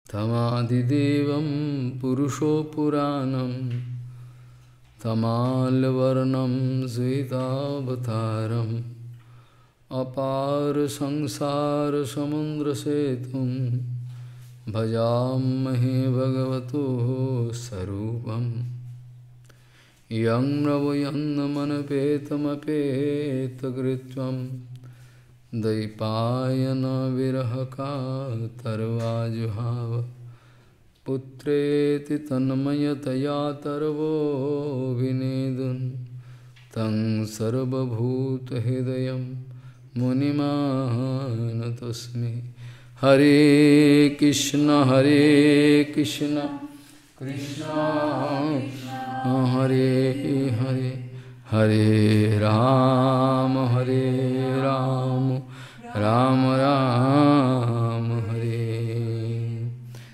Tamadidevam Purusho Puranam Tamalvarnam Svetavataram Apar Sangsara Samundra Setum Bhajamahe Bhagavato Sarupam Yang Ravayannamanapetama Petagritvam Daipayana Virahaka Tarvajuhava Putreti Tanmayataya Tarvo Vinedun Tang Sarvabhuta Hidayam Munimanatosmi Hare Krishna Krishna Hare Hare Hare Rama Rama Rama Hare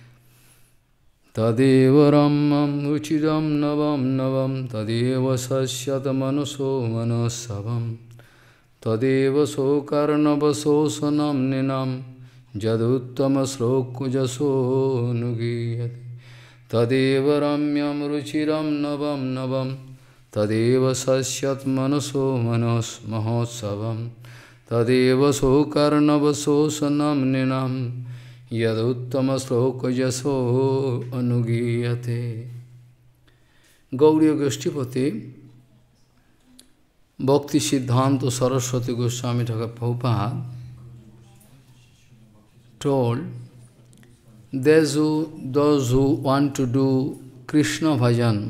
Tadeva Ramam Uchidam Navam Tadeva Sasyata Manaso Manasavam Tadeva Sokarnavaso Sanam Ninam Jaduttama Srokujaso Nugiyate Tadeva Ramyam Ruchiram Navam Tadeva Sasyat Manaso Manos Mahotsavam Tadeva Sokarnavaso Sanam Ninam Yaduttama Slokajaso Anugiyate. Gauriya Goshtipati Bhakti Siddhanta Saraswati Goswami Thakur Prabhupada told those who want to do Krishna Bhajan,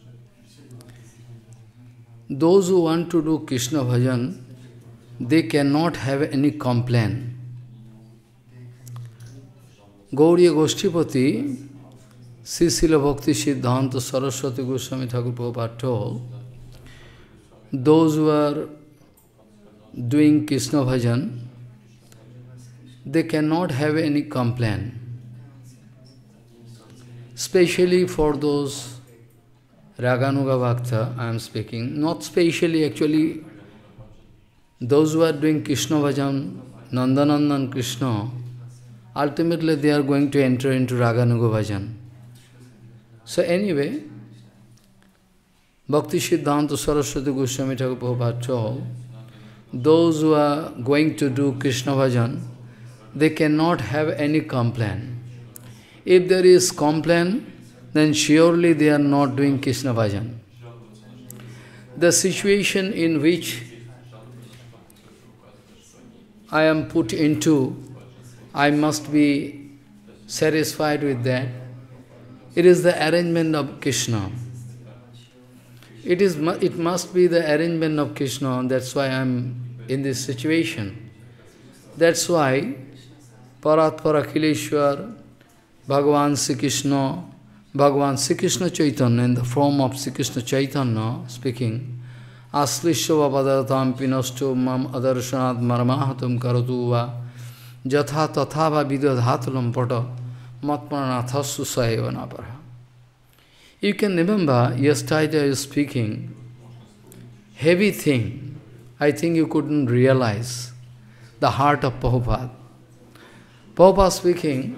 those who want to do Krishna Bhajan, they cannot have any complaint. Gauriya Goshtipati, Srila Bhakti Siddhanta Saraswati Goswami Thakur Prabhupada told, those who are doing Krishna Bhajan, they cannot have any complaint. Especially for those Raganuga Bhakta, I am speaking, not specially actually, those who are doing Krishna Bhajan, Nandanandan Krishna, ultimately they are going to enter into Raganuga Bhajan. So anyway, Bhakti Siddhanta Saraswati Goswami Thakur Prabhupada told, those who are going to do Krishna Bhajan, they cannot have any complaint. If there is complaint, then surely they are not doing Krishna Bhajan. The situation in which I am put into, I must be satisfied with that. It is the arrangement of Krishna. It must be the arrangement of Krishna, that's why I am in this situation. That's why Paratpara Akhileshwar, Bhagavan Sri Krishna Chaitanya, in the form of Sri Krishna Chaitanya, speaking, Aslishya vapadatam pinasto mam adarshanat marmahatam karatuva jatha tathava vidadhatulam pata matmanathasu saevanapara. You can remember, yesterday I was speaking, heavy thing, I think you couldn't realize, the heart of Prabhupada. Prabhupada speaking,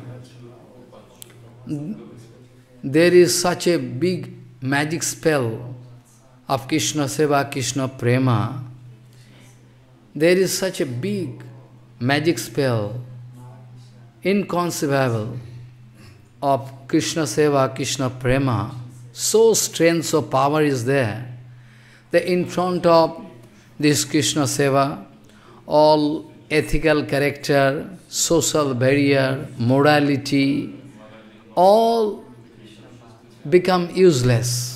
there is such a big magic spell of Krishna Seva, Krishna Prema. There is such a big magic spell, inconceivable, of Krishna Seva, Krishna Prema. So strength, so power is there, that in front of this Krishna Seva, all ethical character, social barrier, morality, all become useless.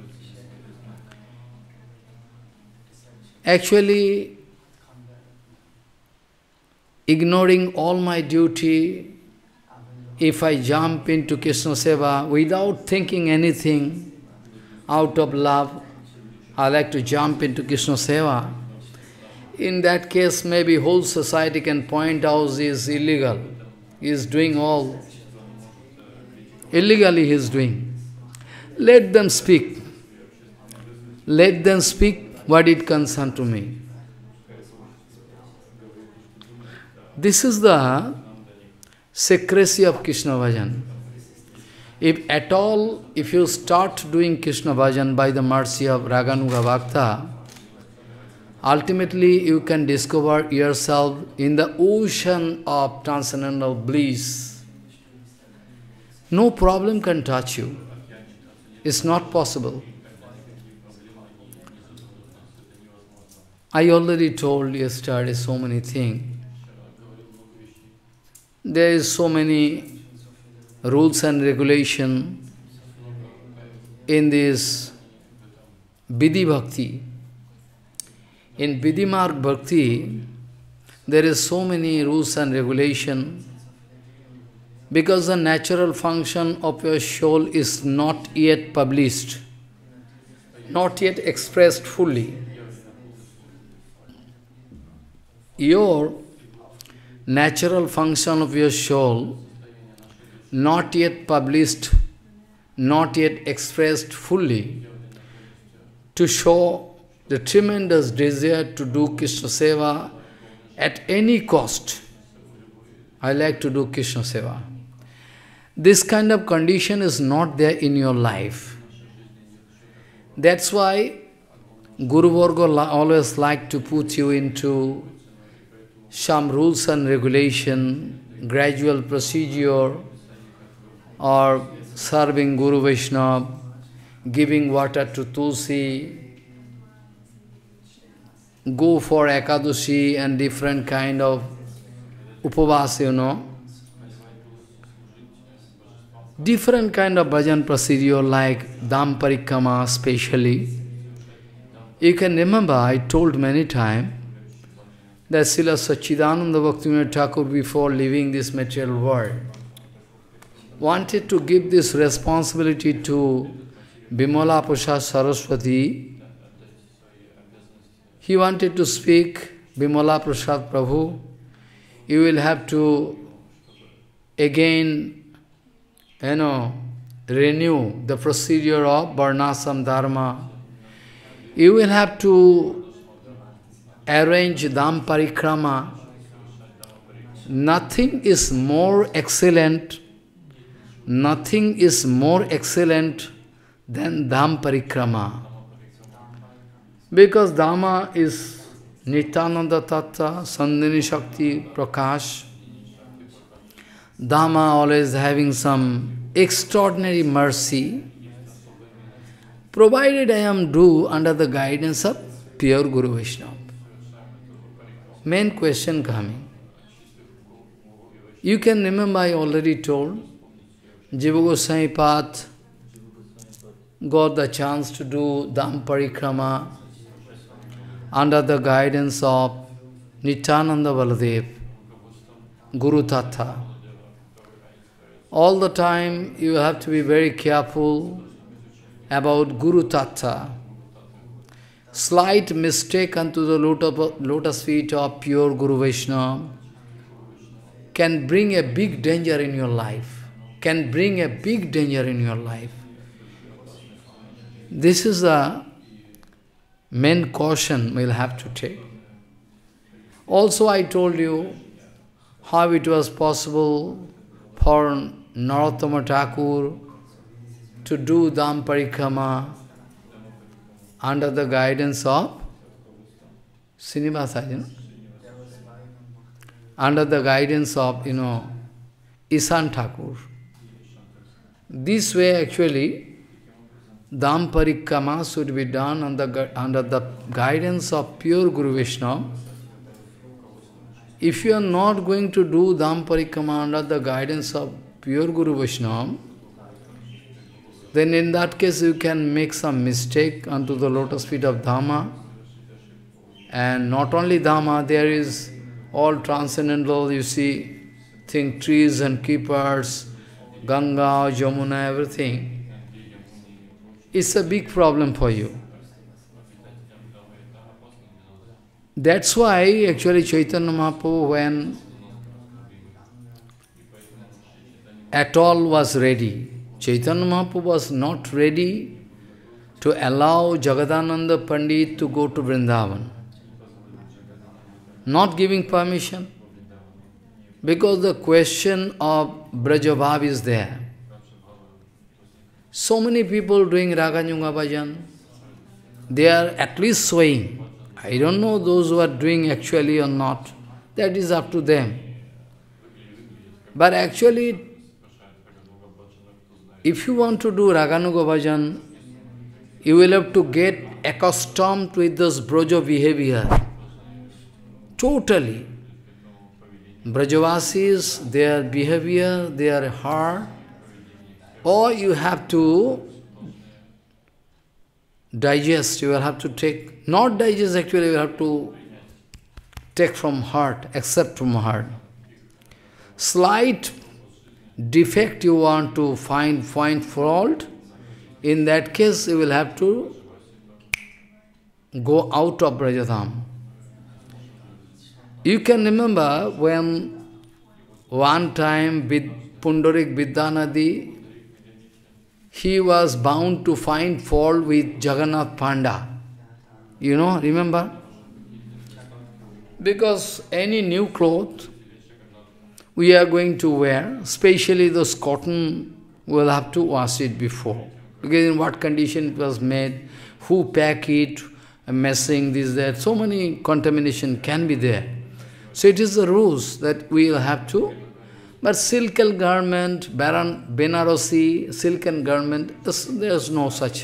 Actually, ignoring all my duty, if I jump into Krishna Seva without thinking anything, out of love, I like to jump into Krishna Seva. In that case, maybe whole society can point out he is illegal. He is doing all. Illegally he is doing. Let them speak. Let them speak what it concerns to me. secrecy of Krishna Bhajan. If at all, if you start doing Krishna Bhajan by the mercy of Raganuga Bhajan, ultimately you can discover yourself in the ocean of transcendental bliss. No problem can touch you. It's not possible. I already told yesterday so many things. There is so many rules and regulation in this Vidhi Bhakti. In Vidhi Marg Bhakti, there is so many rules and regulation because the natural function of your soul is not yet published, not yet expressed fully. Your natural function of your soul, not yet published, not yet expressed fully, to show the tremendous desire to do Krishna Seva at any cost. I like to do Krishna Seva. This kind of condition is not there in your life. That's why Guru Varga always like to put you into some rules and regulation, gradual procedure, or serving Guru Vaishnava, giving water to Tulsi, go for Ekadashi and different kind of upavas, different kind of bhajan procedure like Dham Parikrama specially. You can remember, I told many times, that Srila Sachidananda Bhaktivinoda Thakur, before leaving this material world, wanted to give this responsibility to Bimala Prasad Saraswati. He wanted to speak, Bimala Prasad Prabhu, you will have to again, renew the procedure of Varnasam Dharma. You will have to arrange Dham Parikrama. Nothing is more excellent, nothing is more excellent than Dham Parikrama. Because Dhamma is Nityananda Tattva, Sandhini Shakti, Prakash. Dhamma always having some extraordinary mercy, provided I am do under the guidance of pure Guru Vaishnava. Main question coming. You can remember I already told, Jiva Goswami Path got the chance to do Dham Parikrama under the guidance of Nityananda Baladev, Guru Tattva. All the time you have to be very careful about Guru Tattva. Slight mistake unto the lotus feet of pure Guru Vaishnava can bring a big danger in your life. Can bring a big danger in your life. This is the main caution we'll have to take. Also I told you how it was possible for Narottama Thakur to do Dham Parikrama under the guidance of Srinivasa, under the guidance of, Isan Thakur. This way actually, Dham Parikrama should be done under the guidance of pure Guru Vaishnava. If you are not going to do Dham Parikrama under the guidance of pure Guru Vaishnava, then in that case you can make some mistake unto the lotus feet of Dhamma. And not only Dhamma, there is all transcendental, you see, trees and keepers, Ganga, Jamuna, everything. It's a big problem for you. That's why actually Chaitanya Mahaprabhu, when at all was ready, Chaitanya Mahaprabhu was not ready to allow Jagadananda Pandit to go to Vrindavan. Not giving permission. Because the question of Brajabhav is there. So many people doing Raganuga Bhajan, they are at least showing. I don't know those who are doing actually or not. That is up to them. But actually, if you want to do Raganuga Bhajan, you will have to get accustomed with this Braja behavior. Totally. Brajavasis, their behavior, their heart, or you have to digest, you will have to take, not digest actually, you will have to take from heart, accept from heart. Slight defect you want to find fault, in that case you will have to go out of Brajadham. You can remember when one time with Pundarik Vidyanadi, he was bound to find fault with Jagannath Panda. You know, remember? Because any new cloth we are going to wear, especially those cotton, we will have to wash it before. Because in what condition it was made, who pack it, messing, this, that, so many contamination can be there. So it is the rules that we will have to. But silken garment, Benarasi, silken garment, there is no such.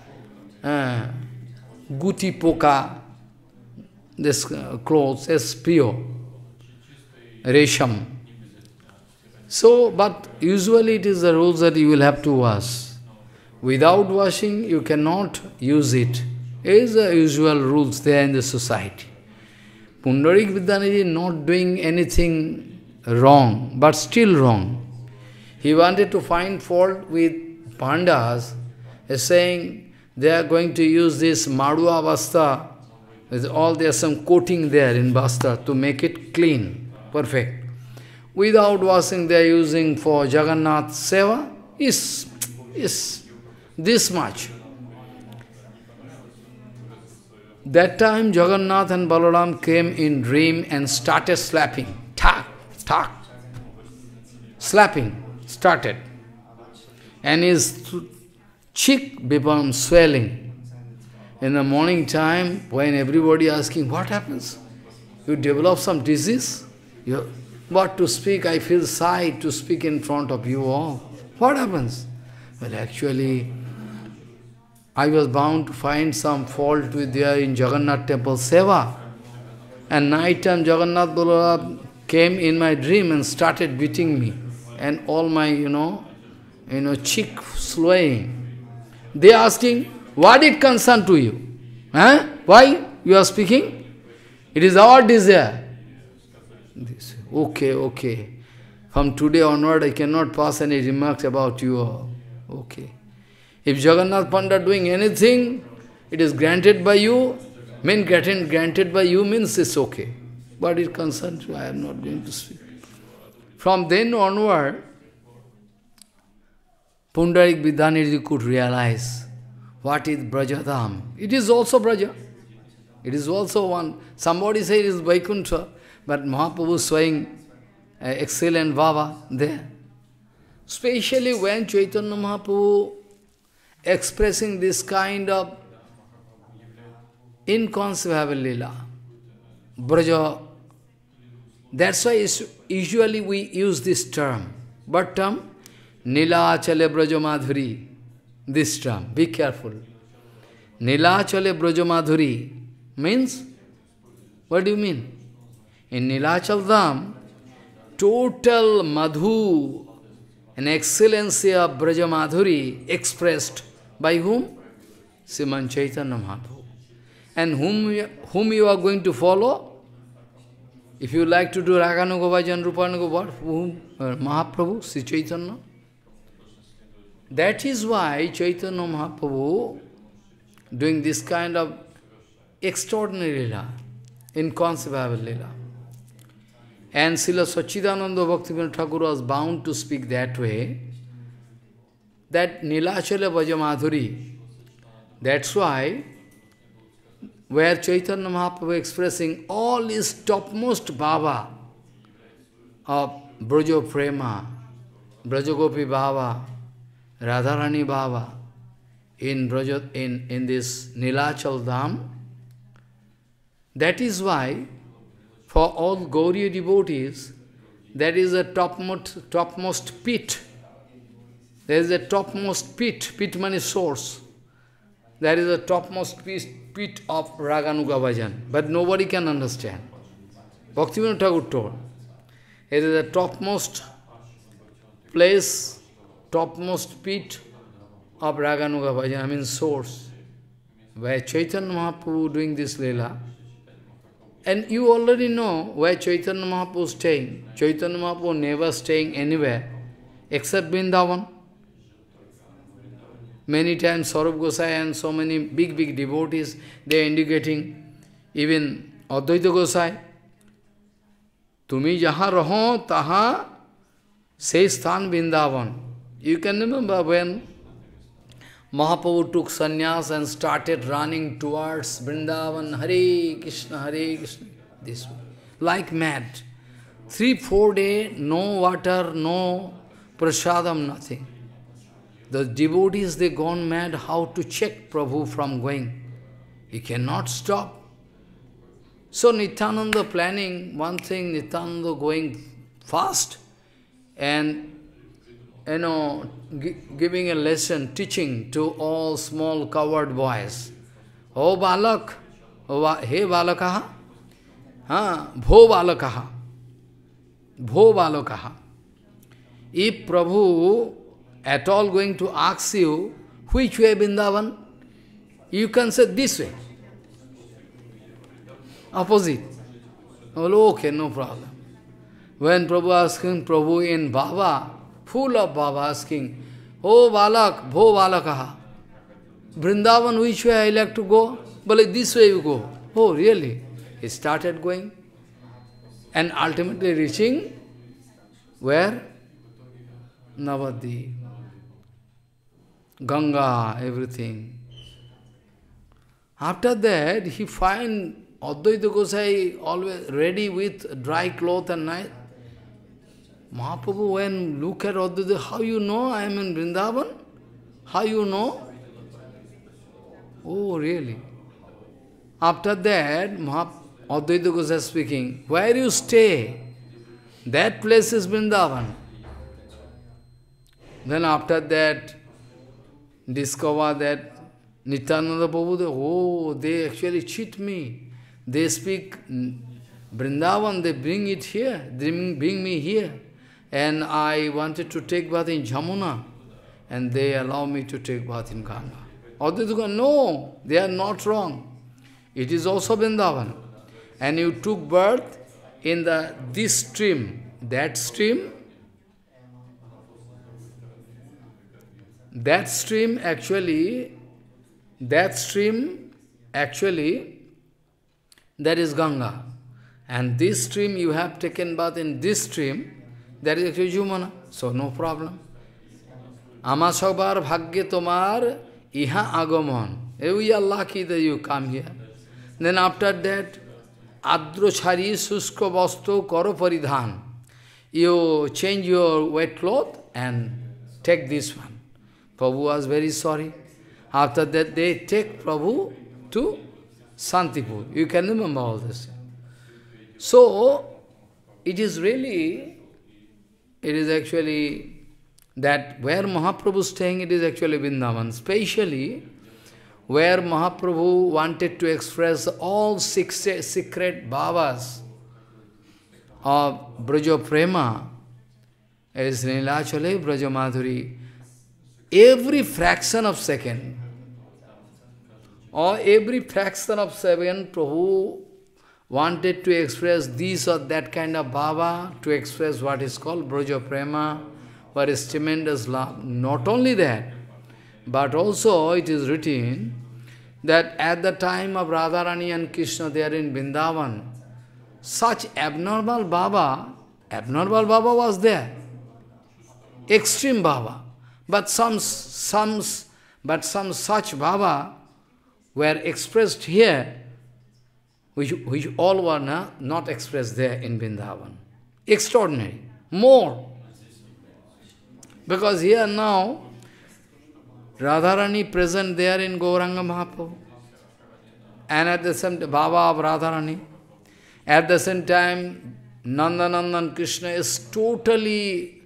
Guti poka, this clothes is pure. Resham. So, but usually it is the rules that you will have to wash. Without washing, you cannot use it. It is the usual rules there in the society. Pundarik Vidyanidhi is not doing anything wrong, but still wrong. He wanted to find fault with Pandas, saying they are going to use this Madhua Vastra, with all there some coating there in Vastra to make it clean, perfect. Without washing they are using for Jagannath Seva, is this much. That time Jagannath and Balaram came in dream and started slapping. Tak, tak. Slapping started. And his cheek became swelling. In the morning time, when everybody asking, what happens? You develop some disease? What to speak? I feel shy to speak in front of you all. What happens? Well, actually, I was bound to find some fault with there in Jagannath temple seva. And night time Jagannath Balaram came in my dream and started beating me. And all my, cheek swaying. They asking, what it concern to you? Huh? Why you are speaking? It is our desire. This, okay. From today onward I cannot pass any remarks about you all. Okay. If Jagannath Panda doing anything, it is granted by you, granted by you means it's okay. But it concerns you, I am not going to speak. From then onward, Pundarik Vidyanidhi could realize what is Brajadham. It is also Braja. It is also one. Somebody says it is Vaikuntha, but Mahaprabhu is showing excellent Baba there. Especially when Chaitanya Mahaprabhu expressing this kind of inconceivable Lila, Braja. That's why usually we use this term. What term? Nila chale Braja Madhuri. This term. Be careful. Nila chale Braja Madhuri means, what do you mean? In Nilachal Dham, total madhu, an excellency of Braja Madhuri expressed by whom? Srimad Chaitanya Mahaprabhu. And whom you are going to follow? If you like to do Raganuga Bhajan, Rupanuga, what? Whom? Mahaprabhu, Sri Chaitanya. That is why Chaitanya Mahaprabhu doing this kind of extraordinary Lila, inconceivable Lila. And Srila Sachidananda Bhaktivinoda Thakur was bound to speak that way, that Nilachala Braja Madhuri. That's why, where Chaitanya Mahaprabhu expressing all his topmost Baba, of Braja Prema, Brajagopi Bhava, Radharani Bhava in this Nilachal Dham. That is why, for all Gauriya devotees, that is the topmost pit. There is a topmost pit, pit means source. That is the topmost pit of Raganuga Bhajan. But nobody can understand. Bhaktivinoda Thakur told, it is the topmost place, topmost pit of Raganuga Bhajan, I mean source, where Chaitanya Mahaprabhu doing this Lila. And you already know where Chaitanya Mahaprabhu is staying. Chaitanya Mahaprabhu never staying anywhere except Vrindavan. Many times Saurabh Gosai and so many big devotees, they are indicating, even Advaita Gosai, Tumi jaha raho taha se sthan Vrindavan. You can remember when Mahaprabhu took sannyas and started running towards Vrindavan, Hare Krishna, this way, like mad. 3-4 days, no water, no prasadam, nothing. The devotees, they gone mad how to check Prabhu from going. He cannot stop. So Nityananda planning one thing, Nityananda going fast and giving a lesson, teaching to all small coward boys. Oh Balak, hey Balakaha, Bho Balakaha, Bho Balakaha. If Prabhu at all going to ask you, which way Vrindavan, you can say this way. Opposite. Oh, okay, no problem. When Prabhu asking, Prabhu in Bhava, full of Bhava asking, oh Balak, Bho Balakaha, Vrindavan, which way I like to go? But this way you go. Oh, really? He started going. And ultimately reaching, where? Navadi. Ganga, everything. After that, he find Advaita Gosai always ready with dry cloth and night. Mahaprabhu, when look at Advaita, how you know I am in Vrindavan? How you know? Oh, really? After that, Advaita Gosai speaking, where you stay, that place is Vrindavan. Then after that, discover that Nityananda Prabhu, they actually cheat me. They speak Vrindavan, they bring it here, they bring me here. And I wanted to take bath in Jamuna, and they allow me to take bath in Ganga. Advaita, no, they are not wrong. It is also Vrindavan. And you took birth in this stream, that stream. That stream actually, that is Ganga. And this stream, you have taken bath in this stream, that is actually Jumana. So no problem. Ama sabar bhagye tomar iha agamon. We are lucky that you come here. Then after that, adro chari susko vasto karo paridhan. You change your wet cloth and take this one. Prabhu was very sorry. After that, they take Prabhu to Santipur. You can remember all this. So, it is actually that where Mahaprabhu is staying, it is actually Vrindavan. Especially where Mahaprabhu wanted to express all secret bhavas of Braja Prema, as Nilachale, Braja Madhuri. Every fraction of second, or every fraction of second, Prabhu wanted to express this or that kind of bhava, to express what is called Braja Prema, what is tremendous love. Not only that, but also it is written that at the time of Radharani and Krishna, they are in Vrindavan, such abnormal bhava was there, extreme bhava. But some such bhava were expressed here, which all were not expressed there in Vrindavan. extraordinary, more. Because here now, Radharani present there in Gauranga Mahaprabhu. And at the same time, Baba of Radharani. At the same time, Nandanandan Krishna is totally,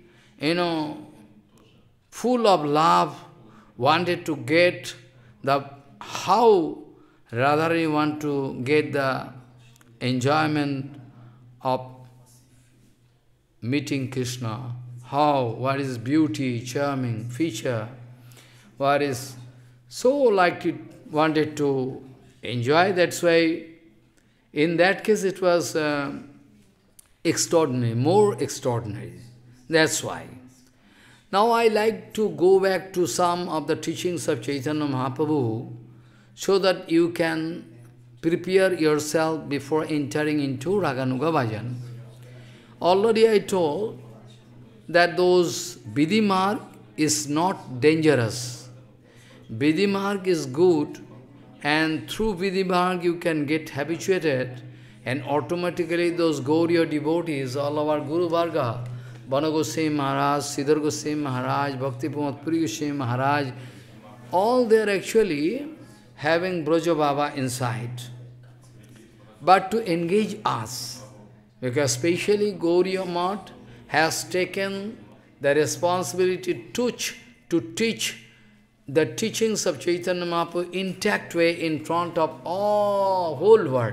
full of love, wanted to get how Radharani want to get the enjoyment of meeting Krishna. What is beauty, charming feature, what is so wanted to enjoy. That's why, in that case, it was extraordinary, more extraordinary. That's why. Now I like to go back to some of the teachings of Chaitanya Mahaprabhu, so that you can prepare yourself before entering into Raganuga Bhajan. Already I told that those Vidhi Marg is not dangerous. Vidhi Marg is good, and through Vidhi Marg you can get habituated, and automatically those Gauriya devotees, all our Guru Varga, Bana Goswami Maharaj, Siddhar Goswami Maharaj, Bhakti Pramod Puri Goswami Maharaj, all they are actually having Vraja Baba inside. But to engage us, because especially Gauriya Math has taken the responsibility to teach the teachings of Chaitanya Mahaprabhu intact way in front of all whole world.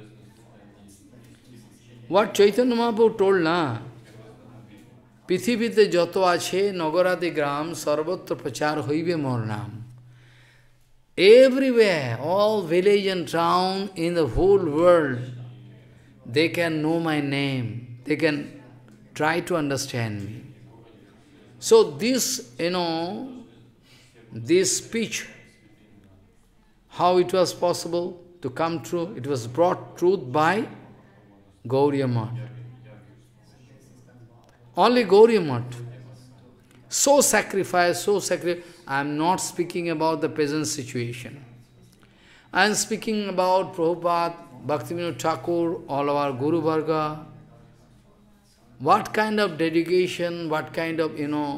What Chaitanya Mahaprabhu told na, Prithivite joto ache nagaradi gram sarvatra prachar hoibe mor naam. Everywhere, all village and town in the whole world, they can know my name. They can try to understand me. So this, this speech, how it was possible to come true? It was brought truth by Gauriya Math. Only Gauriya Math. So sacrifice. I am not speaking about the present situation. I am speaking about Prabhupada, Bhaktivinoda Thakur, all our Guru Varga. What kind of dedication, what kind of,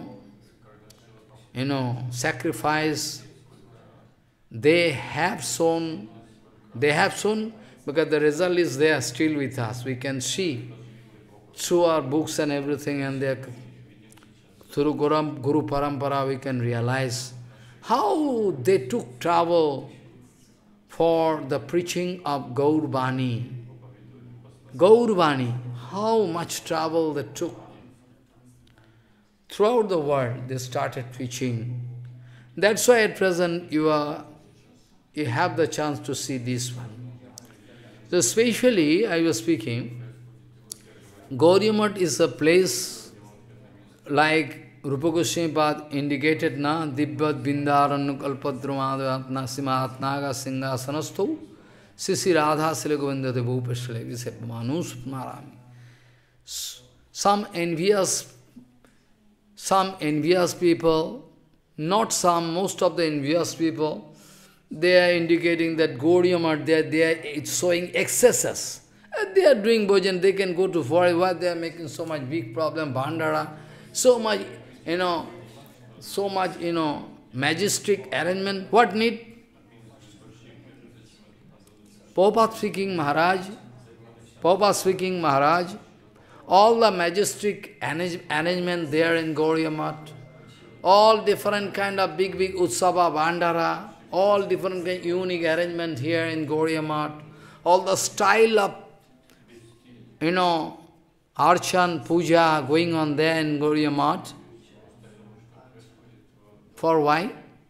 sacrifice they have shown. They have shown because the result is there still with us. We can see through our books and everything, and through Guru Parampara we can realize how they took trouble for the preaching of Gaur Bani. Gaur Bani, how much trouble they took. Throughout the world, they started preaching. That's why at present you have the chance to see this one. So especially, I was speaking, Gauriya Math is a place like Rupa Goswami Pad indicated na, Dibbat Bindaran Kalpadrumadvatna Simahatnaga Sanga Sanastu Sisi Radha Silagovinda Bhupashale Visep Manus Marami. Some envious people, not some, most of the envious people, they are indicating that Gauriya Math, it's showing excesses. They are doing bhajan, they can go to forest, why they are making so much big problem, Bhandara, so much, majestic arrangement. What need? Prabhupada speaking Maharaj, all the majestic arrangement there in Gauriya Math, all different kind of big Utsava, Bhandara, all different unique arrangement here in Gauriya Math, all the style of, Archan, Puja going on there in Gauriya Math. For why?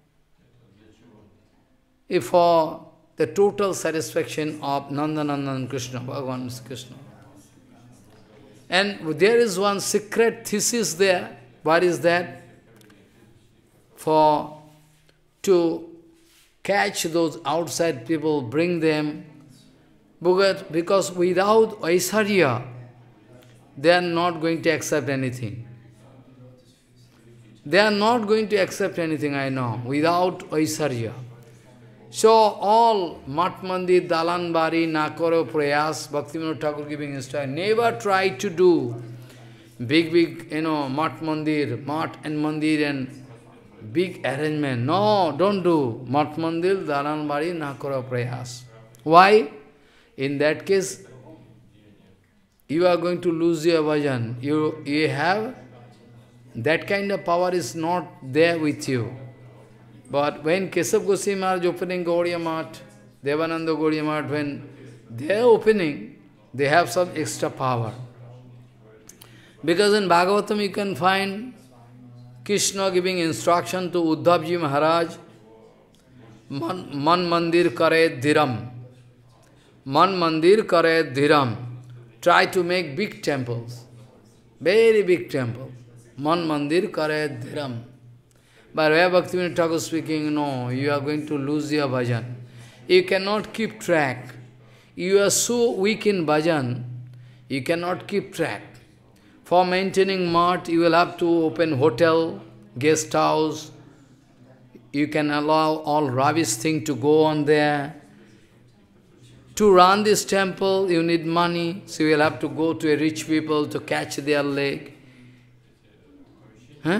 If for the total satisfaction of Nandanandan Krishna, Bhagavan Krishna. And there is one secret thesis there. What is that? To catch those outside people, bring them, because without Aisarya, they are not going to accept anything. They are not going to accept anything, I know, without Aisarya. So all Mat Mandir, Dalan Bari, Nakaro, Prayas, Bhaktivinoda Thakur giving instruction, never try to do big, mat and mandir and big arrangement. No, don't do. Mat mandir, daran bari, na karo prayas. Why? In that case, you are going to lose your bhajan. You have, that kind of power is not there with you. But when Kesav Goswami Maharaj opening Gauriya Math, Devananda Gauriya Math, when they are opening, they have some extra power. Because in Bhagavatam you can find Krishna giving instruction to Uddhavji Maharaj, Man mandir kare dhiram. Man mandir kare dhiram. Try to make big temples. Very big temple. Man mandir kare dhiram. But where Bhaktivinoda Thakur speaking, no, you are going to lose your bhajan. You cannot keep track. You are so weak in bhajan, you cannot keep track. For maintaining mart, you will have to open hotel, guest house. You can allow all rubbish thing to go on there. To run this temple, you need money, so you will have to go to a rich people to catch their leg. Huh?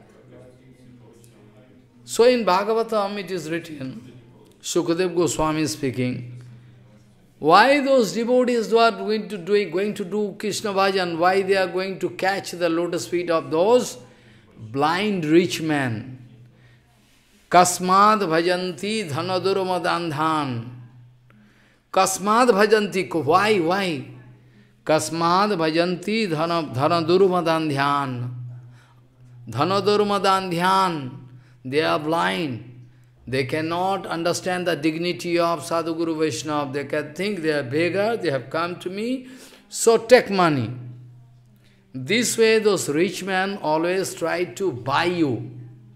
So in Bhagavatam it is written, Shukadev Goswami is speaking, why those devotees who are going to do Krishna Bhajan, why they are going to catch the lotus feet of those blind rich men? Kasmad bhajanti dhanadurmadandhan. Kasmad bhajanti, why? Kasmad bhajanti dhanadurmadandhan. Dhanadurmadandhan. They are blind. They cannot understand the dignity of Sadhu Guru Vaishnava. They can think they are beggar, they have come to me, so take money. This way those rich men always try to buy you.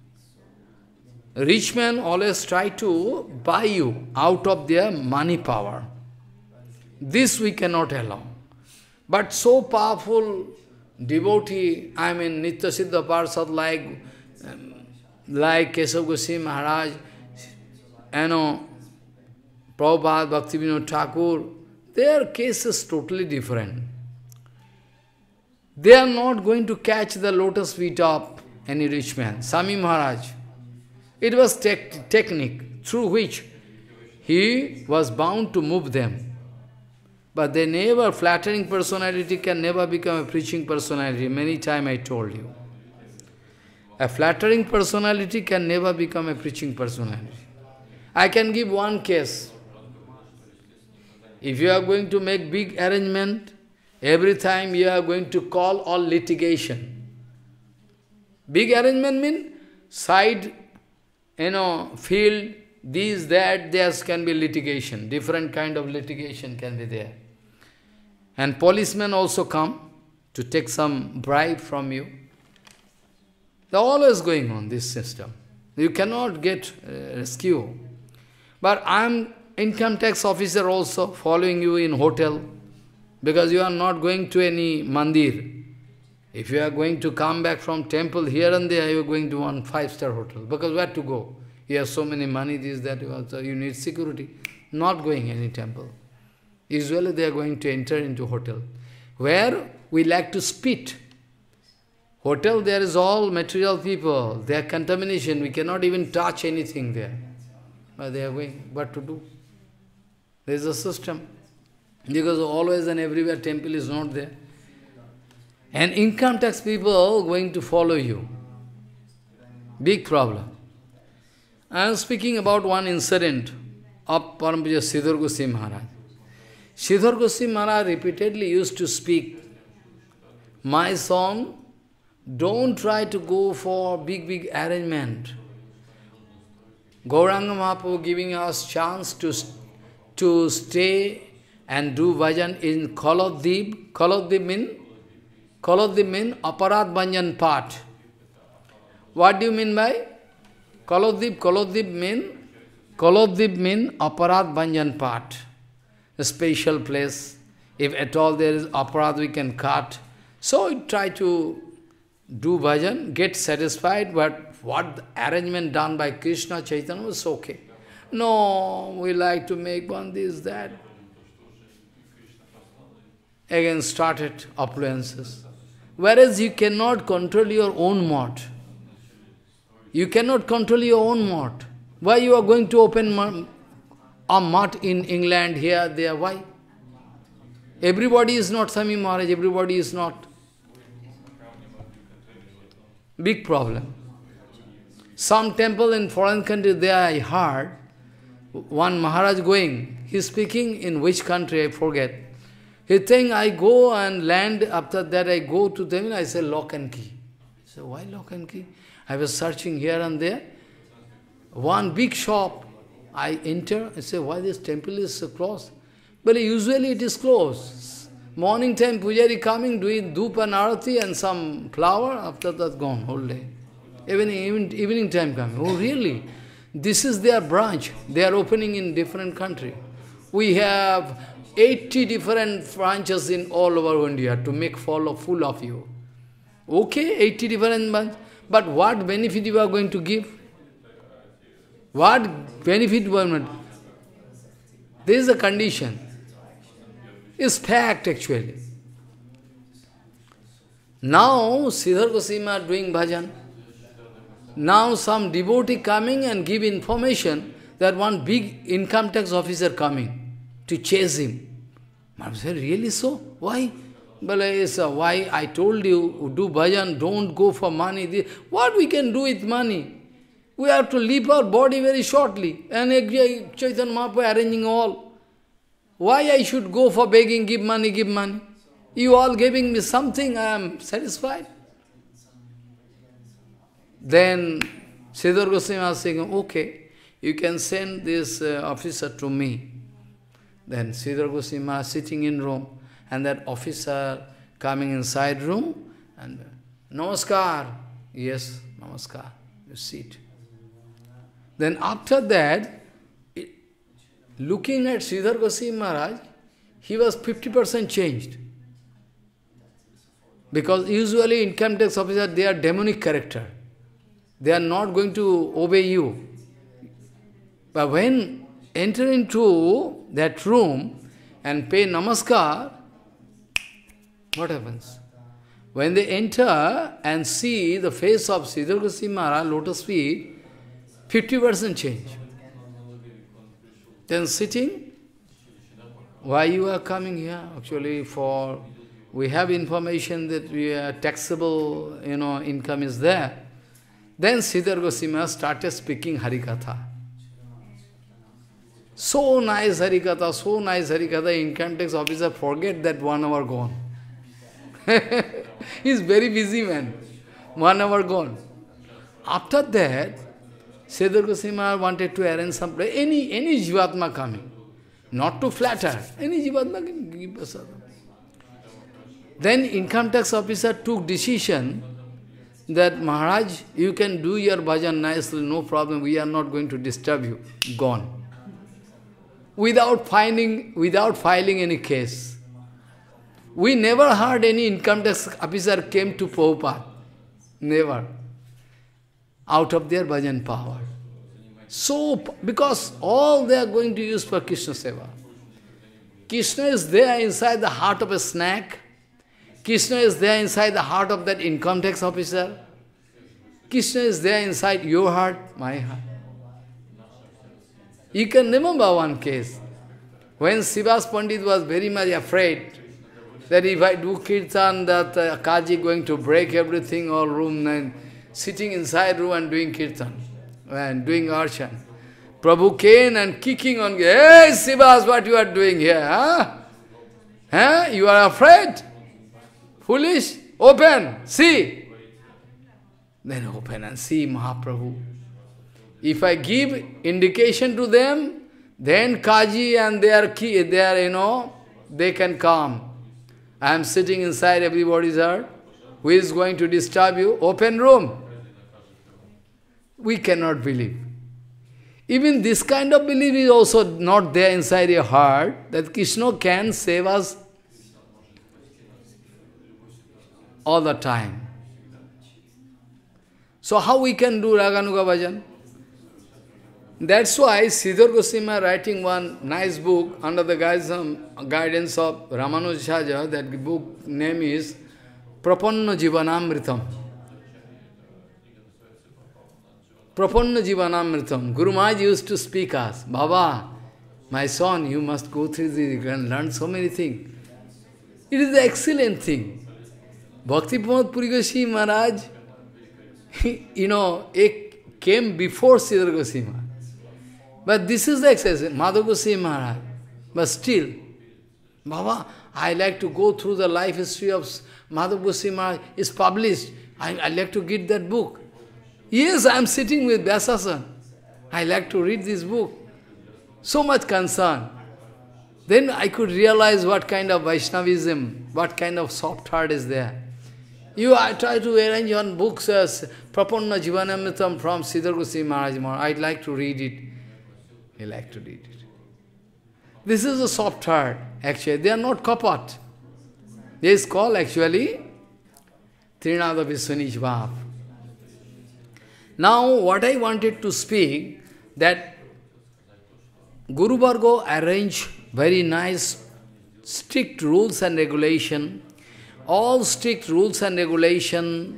Rich men always try to buy you out of their money power. This we cannot allow. But so powerful devotee, Nitya Siddha Parsad like Kesav Goswami Maharaj, Prabhupada, Bhaktivinoda Thakur, their case is totally different. They are not going to catch the lotus feet of any rich man. Swami Maharaj, it was technique through which he was bound to move them. But they never, flattering personality can never become a preaching personality. Many times I told you. A flattering personality can never become a preaching personality. I can give one case. If you are going to make big arrangement, every time you are going to call all litigation. Big arrangement means side, field, these, that, there can be litigation. Different kind of litigation can be there. And policemen also come to take some bribe from you. They are always going on this system. You cannot get rescue. But I am income tax officer also following you in hotel because you are not going to any mandir. If you are going to come back from temple here and there, you are going to one 5-star hotel. Because where to go? You have so many money, this, that, you need security. Not going any temple. Usually they are going to enter into hotel. Where we like to spit. Hotel, there is all material people. There are contamination. We cannot even touch anything there. But they are going, what to do? There is a system. Because always and everywhere temple is not there. And income tax people are going to follow you. Big problem. I am speaking about one incident of Paramapuja Sridhar Goswami Maharaj. Sridhar Goswami Maharaj repeatedly used to speak, my son, don't try to go for big arrangement. Gauranga Mahaprabhu giving us chance to stay and do bhajan in Kaladip. Kaladip mean aparad bhanjan part. What do you mean by Kaladip? Kaladip mean aparad bhanjan part. A special place. If at all there is aparad, we can cut. So we try to do bhajan, get satisfied, but what the arrangement done by Krishna Chaitanya was okay. No, we like to make one this, that. Again started opulences. Whereas you cannot control your own mott. You cannot control your own mott. Why you are going to open a mott in England, here, there? Why? Everybody is not Swami Maharaj, everybody is not. Big problem. Some temple in foreign country, there I heard, one Maharaj going, he's speaking in which country, I forget. He's saying, I go and land, after that I go to them, I say lock and key. I say, why lock and key? I was searching here and there. One big shop, I enter, I say, why this temple is so closed? But usually it is closed. Morning time, Pujari coming, doing dhup and arati and some flower, after that gone, whole day. Evening time coming. Oh, really? This is their branch. They are opening in different country. We have 80 different branches in all over India to make full of you. Okay, 80 different branches. But what benefit you are going to give? What benefit you are going to give? This is a condition. It's fact actually. Now, Sridhar Goswami are doing bhajan. Now some devotee coming and give information that one big income tax officer coming to chase him. Maharaj said, really so? Why? Balya, why I told you, do bhajan, don't go for money. What we can do with money? We have to leave our body very shortly. And Chaitanya Mahaprabhu arranging all. Why I should go for begging, give money, give money? You all giving me something, I am satisfied. Then Sridhar Goswami was saying, okay, you can send this officer to me. Then Sridhar Goswami was sitting in room, and that officer coming inside room, and Namaskar. Yes, Namaskar. You sit. Then after that, looking at Sridhar Goswami Maharaj, he was 50% changed. Because usually income tax officers, they are demonic character. They are not going to obey you. But when enter into that room and pay namaskar, what happens? When they enter and see the face of Sridhar Goswami Maharaj, lotus feet, 50% change. Then sitting, why you are coming here? Actually, we have information that we are taxable, income is there. Then Sridhar Goswami started speaking Harikatha. So nice Harikatha, income tax officer forget that 1 hour gone. He's very busy man. 1 hour gone. After that, Sridhar Goswami wanted to arrange some place. Any Jivatma coming. Not to flatter. Any Jivatma can give prasadam. Then income tax officer took decision that Maharaj, you can do your bhajan nicely, no problem, we are not going to disturb you. Gone. Without filing any case. We never heard any income tax officer came to Prabhupada. Never. Out of their bhajan power. So, because all they are going to use for Krishna Seva. Krishna is there inside the heart of a snake. Krishna is there inside the heart of that income tax officer. Krishna is there inside your heart, my heart. You can remember one case. When Srivas Pandit was very much afraid that if I do kirtan, that Kaji going to break everything, all room, and sitting inside room and doing kirtan, and doing arshan. Prabhu came and kicking on, hey Srivas, what you are doing here? Huh? Huh? You are afraid? Foolish? Open, see. Then open and see Mahaprabhu. If I give indication to them, then Kaji and they can come. I am sitting inside everybody's heart. Who is going to disturb you? Open room. We cannot believe. Even this kind of belief is also not there inside your heart, that Krishna can save us all the time. So how we can do Raganuga Bhajan? That's why Sridhar Goswami writing one nice book under the guidance of Ramanujacharya. That book name is Prapanna Jivanamritam. Prapanna Jivanamritam. Guru Maharaj used to speak us, Baba, my son, you must go through this, you can learn so many things. It is the excellent thing. Bhakti Pramod Puri Goswami Maharaj, it came before Sridhar Goswami Maharaj. But this is the excellent, Madhav Goswami Maharaj. But still, Baba, I like to go through the life history of Madhav Goswami Maharaj. It's published. I like to get that book. Yes, I am sitting with Vyasasan. I like to read this book. So much concern. Then I could realize what kind of Vaishnavism, what kind of soft heart is there. I try to arrange on books as Prapanna Jivanamritam from Sridhar Goswami Maharaj. I'd like to read it. I like to read it. This is a soft heart, actually. They are not kapat. They is called actually Trinada Viswanij Bhav. Now, what I wanted to speak, that Guru Varga arranged very nice, strict rules and regulation. All strict rules and regulation,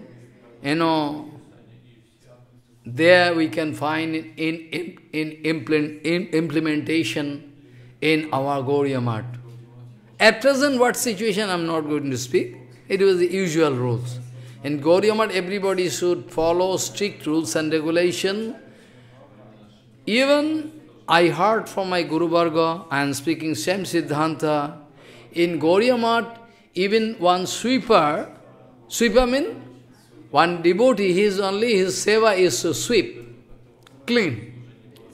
there we can find in implementation in our Gauriya Math. At present, what situation I am not going to speak. It was the usual rules. In Gauriya Math, everybody should follow strict rules and regulation. Even I heard from my Guru Varga, I am speaking Shyam Siddhanta, in Gauriya Math, even one sweeper means one devotee, his seva is to sweep, clean.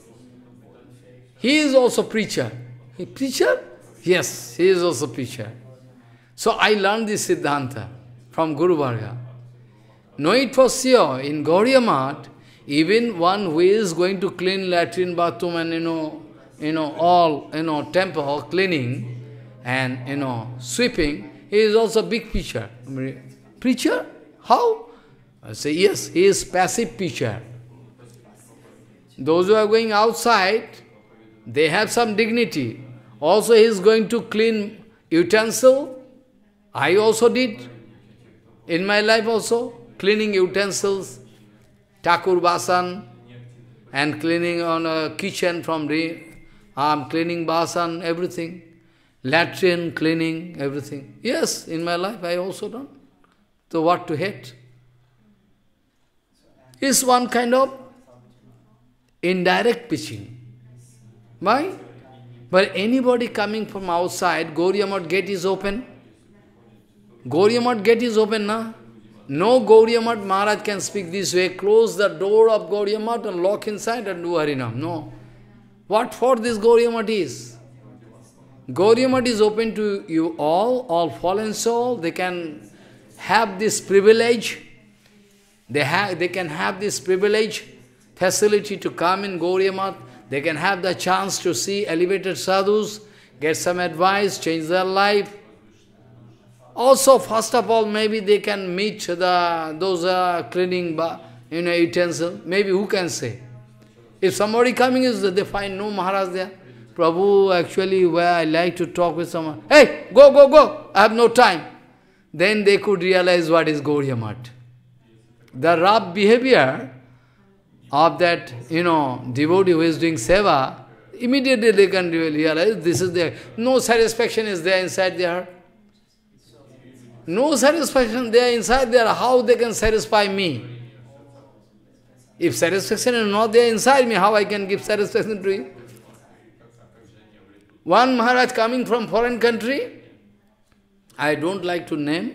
He is also preacher. He preacher? Yes, he is also preacher. So I learned this Siddhanta from Guru Varga. Know it for sure, in Gauriya Math, even one who is going to clean latrine, bathroom and all, temple cleaning and, sweeping, he is also big preacher. Preacher? How? I say, yes, he is passive preacher. Those who are going outside, they have some dignity. Also, he is going to clean utensil. I also did. In my life also, cleaning utensils, Thakur Basan, and cleaning on a kitchen from cleaning Basan, everything. Latrine, cleaning, everything. Yes, in my life I also done. So what to hate? It's one kind of indirect preaching. Why? But anybody coming from outside, Gauriya Math gate is open. Gauriya Math gate is open, na? No Gauriya Math Maharaj can speak this way, close the door of Gauriya Math and lock inside and do Harinam. No. What for this Gauriya Math is? Gauriya Math is open to you all fallen soul. They can have this privilege. They can have this privilege, facility to come in Gauriya Math. They can have the chance to see elevated sadhus, get some advice, change their life. Also, first of all, maybe they can meet those cleaning utensils. Maybe who can say? If somebody coming is they find no Maharaj there. Prabhu, actually, where I like to talk with someone. Hey, go, I have no time. Then they could realize what is Gauriya Math. The rough behavior of that, devotee who is doing seva, immediately they can realize this is there. No satisfaction is there inside their heart. No satisfaction there inside their heart. How they can satisfy me? If satisfaction is not there inside me, how I can give satisfaction to you? One Maharaj coming from foreign country, I don't like to name.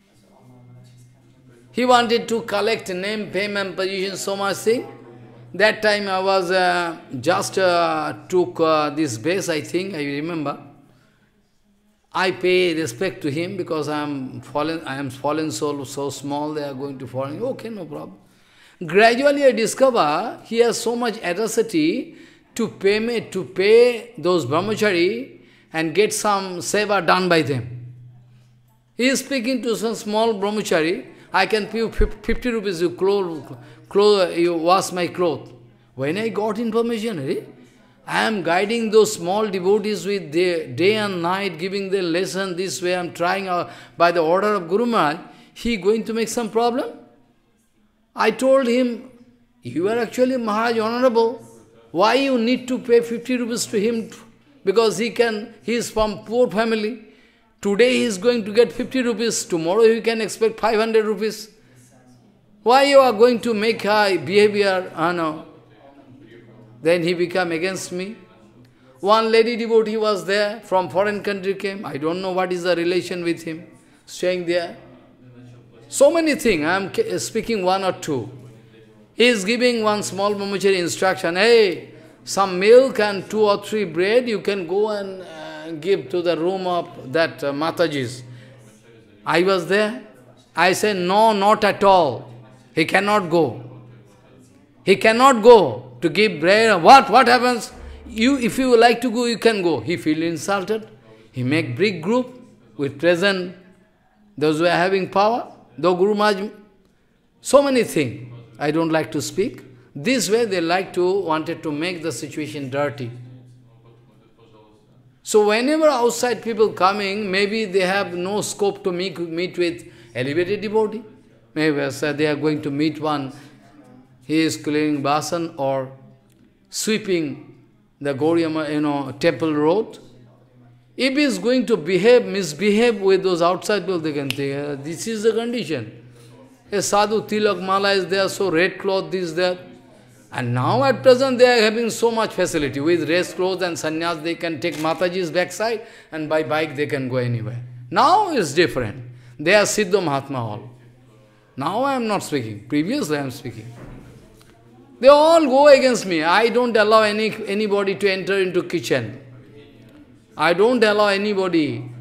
He wanted to collect name, fame and position, so much thing. That time I was just took this base, I think, I remember. I pay respect to him because I am fallen soul, so small, they are going to fall. Okay, no problem. Gradually I discover he has so much atrocity to pay those brahmachari and get some seva done by them. He is speaking to some small brahmachari, I can pay you 50 rupees, you wash my clothes. When I got information, I am guiding those small devotees with day and night, giving them lesson this way, I am trying by the order of Guru Maharaj. he going to make some problem? I told him, you are actually Maharaj Honorable. Why you need to pay 50 rupees to him? Because he is from poor family. Today he is going to get 50 rupees. Tomorrow he can expect 500 rupees. Why you are going to make high behavior? No. Then he became against me. One lady devotee was there, from foreign country came. I don't know what is the relation with him, staying there. So many things, I am speaking one or two. He is giving one small brahmachari instruction, hey, some milk and 2 or 3 bread, you can go and give to the room of that Mataji's. I was there. I said, no, not at all. He cannot go. He cannot go to give bread. What happens? If you like to go, you can go. He feel insulted. He make big group with present, those who are having power. Though Guru Maharaj, so many things I don't like to speak. This way they wanted to make the situation dirty. So whenever outside people coming, maybe they have no scope to meet with elevated devotee. Maybe they are going to meet one, he is cleaning basan or sweeping the Gauriya, temple road. If he is going to misbehave with those outside people, they can think, this is the condition. A Sadhu, Tilak, Mala is there, so red cloth, this, that. And now at present they are having so much facility. With red clothes and sannyas, they can take Mataji's backside and by bike they can go anywhere. Now it's different. They are Siddha Mahatma all. Now I am not speaking. Previously I am speaking. They all go against me. I don't allow anybody to enter into kitchen. I don't allow anybody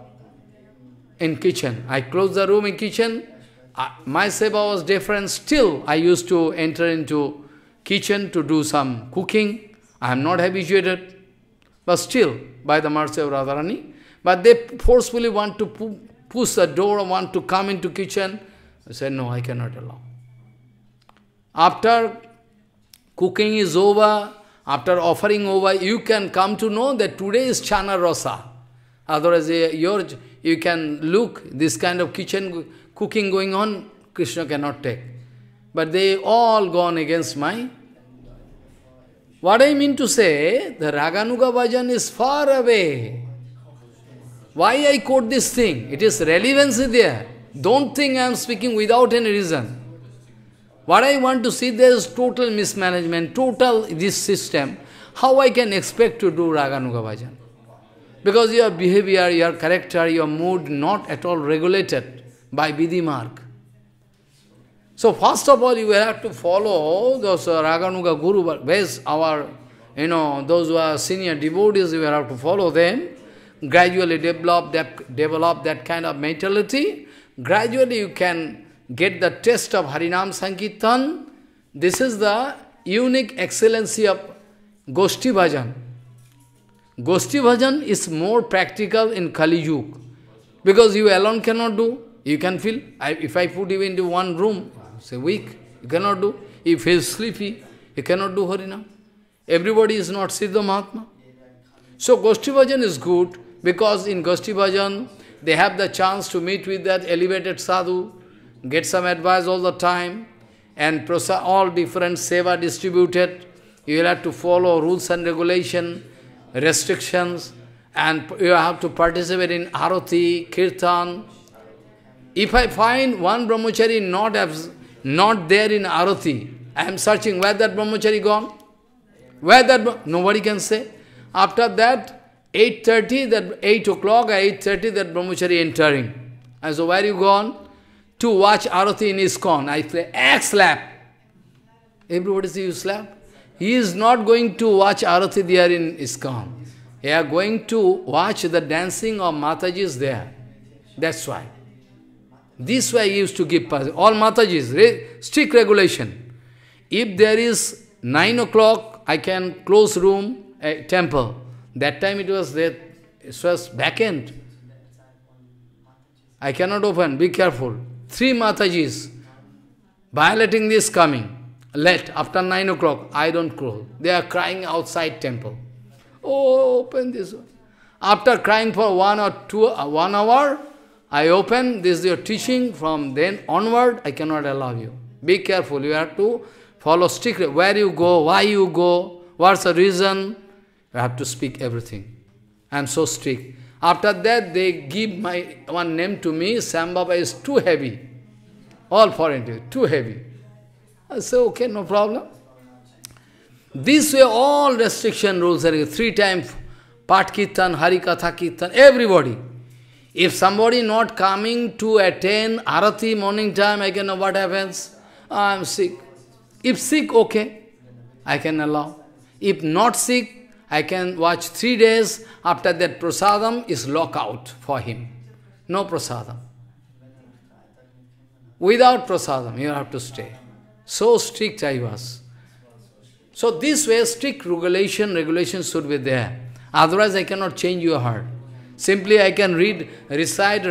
in kitchen. I close the room in kitchen. My seva was different. Still, I used to enter into kitchen to do some cooking. I am not habituated. But still, by the mercy of Radharani. But they forcefully want to push the door, want to come into kitchen. I said, no, I cannot allow. After cooking is over, after offering over, you can come to know that today is Chana Rasa. Otherwise, you can look, this kind of kitchen cooking going on, Krishna cannot take. But they all gone against my... What I mean to say, the Raganuga Bhajan is far away. Why I quote this thing? It is relevancy there. Don't think I am speaking without any reason. What I want to see, there is total mismanagement, total this system. How I can expect to do Raganuga Bhajan? Because your behavior, your character, your mood not at all regulated by Vidhi Marg. So first of all, you have to follow those Raganuga Guru, where's our, those who are senior devotees, you have to follow them. Gradually develop that kind of mentality. Gradually you can get the taste of Harinam Sankirtan. This is the unique excellency of Goshti Bhajan. Goshti Bhajan is more practical in Kali Yuga. Because you alone cannot do. You can feel, if I put you into one room, say weak, you cannot do. If he is sleepy, you cannot do Harinam. Everybody is not Siddha Mahatma. So Goshti Bhajan is good, because in Goshti Bhajan, they have the chance to meet with that elevated sadhu, get some advice all the time, and all different seva distributed. You will have to follow rules and regulation, restrictions, and you have to participate in arati, kirtan. If I find one brahmachari not there in arati, I am searching where that brahmachari gone. Nobody can say. After that, 8:30, 8 o'clock or 8:30, that brahmachari entering. And so where you gone? To watch arati in ISKCON. I say, slap. Everybody say you slap. He is not going to watch arati there in ISKCON. He are going to watch the dancing of Matajis there. That's why. This way he used to give all Matajis, strict regulation. If there is 9 o'clock, I can close room, temple. That time it was there, it was back end. I cannot open, be careful. 3 Matajis, violating this coming. Let, after 9 o'clock, I don't close. They are crying outside temple. Oh, open this one. After crying for 1 or 2, 1 hour, I open, this is your teaching, from then onward, I cannot allow you. Be careful, you have to follow strictly. Where you go, why you go, what's the reason, you have to speak everything. I am so strict. After that, they give my one name to me, Shyam Baba is too heavy. All foreign, too heavy. I say, okay, no problem. This way, all restriction rules are 3 times, Pat Kirtan, Harikatha Kirtan, everybody. If somebody not coming to attend Arati morning time, I can know what happens. I am sick. If sick, okay, I can allow. If not sick, I can watch 3 days. After that, prasadam is lockout for him. No prasadam. Without prasadam, you have to stay. So strict I was. So this way, strict regulation should be there. Otherwise, I cannot change your heart. Simply I can recite,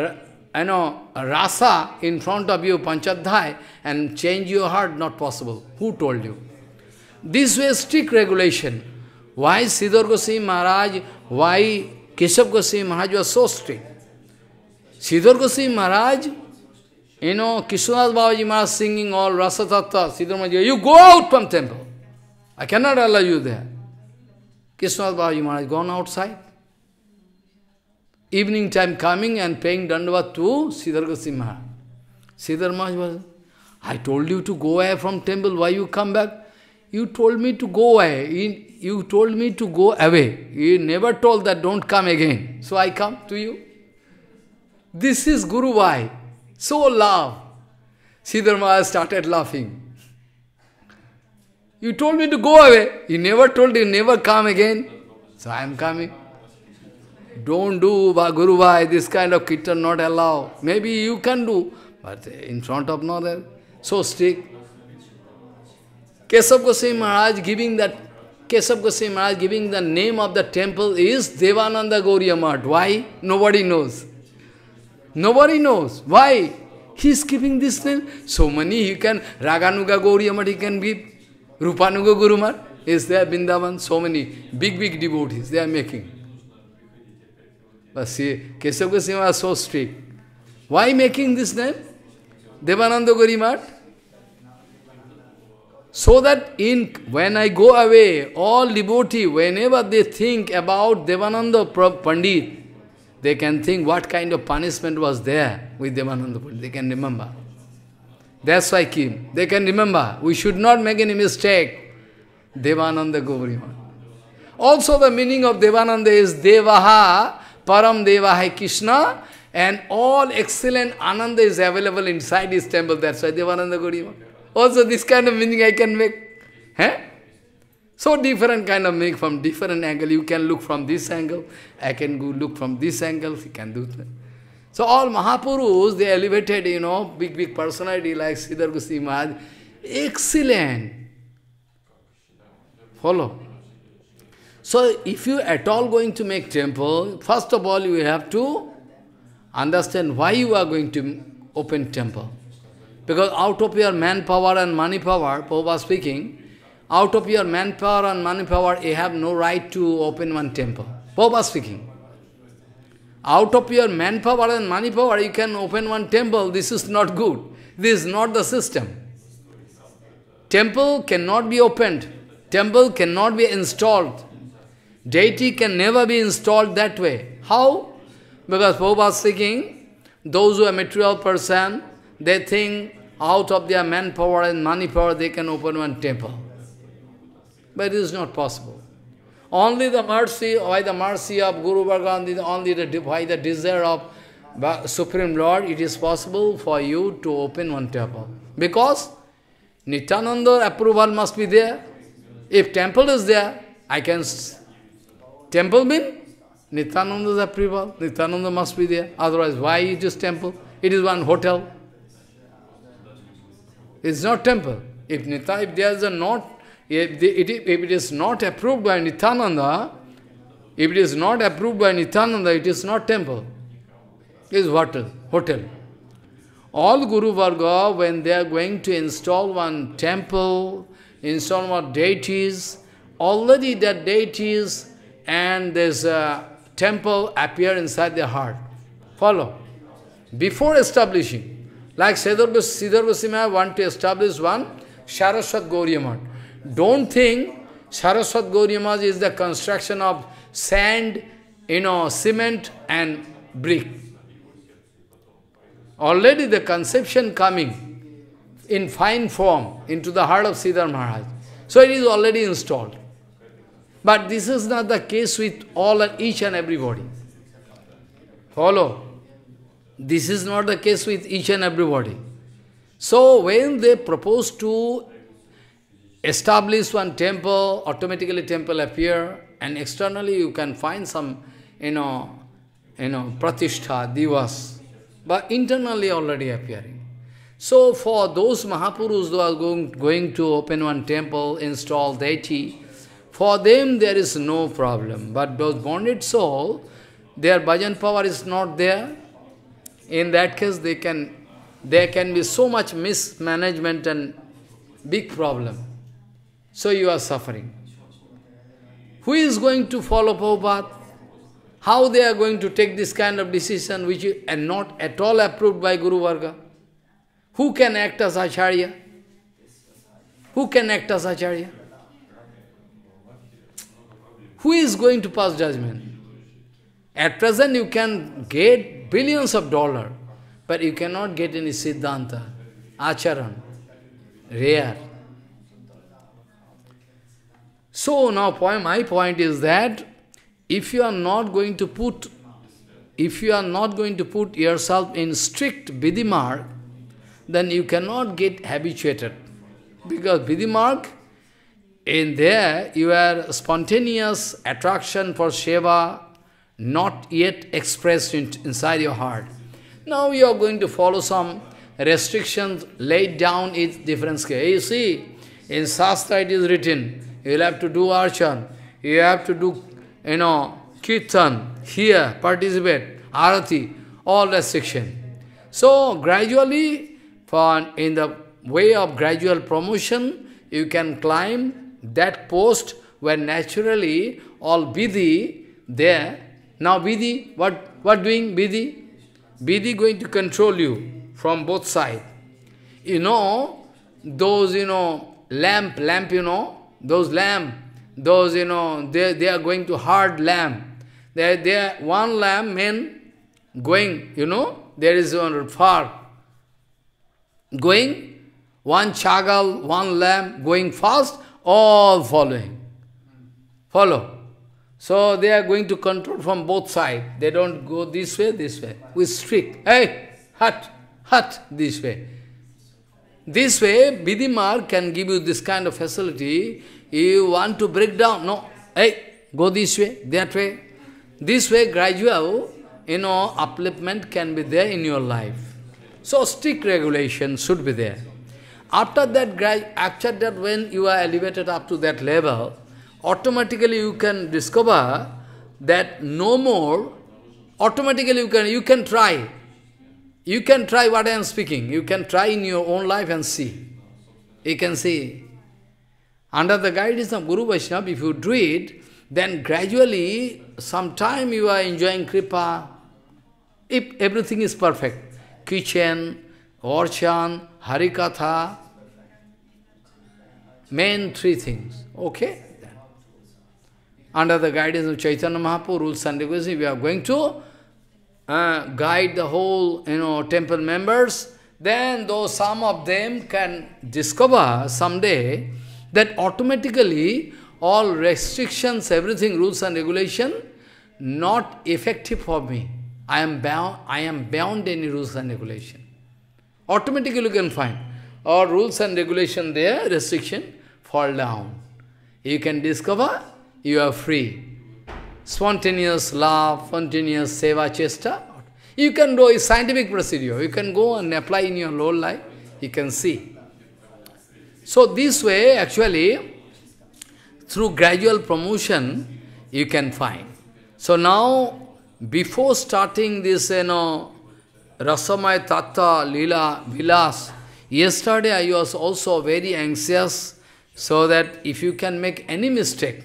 rasa in front of you, Panchadhyay, and change your heart, not possible. Who told you? This way, strict regulation. Why Sridhar Goswami Maharaj, why Keshav Goswami Maharaj was so strict? Sridhar Goswami Maharaj, Krishna Babaji Maharaj singing all Rasa Tattva, Sridhar Maharaj, you go out from temple. I cannot allow you there. Krishna Babaji Maharaj gone outside. Evening time coming and paying dandavat to Sridhar Goswami Maharaj. Sridhar Maharaj was, I told you to go away from temple, why you come back? You told me to go away. You told me to go away. You never told that don't come again. So I come to you. This is Guru why? So love. Sridhar Maharaj started laughing. You told me to go away. You never told you never come again. So I am coming. Don't do Guru Bhai, this kind of kirtan not allow. Maybe you can do, but in front of another, so strict. Keshav Goswami Maharaj giving the name of the temple is Devananda Gauriya Math. Why? Nobody knows. Nobody knows. Why? He is giving this name. So many he can, Raganuga Gauriya Math he can give. Rupanuga Guru Math is there, Vrindavan. So many big devotees they are making. But see, Keshav Goswami was so strict. Why making this name? Devananda Gauriya Math? So that when I go away, all devotee, whenever they think about Devananda Pandit, they can think what kind of punishment was there with Devananda Pandit. They can remember. That's why Kim. They can remember. We should not make any mistake. Devananda Gauriya Math. Also the meaning of Devananda is Devaha, Param Devaha Krishna, and all excellent Ananda is available inside his temple. That's why Devananda Gauriya Math. Also this kind of meaning I can make. So different kind of meaning from different angle. You can look from this angle. I can go look from this angle. You can do that. So all Mahapurus, they elevated, big personality like Sridhar Goswami Maharaj. Excellent. Follow. So if you at all going to make temple, first of all you have to understand why you are going to open temple. Because out of your manpower and money power, Prabhupada speaking, out of your manpower and money power, you have no right to open one temple. Prabhupada speaking. Out of your manpower and money power, you can open one temple. This is not good. This is not the system. Temple cannot be opened. Temple cannot be installed. Deity can never be installed that way. How? Because Prabhupada speaking, those who are material person, they think out of their manpower and money power, they can open one temple. But it is not possible. Only the mercy, by the mercy of Guru Bhagavan, only by the desire of Supreme Lord, it is possible for you to open one temple. Because Nityananda approval must be there. If temple is there, I can... Temple means Nityananda's approval. Nityananda must be there. Otherwise, why it is temple? It is one hotel. It is not temple. If there is a not... If it is not approved by Nityananda, it is not temple. It is hotel. All Guru Varga, when they are going to install one temple, install one deities, already that deities and this temple appear inside their heart. Follow. Before establishing, like Sridhar Goswami want to establish one Saraswat Gauriya Math. Don't think Saraswat Gauriya Math is the construction of sand, cement and brick. Already the conception coming in fine form into the heart of Sridhar Maharaj. So it is already installed. But this is not the case with each and everybody. Follow? This is not the case with each and everybody. So when they propose to establish one temple, automatically temple appear, and externally you can find some, pratishtha, divas, but internally already appearing. So for those Mahapurus who are going to open one temple, install deity, for them there is no problem. But those bonded soul, their bhajan power is not there. In that case, there can be so much mismanagement and big problem. So you are suffering. Who is going to follow Prabhupada? How they are going to take this kind of decision which is not at all approved by Guru Varga? Who can act as Acharya? Who can act as Acharya? Who is going to pass judgment? At present you can get billions of dollars, but you cannot get any Siddhanta, Acharan, rare. So now my point is that if you are not going to put yourself in strict Vidhi Marg, then you cannot get habituated. Because Vidhi Marg, in there, your spontaneous attraction for Seva not yet expressed inside your heart. Now you are going to follow some restrictions laid down in different scale. You see, in Shastra it is written, you will have to do Archan, you have to do, Kirtan, here, participate, Arati, all restriction. So gradually, in the way of gradual promotion, you can climb that post where naturally all Vidhi there. Now Vidhi, what doing Vidhi? Vidhi going to control you from both sides. Those, those lamp, those, they are going to hard lamp. They are one lamp, men, going, there is one far, going, one chagal, one lamp, going fast, all following. Follow. So they are going to control from both sides. They don't go this way, with strict. Hey, hut, this way. This way, Vidhi Marg can give you this kind of facility. You want to break down, no, hey, go this way, that way. This way, gradual, upliftment can be there in your life. So strict regulation should be there. After that, when you are elevated up to that level, automatically you can discover that no more, automatically you can try. You can try what I am speaking. You can try in your own life and see. You can see. Under the guidance of Guru Vaishnava, if you do it, then gradually, sometime you are enjoying Kripa. If everything is perfect. Kitchen, Orchan, Harikatha, main three things. Okay? Under the guidance of Chaitanya Mahaprabhu, rules and regulations, we are going to guide the whole, temple members. Then though some of them can discover someday that automatically all restrictions, everything, rules and regulation, not effective for me. I am bound any rules and regulation. Automatically you can find all rules and regulation there, restriction, fall down. You can discover you are free. Spontaneous love, spontaneous seva chesta. You can do a scientific procedure. You can go and apply in your whole life. You can see. So this way, actually, through gradual promotion, you can find. So now, before starting this, Rasamay Tattva, Lila, Lilas, yesterday I was also very anxious, so that if you can make any mistake,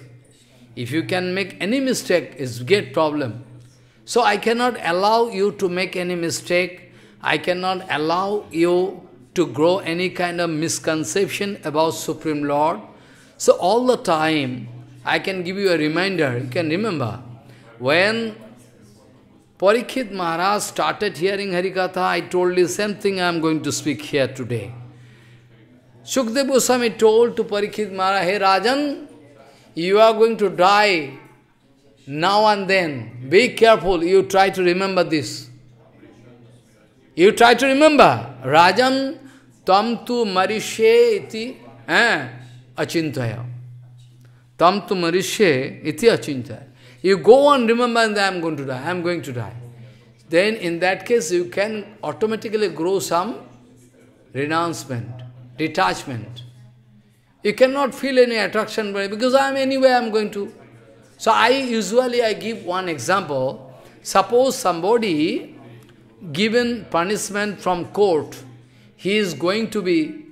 it's a great problem. So I cannot allow you to make any mistake, I cannot allow you to grow any kind of misconception about Supreme Lord. So all the time, I can give you a reminder, you can remember, when Parikshit Maharaj started hearing Harikatha, I told you same thing I am going to speak here today. Shukadev Goswami told to Parikshit Maharaj, hey Rajan, you are going to die now and then. Be careful, you try to remember this. You try to remember, Rajan tam tu marishe iti achintaya. Tam tu marishe iti achintaya. You go on remembering that I am going to die, I am going to die. Then in that case you can automatically grow some renouncement, detachment. You cannot feel any attraction because I am anyway I am going to. So I give one example. Suppose somebody given punishment from court, he is going to be,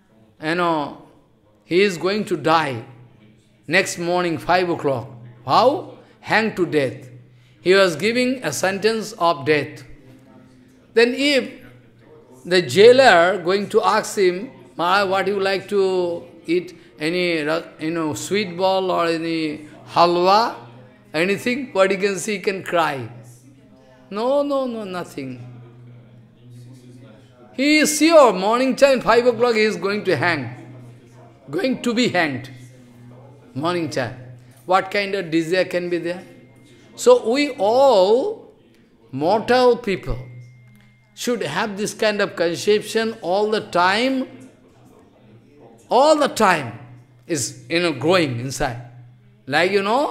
he is going to die next morning 5 o'clock. How? Hanged to death. He was giving a sentence of death. Then if the jailer going to ask him, Maharaj, what you like to eat? Any, sweet ball or any halwa? Anything? What you can see, he can cry. No, nothing. He is sure, morning time, 5 o'clock, he is going to hang. Going to be hanged. Morning time. What kind of desire can be there? So we all, mortal people, should have this kind of conception all the time. All the time is, growing inside. Like,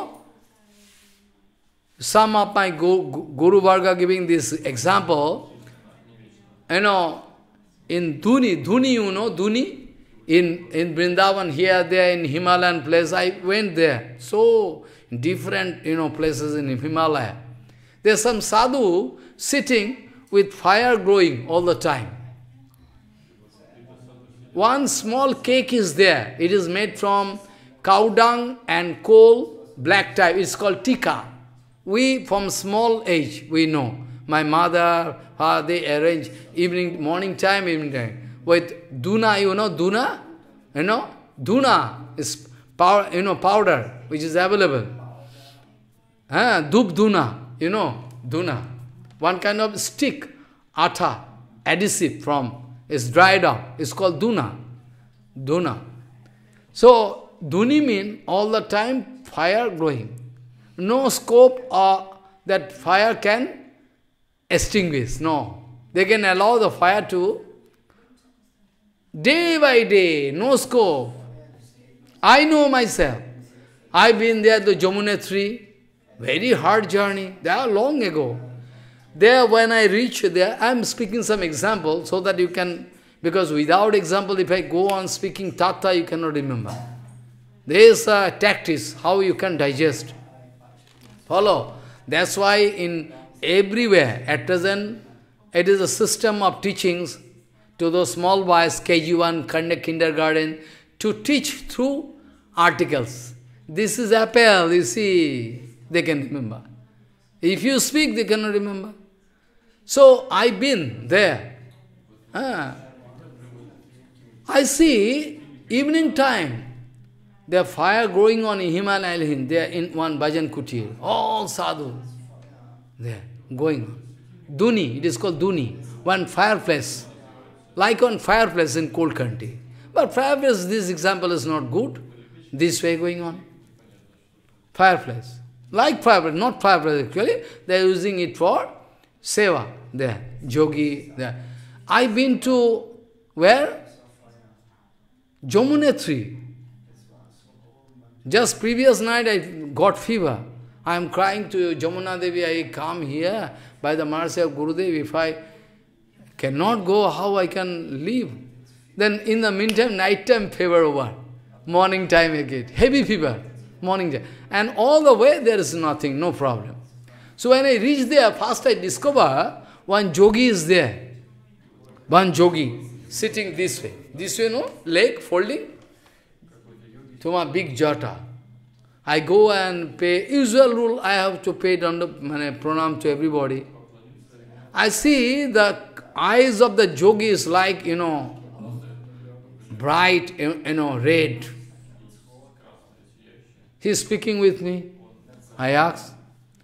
some of my Guru Varga giving this example, in Dhuni, Dhuni? In Vrindavan, here, there, in Himalayan place, I went there. So, different, places in Himalaya. There's some sadhu sitting with fire growing all the time. One small cake is there. It is made from cow dung and coal, black type. It's called tikka. We, from small age, we know. My mother, they arrange morning time, evening time. With duna, duna? Duna is powder, which is available. Dhup duna, duna. One kind of stick, atha, adhesive is dried up. It's called duna. Duna. So, duni means all the time fire growing. No scope that fire can extinguish. No. They can allow the fire to day by day, no scope. I know myself. I've been there, the Jamuna tree, very hard journey. There long ago. There, when I reach there, I'm speaking some example so that you can, because without example, if I go on speaking Tatha, you cannot remember. There is a tactics, how you can digest. Follow. That's why in everywhere, at present, it is a system of teachings to those small boys, KG1, kindergarten, to teach through articles. This is apple, you see, they can remember. If you speak, they cannot remember. So, I've been there. I see, evening time, there fire growing on Himalaya Hill, there in one Bhajan Kutir, all sadhu, there, going on. Duni, it is called Duni, one fireplace. Like on fireplace in cold country. But fireplace, this example is not good. This way going on. Fireplace. Like fireplace, not fireplace actually. They are using it for seva. There, yogi, there. I've been to, where? Jamunetri. Just previous night I got fever. I am crying to Jamuna Devi, I come here by the mercy of Gurudev. If I cannot go, how I can leave? Then in the meantime, night time fever over. Morning time again. Heavy fever. Morning time. And all the way there is nothing, no problem. So when I reach there, first I discover one yogi is there. One yogi sitting this way. This way, no? Leg folding. To my big jata. I go and pay. Usual rule, I have to pay pranam to everybody. I see the eyes of the yogi is like, bright, red. He is speaking with me. I asked.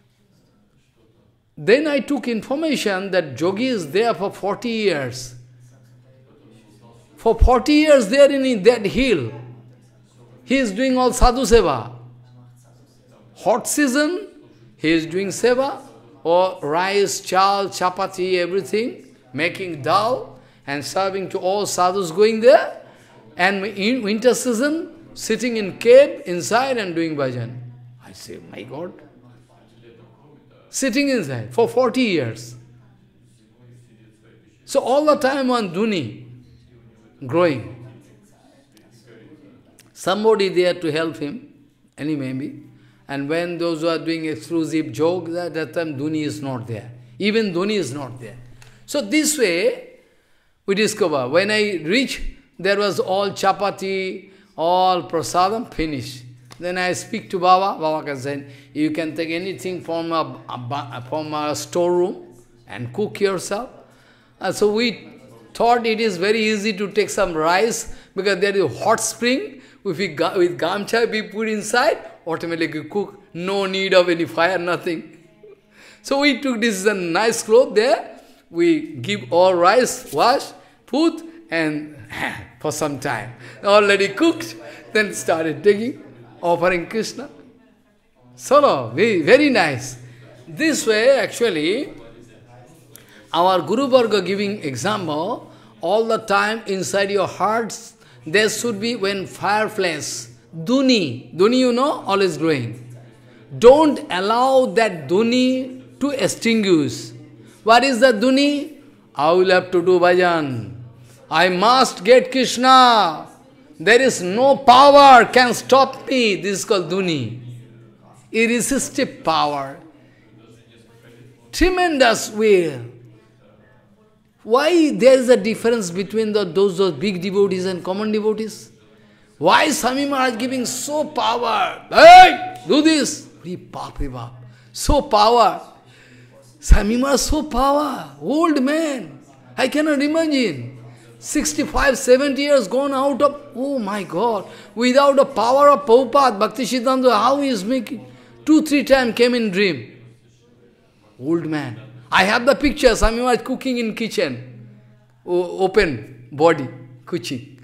Then I took information that yogi is there for 40 years. For 40 years there in that hill. He is doing all sadhu seva. Hot season, he is doing seva, or rice, chal, chapati, everything, making dal, and serving to all sadhus going there. And in winter season, sitting in cave inside and doing bhajan. I say, my God. Sitting inside for 40 years. So all the time on Duni, growing. Somebody there to help him, any maybe. And when those who are doing exclusive joke, that time Duni is not there. Even Duni is not there. So this way, we discover, when I reach, there was all chapati, all prasadam, finished. Then I speak to Baba. Baba can say, you can take anything from a storeroom and cook yourself. And so we thought it is very easy to take some rice, because there is a hot spring. If we with gamcha we put inside, automatically cook. No need of any fire, nothing. So we took this a nice cloth there. We give all rice, wash, put, and for some time. Already cooked, then started taking, offering Krishna. So, very, very nice. This way, actually, our Guru Varga giving example, all the time inside your hearts, there should be when fireplace, Duni, always growing. Don't allow that Duni to extinguish. What is the Duni? I will have to do bhajan. I must get Krishna. There is no power can stop me. This is called Duni. Irresistible power. Tremendous will. Why there is a difference between those big devotees and common devotees? Why Swami Maharaj giving so power? Hey, do this. So power. Swami Maharaj so power. Old man. I cannot imagine. 65, 70 years gone out of, oh my God, without the power of Prabhupada, Bhakti Siddhanta, how he is making? 2-3 times came in dream. Old man. I have the picture, Swami Maharaj cooking in kitchen, open body, cooking.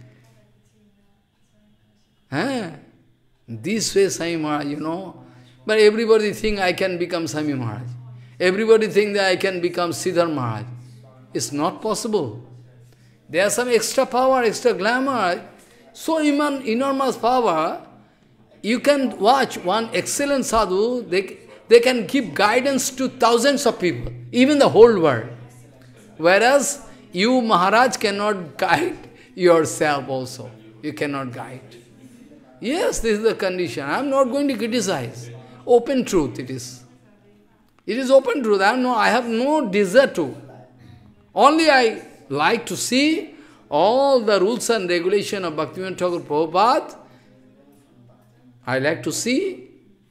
This way Swami Maharaj, but everybody think I can become Swami Maharaj. Everybody think that I can become Siddhar Maharaj. It's not possible. There is some extra power, extra glamour, so enormous power. You can watch one excellent sadhu, they can give guidance to thousands of people, even the whole world. Whereas you, Maharaj, cannot guide yourself also. You cannot guide. Yes, this is the condition. I am not going to criticize. Open truth it is. It is open truth. I have no desire to. Only I like to see all the rules and regulation of Bhaktivinoda Thakur Prabhupada. I like to see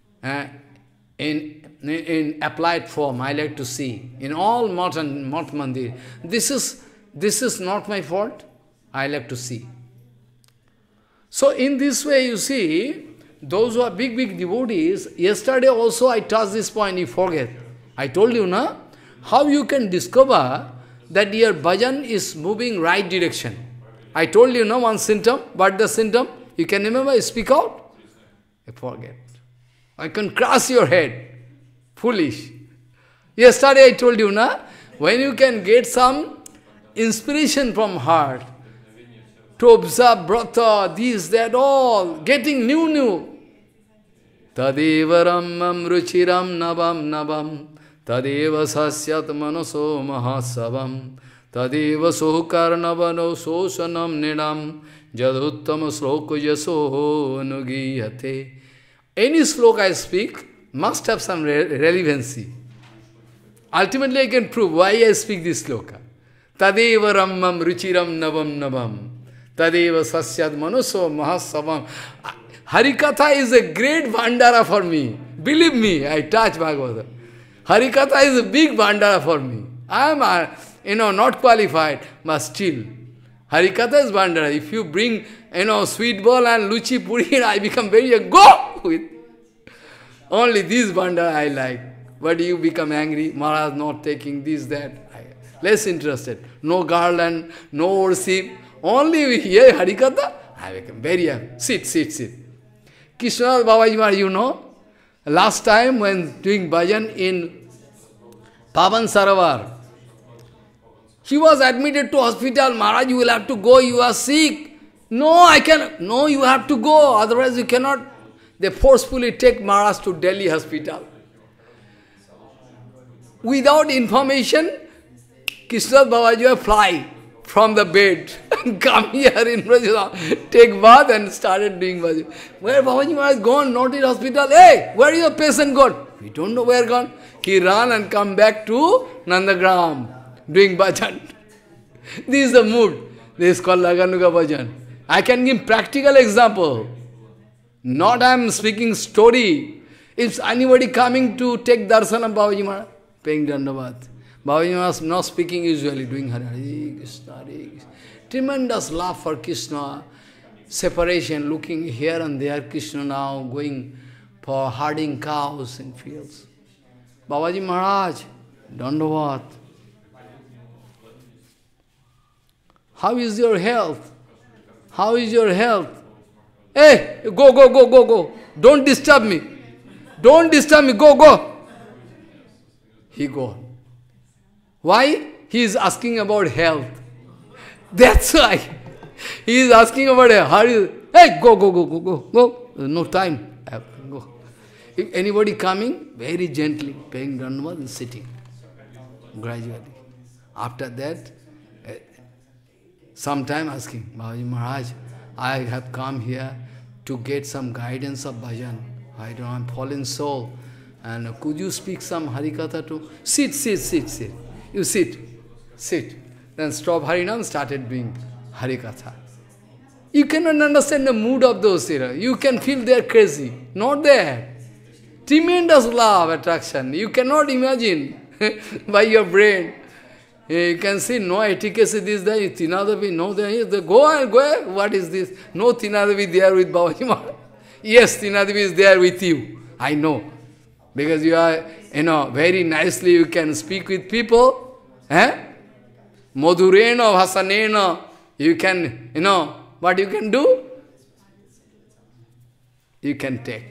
in applied form. I like to see in all Math Mandir. This is not my fault. I like to see. So in this way, you see, those who are big devotees, yesterday also I touched this point, you forget. I told you, na, how you can discover that your bhajan is moving right direction. I told you, no, one symptom, but the symptom, you can remember, speak out? I forget. I can crush your head. Foolish. Yesterday I told you, na, when you can get some inspiration from heart, to observe Vrata, this, that, all, getting new. Tadeva rammam ruchiram navam Tadeva sasyat manaso mahasavam Tadeva sohukarnavano sosanam nidam Jaduttama sloka yaso anugiyate. Any sloka I speak must have some relevancy. Ultimately I can prove why I speak this sloka. Tadeva rammam ruchiram navam Tadeva sasyat manaso mahasavam. Harikatha is a great Bhandara for me. Believe me, I touch Bhagavatam. Harikatha is a big Bhandara for me. I not qualified, but still. Harikatha is Bandara. If you bring, sweet ball and luchi puri, I become very, go with. Only this Bandara I like. But you become angry, Maharaj not taking this, that. Less interested. No garland, no worship. Only we hear Harikatha, I become very happy. Sit. Krishna Babaji, last time when doing bhajan in Pavan Sarovar, he was admitted to hospital. Maharaj, you will have to go, you are sick. No, I cannot. No, you have to go, otherwise you cannot. They forcefully take Maharaj to Delhi hospital. Without information, Krishna Babaji fly from the bed and come here in Vraja, take bath and started doing bhajan. Where Babaji Maharaj gone, not in hospital? Hey, where is your patient gone? We don't know where gone. He ran and come back to Nandagram, doing bhajan. This is the mood. This is called Raganuga Bhajan. I can give practical example. Not I am speaking story. If anybody coming to take darshan of Babaji Maharaj, paying dandavat. Babaji Maharaj not speaking usually, doing Hare Krishna, Hare Krishna. Tremendous love for Krishna. Separation, looking here and there, Krishna now going for herding cows in fields. Babaji Maharaj, dandavat. How is your health? How is your health? Hey, go. Don't disturb me. Don't disturb me, go. He go. Why? He is asking about health. That's why. He is asking about how you. Hey, go. No time. Go. If anybody coming, very gently, paying dandavat and sitting. Gradually. After that, sometime asking, Babaji Maharaj, I have come here to get some guidance of bhajan. I don't know, I'm fallen soul. And could you speak some Harikatha to? Sit. You sit. Then stop Harinam, started doing Harikatha. You cannot understand the mood of those. You can feel they are crazy. Not there. Tremendous love, attraction. You cannot imagine by your brain. You can see no etiquette, this, that, Tinadavi, no, there, go, what is this? No Tinadavi there with Babaji Maharaj. Yes, Tinadavi is there with you. I know. Because you are, very nicely you can speak with people. Madhurena, Hasanena, you can, what you can do? You can take.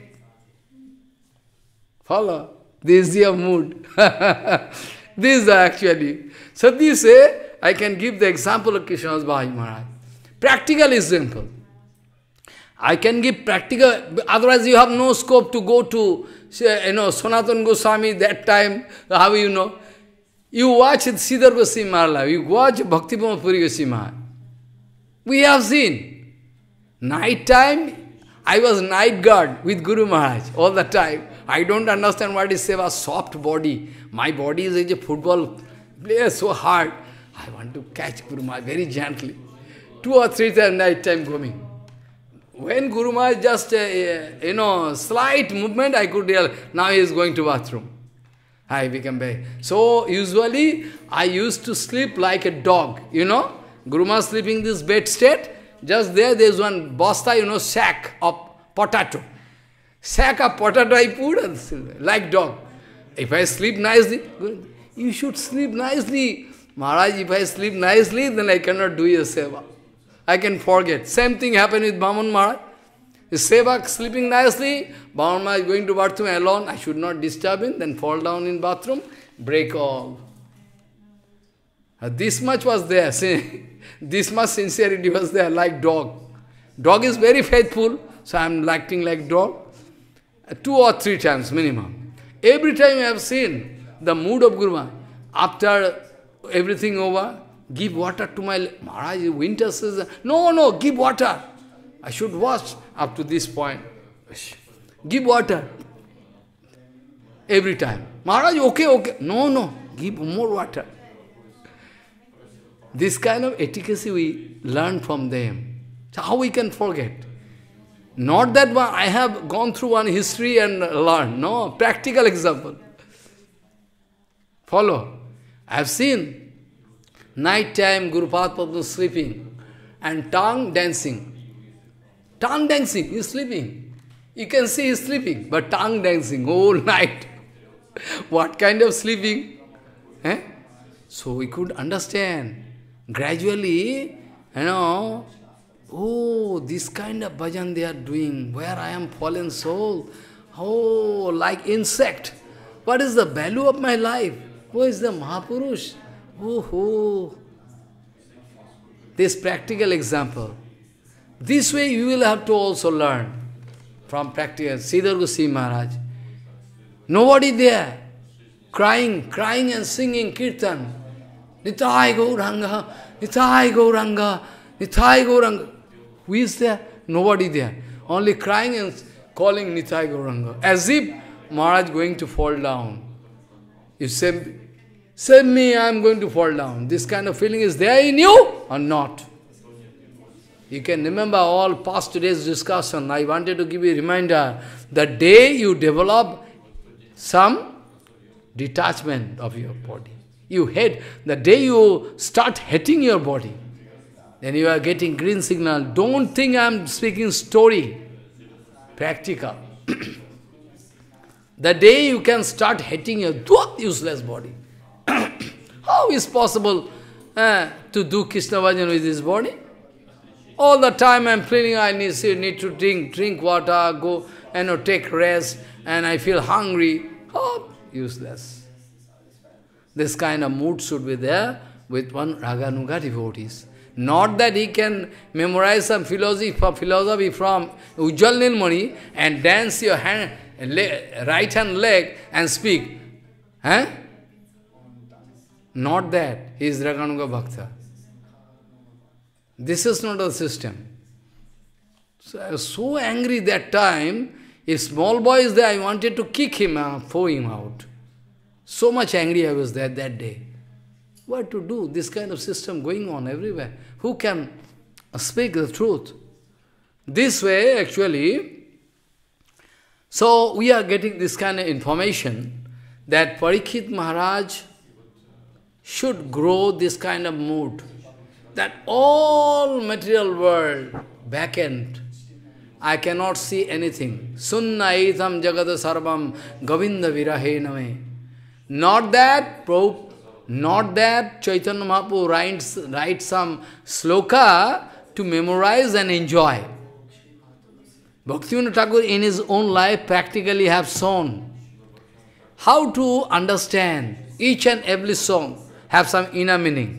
Follow? This is your mood. This is actually. So this way, I can give the example of Krishna's Babaji Maharaj. Practical example. I can give practical, otherwise you have no scope to go to, Sanatana Goswami that time, how you know? You watch Siddhar Goswami Maharaj, you watch Bhakti Puri Goswami Maharaj. We have seen. Night time, I was night guard with Guru Maharaj all the time. I don't understand what is seva, soft body. My body is like a football player, so hard. I want to catch Guru Maharaj very gently. 2 or 3 times night time coming. When Guru Maharaj just, slight movement, I could realize, now he is going to bathroom. I become very... So, usually, I used to sleep like a dog, Guru Maharaj sleeping this bed state, just there is one basta, sack of potato. Sack of potato I put and sleep, like dog. If I sleep nicely, you should sleep nicely. Maharaj, if I sleep nicely, then I cannot do your seva. I can forget. Same thing happened with Bhaman Maharaj. The seva sleeping nicely, Bhaman Maharaj going to bathroom alone, I should not disturb him, then fall down in bathroom, break all. This much was there, this much sincerity was there, like dog. Dog is very faithful, so I am acting like dog. 2 or 3 times minimum. Every time I have seen the mood of Guru Maharaj, after everything over, give water to my... Maharaj, winter says, no, give water. I should wash up to this point. Give water. Every time. Maharaj, okay. No, give more water. This kind of etiquette we learn from them. So how we can forget? Not that one, I have gone through one history and learned. No, practical example. Follow. I have seen Night time, Guru Padma is sleeping, and tongue dancing. Tongue dancing, he is sleeping. You can see he is sleeping, but tongue dancing all night. What kind of sleeping? Eh? So we could understand. Gradually, oh, this kind of bhajan they are doing, where I am fallen soul. Oh, like insect. What is the value of my life? Who is the Mahapurush? Oh. This practical example. This way you will have to also learn from practical. Siddhar Goswami Maharaj. Nobody there. Crying and singing kirtan. Nitai Gauranga, Nitai Gauranga, Nitai Gauranga. Who is there? Nobody there. Only crying and calling Nitai Gauranga. As if Maharaj going to fall down. You say, save me, I am going to fall down. This kind of feeling is there in you or not? You can remember all past today's discussion. I wanted to give you a reminder. The day you develop some detachment of your body, you hate, the day you start hating your body, then you are getting green signal. Don't think I am speaking story. Practical. The day you can start hating your useless body. How is possible to do Krishna Bhajan with this body? All the time I am feeling I need to drink water, go and take rest, and I feel hungry. Oh, useless. This kind of mood should be there with one Raganuga devotees. Not that he can memorize some philosophy from Ujjal Nilmani and dance your right hand leg and speak. Not that. He is Raganuga Bhakta. This is not a system. So I was so angry that time. If small boy is there, I wanted to kick him out, throw him out. So much angry I was there that day. What to do? This kind of system going on everywhere. Who can speak the truth? This way, actually, so we are getting this kind of information that Parikshit Maharaj should grow this kind of mood, that all material world, back end, I cannot see anything. Sunna itham jagata sarvam govinda virahe name. Not that Chaitanya Mahaprabhu writes some sloka to memorize and enjoy. Bhaktivinoda Thakur in his own life practically have shown how to understand each and every song, have some inner meaning.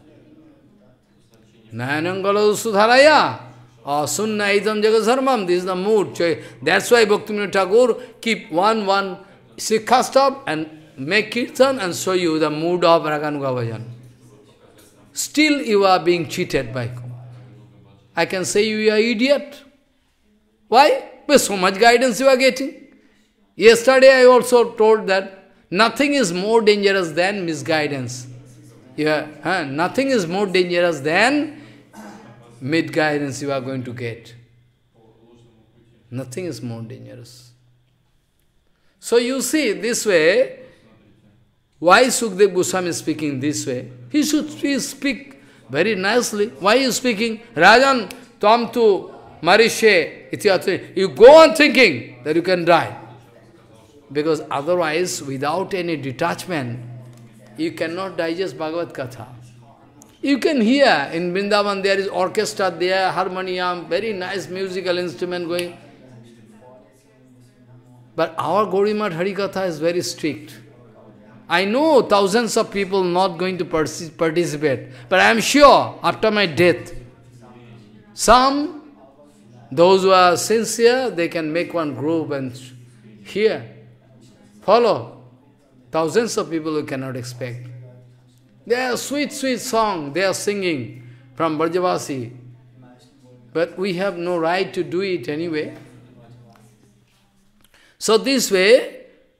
Nayanangala sudharaya, or sunna idam jagasarmam, this is the mood. That's why Bhaktivinoda Thakur keep one sikha and make kirtan and show you the mood of Raganuga Bhajan. Still you are being cheated by him. I can say you are idiot. Why? With so much guidance you are getting. Yesterday I also told that nothing is more dangerous than misguidance. Nothing is more dangerous than misguidance you are going to get. Nothing is more dangerous. So you see, this way, why Shukadev Goswami is speaking this way? He should speak very nicely. Why is speaking? Rajan, tam tu marishe ityatri. You go on thinking that you can die. Because otherwise, without any detachment, you cannot digest Bhagavad Katha. You can hear in Vrindavan there is orchestra there, harmonium, very nice musical instrument going. But our Gaurimat Harikatha is very strict. I know thousands of people not going to participate, but I am sure after my death, those who are sincere, they can make one group and hear, follow. Thousands of people who cannot expect. They are sweet song, they are singing from Brajavasi. But we have no right to do it anyway. So this way,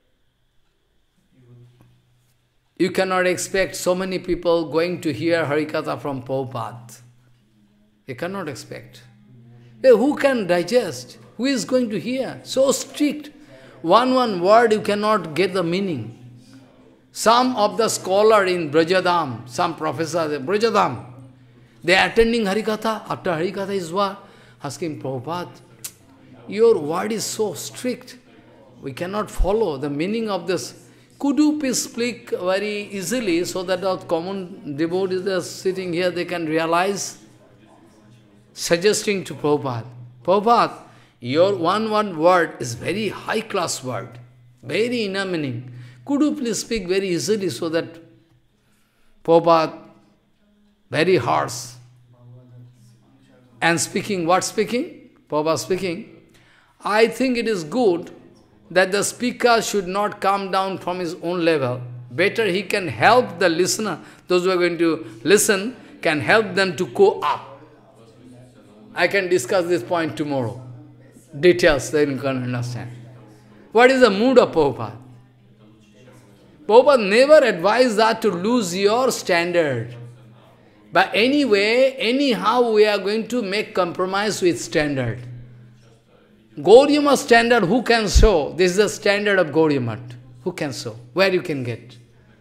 you cannot expect so many people going to hear Harikatha from Prabhupada. You cannot expect. Who can digest? Who is going to hear? So strict. One word you cannot get the meaning. Some of the scholar in Vrajadam, some professors in Vrajadam, they are attending Harikatha. After Harikatha is what? Asking Prabhupada, your word is so strict. We cannot follow the meaning of this. Could you please speak very easily so that our common devotees are sitting here, they can realize? Suggesting to Prabhupada, Prabhupada, your one word is very high-class word, very inner meaning. Could you please speak very easily so that Prabhupada, very harsh, and speaking, what speaking? Prabhupada speaking, I think it is good that the speaker should not come down from his own level. Better he can help the listener, those who are going to listen, can help them to go up. I can discuss this point tomorrow. Details, then you can understand. What is the mood of Prabhupada? Prabhupada never advised that to lose your standard. But anyway, anyhow we are going to make compromise with standard. Gaudiya Math standard, who can show? This is the standard of Gaudiya Math. Who can show? Where you can get?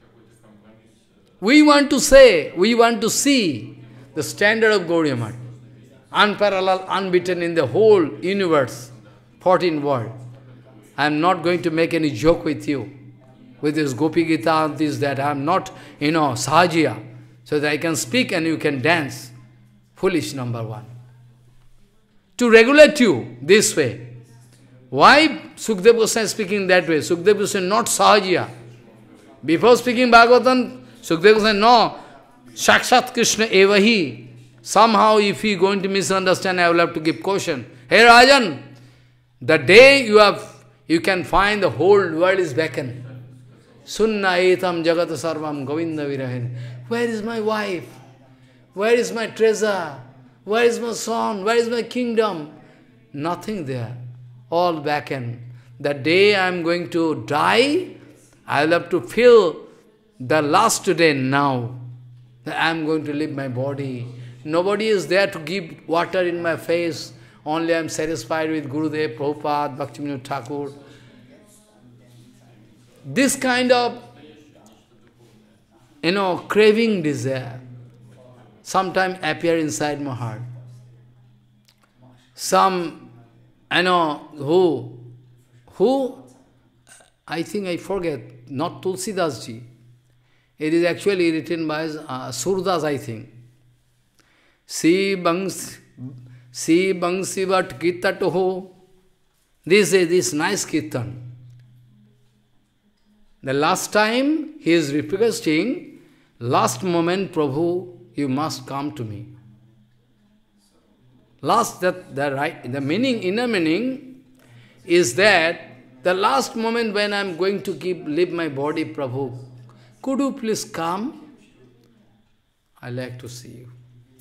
We want to say, we want to see the standard of Gaudiya Math. Unparalleled, unbeaten in the whole universe, 14 world. I am not going to make any joke with you. With this Gopi Gita, this, that. I am not, Sahajiya. So that I can speak and you can dance. Foolish, number one. To regulate you this way. Why Shukadev Goswami is speaking that way? Shukadev Goswami not Sahajiya. Before speaking Bhagavatam, Shukadev Goswami, no, Sakshat Krishna evahi. Somehow if he is going to misunderstand, I will have to give caution. Hey Rajan, the day you can find the whole world is vacant. Sunna etam jagat sarvam govinda virahin. Where is my wife? Where is my treasure? Where is my son? Where is my kingdom? Nothing there. All vacant. The day I am going to die, I will have to feel the last day now. I am going to leave my body. Nobody is there to give water in my face. Only I am satisfied with Gurudev, Prabhupada, Bhaktivinoda Thakur. This kind of, craving desire sometimes appear inside my heart. Some, who, I think I forget, not Tulsidas ji. It is actually written by Surdas, I think. Si bangsi vat kirtatoho. This is this nice kirtan. The last time he is requesting, last moment, Prabhu, you must come to me. The meaning, inner meaning is that the last moment when I am going to leave my body, Prabhu, could you please come? I like to see you.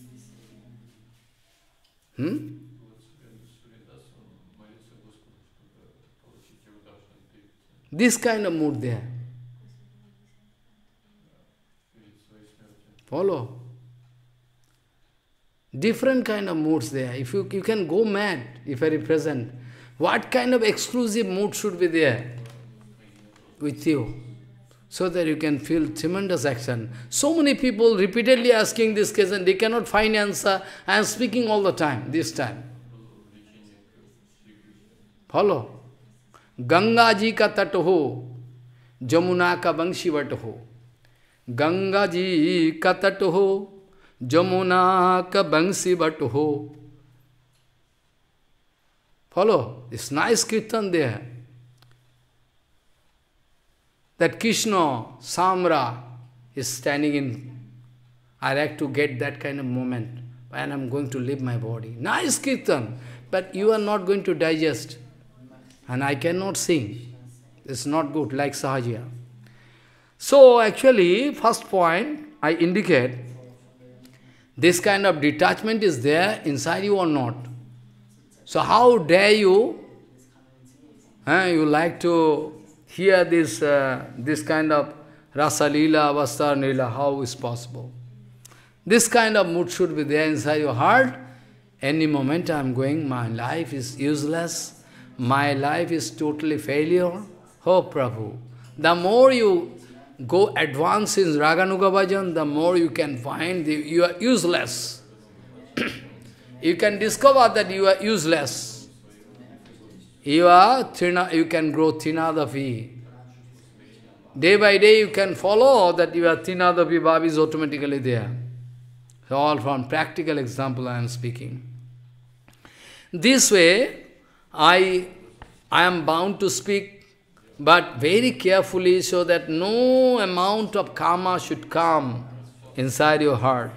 This kind of mood there. Follow? Different kind of moods there. If you can go mad if I represent. What kind of exclusive mood should be there with you? So that you can feel tremendous action. So many people repeatedly asking this question, they cannot find answer. I am speaking all the time, this time. Follow? Ganga ji ka tat ho, Jamuna ka bangshi vat ho. Ganga ji ka tat ho, Jamuna ka bangshi vat ho. Follow? It's nice kirtan there. That Krishna, Samra, is standing in. I like to get that kind of moment when I'm going to leave my body. Nice kirtan, but you are not going to digest. And I cannot sing. It's not good, like Sahajiya. So actually, first point, I indicate, this kind of detachment is there inside you or not. So how dare you, you like to hear this kind of Rasa Lila, Vastra Lila, how is possible? This kind of mood should be there inside your heart. Any moment I am going, my life is useless. My life is totally failure. Oh Prabhu, the more you go advance in Raganuga Bhajan, the more you can find you are useless. You can discover that you are useless. You can grow Trinadapi. Day by day you can follow that you are Trinadapi, Bhav is automatically there. So all from practical example I am speaking. This way, I am bound to speak, but very carefully so that no amount of karma should come inside your heart.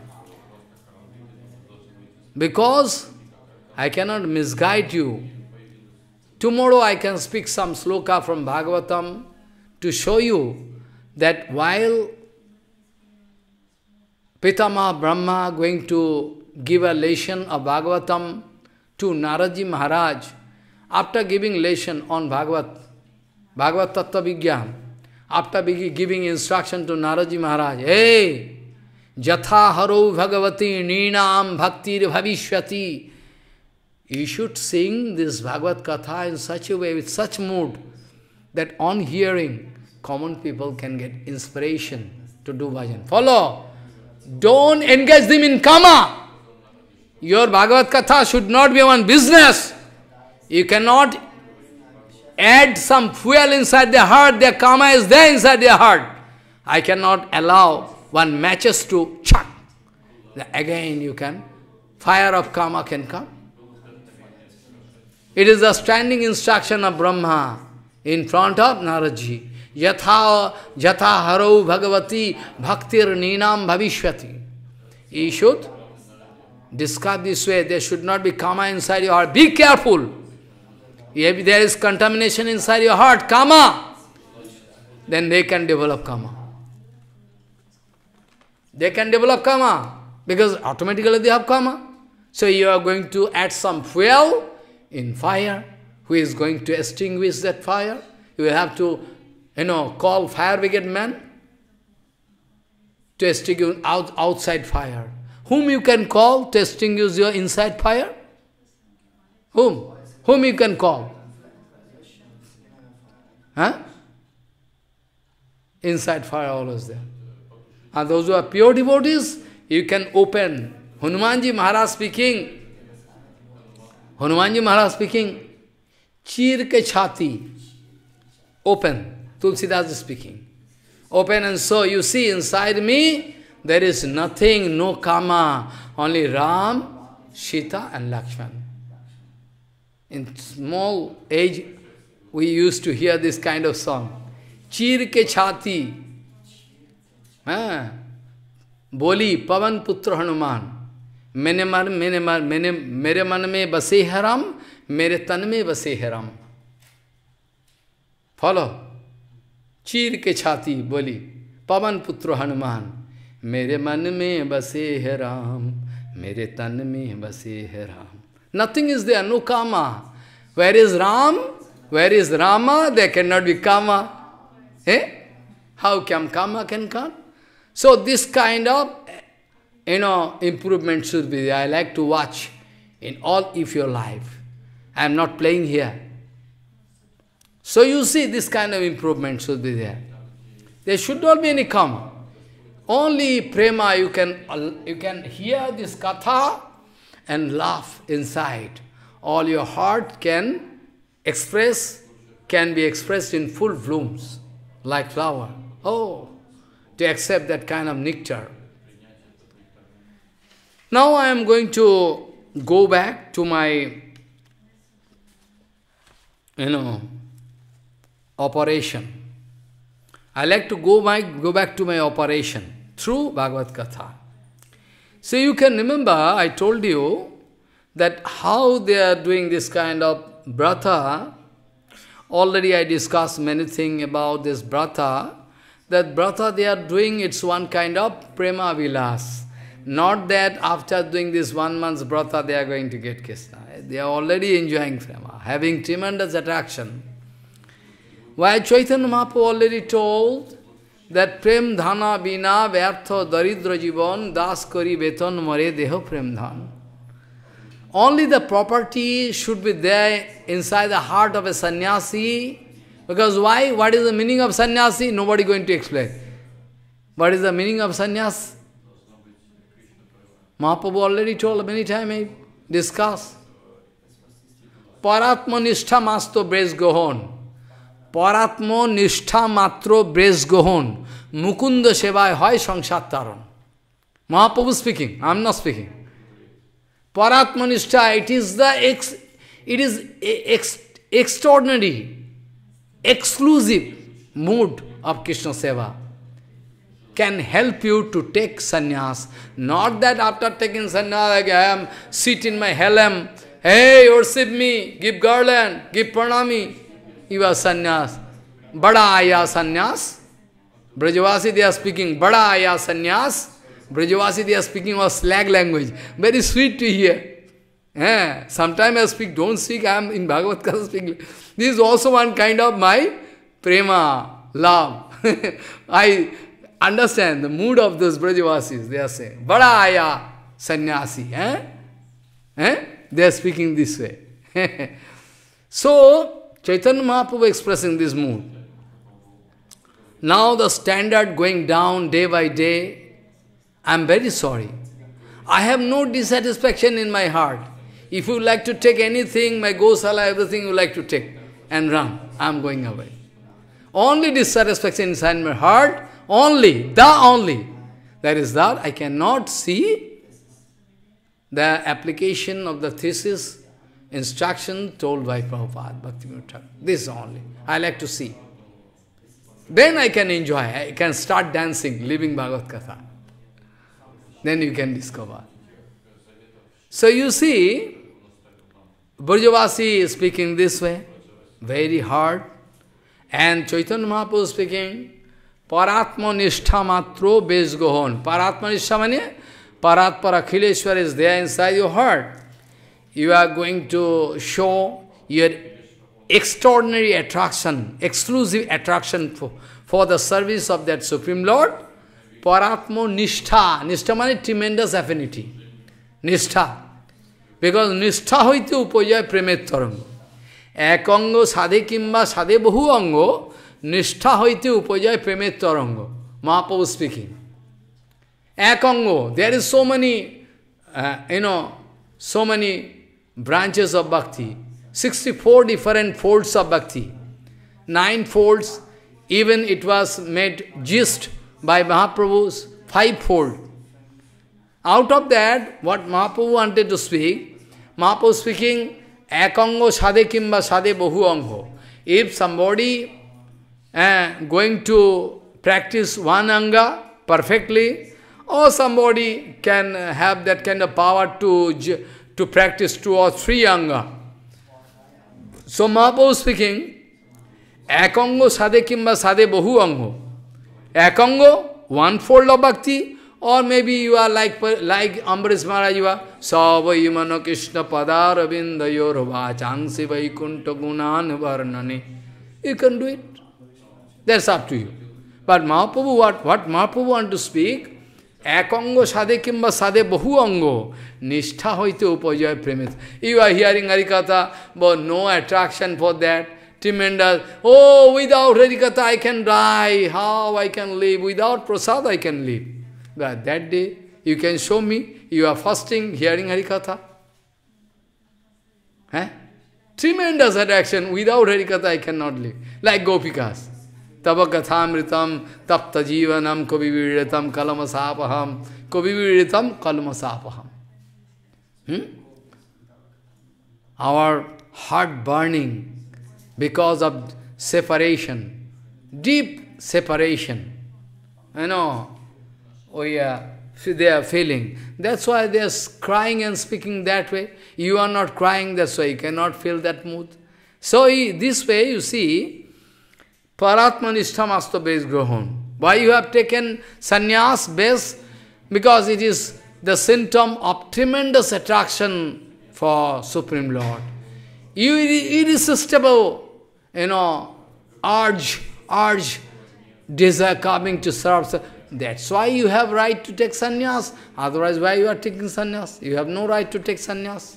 Because I cannot misguide you. Tomorrow I can speak some sloka from Bhagavatam to show you that while Pitama Brahma going to give a lesson of Bhagavatam to Naradji Maharaj, after giving lesson on Bhagavat Tattva Vigyan, after giving instruction to Naradji Maharaj, hey, Jatha haro bhagavati ninam bhaktir bhavishwati. You should sing this Bhagavad Katha in such a way, with such mood, that on hearing, common people can get inspiration to do bhajan. Follow. Don't engage them in karma. Your Bhagavad Katha should not be one business. You cannot add some fuel inside their heart. Their karma is there inside their heart. I cannot allow one matches to chuck. Again you can, fire of karma can come. It is a standing instruction of Brahma in front of Naradji. Jatha haro bhagavati bhaktir ninam bhavishwati. You should describe this way. There should not be karma inside your heart. Be careful. If there is contamination inside your heart, karma, then they can develop karma. They can develop karma, because automatically they have karma. So you are going to add some fuel in fire. Who is going to extinguish that fire? You will have to, call fire brigade man to extinguish outside fire. Whom you can call to extinguish your inside fire? Whom? Whom you can call? Huh? Inside fire always there. And those who are pure devotees, you can open. Hanumanji Maharaj speaking. Hanumanji Maharaj speaking. Chir ke chhati. Open. Tulsidas is speaking. Open, and so you see inside me, there is nothing, no karma. Only Ram, Sita and Lakshman. In small age, we used to hear this kind of song. Chir ke chhati. Boli pavan putra Hanuman. Mere man mein base haram, mere tan mein base haram. Follow. Chir ke chhati boli pavan putra Hanuman. Mere man mein base haram, mere tan mein base haram. Nothing is there, no karma. Where is Ram? Where is Rama? There cannot be karma. How come karma can come? So this kind of, improvement should be there. I like to watch in all of your life. I am not playing here. So you see this kind of improvement should be there. There should not be any karma. Only prema, you can hear this katha and laugh inside. All your heart can be expressed in full blooms, like flower. Oh, to accept that kind of nectar. Now I am going to go back to my, operation. I like to go back to my operation through Bhagavad Katha. So you can remember, I told you that how they are doing this kind of Vrata. Already I discussed many things about this Vrata. That Vrata they are doing, it's one kind of prema vilas. Not that after doing this 1 month's Vrata they are going to get Krishna. They are already enjoying prema, having tremendous attraction. Why Chaitanya Mahaprabhu already told that prem dhana bina vyartha daridra jivan das kari beton mare deho prem dhan. Only the property should be there inside the heart of a sannyasi. Because why? What is the meaning of sannyasi? Nobody going to explain. What is the meaning of sannyas? Mahaprabhu already told many times, I discussed. Paratma nishtha masto bres gohon. Paratma nishtha matro bres gohon. Mukunda sevai hoy sangsar taron. Mahaprabhu speaking, I am not speaking. Paratma nishtha, it is extraordinary, exclusive mood of Krishna Seva. Can help you to take sannyas. Not that after taking sannyas, like I am sit in my helm, hey, worship me, give garland, give pranami, you are sannyas. Bada aya sannyas. Brajavasi they are speaking, Bada aya sannyas. Brajavasi they are speaking of slag language. Very sweet to hear. Sometimes I speak, don't speak, I am in Bhagavad Gita speaking. This is also one kind of my prema, love. I understand the mood of those Brajavasis. They are saying, Bada aya sannyasi. They are speaking this way. So, Chaitanya Mahaprabhu expressing this mood. Now the standard going down day by day. I am very sorry. I have no dissatisfaction in my heart. If you like to take anything, my Gosala, everything you like to take and run, I am going away. Only dissatisfaction inside my heart, only. That is that I cannot see the application of the thesis, instruction told by Prabhupada, Bhaktivinoda Thakur. This only. I like to see. Then I can enjoy, I can start dancing, living Bhagavad Katha. Then you can discover. So you see, Brajavasi is speaking this way, very hard, and Chaitanya Mahaprabhu is speaking, Paratma nishtha matro bes gohon. Paratma nishtha means, Paratpara Akhileshwar is there inside your heart. You are going to show your extraordinary attraction, exclusive attraction for the service of that Supreme Lord. Paratma nishtha. Nishtha means tremendous affinity. Nishtha. Because nishtha hoite upajaya premet tarango. Ekango sadhe kimba sadhe bahu ango. Nishtha hoite upajaya premet tarango. Mahaprabhu speaking. Ekango. There is so many, so many branches of bhakti. 64 different folds of bhakti. 9 folds. Even it was made gist by Mahaprabhu's 5-fold. Out of that, what Mahaprabhu wanted to speak, Mahaprabhu speaking, Ekango sadhe kimba sadhe bahu ango. If somebody going to practice one anga perfectly, or somebody can have that kind of power to practice 2 or 3 anga. So Mahaprabhu speaking, Ekango sadhe kimba sadhe bahu ango. Ekango, 1-fold of bhakti, or maybe you are like Ambaresh Maharaj, you are Savayimana Krishna Padaravindayor Vachansi Vaikunta Gunan Varnani. You can do it. That's up to you. But Mahaprabhu, what Mahaprabhu want to speak? Ekango sadhe kimba sadhe bahu ango. Nishtha hoite upajaya premit. You are hearing Harikatha, but no attraction for that. Tremendous. Oh, without Harikatha I can die. How I can live? Without prasad I can live. But that day, you can show me, you are fasting, hearing Harikatha. Tremendous attraction. Without Harikatha I cannot live. Like Gopikas. Tava kathamritam tapta jivanam kaviviritam kalamasapaham kaviviritam kalamasapaham. Our heart burning because of separation, deep separation. They are feeling. That's why they are crying and speaking that way. You are not crying, that's why you cannot feel that mood. So this way, you see, Paratma nishtha masto bes grohon. Why you have taken sannyas base? Because it is the symptom of tremendous attraction for Supreme Lord. You irresistible, urge, desire coming to serve. That's why you have right to take sannyas. Otherwise, why you are taking sannyas? You have no right to take sannyas.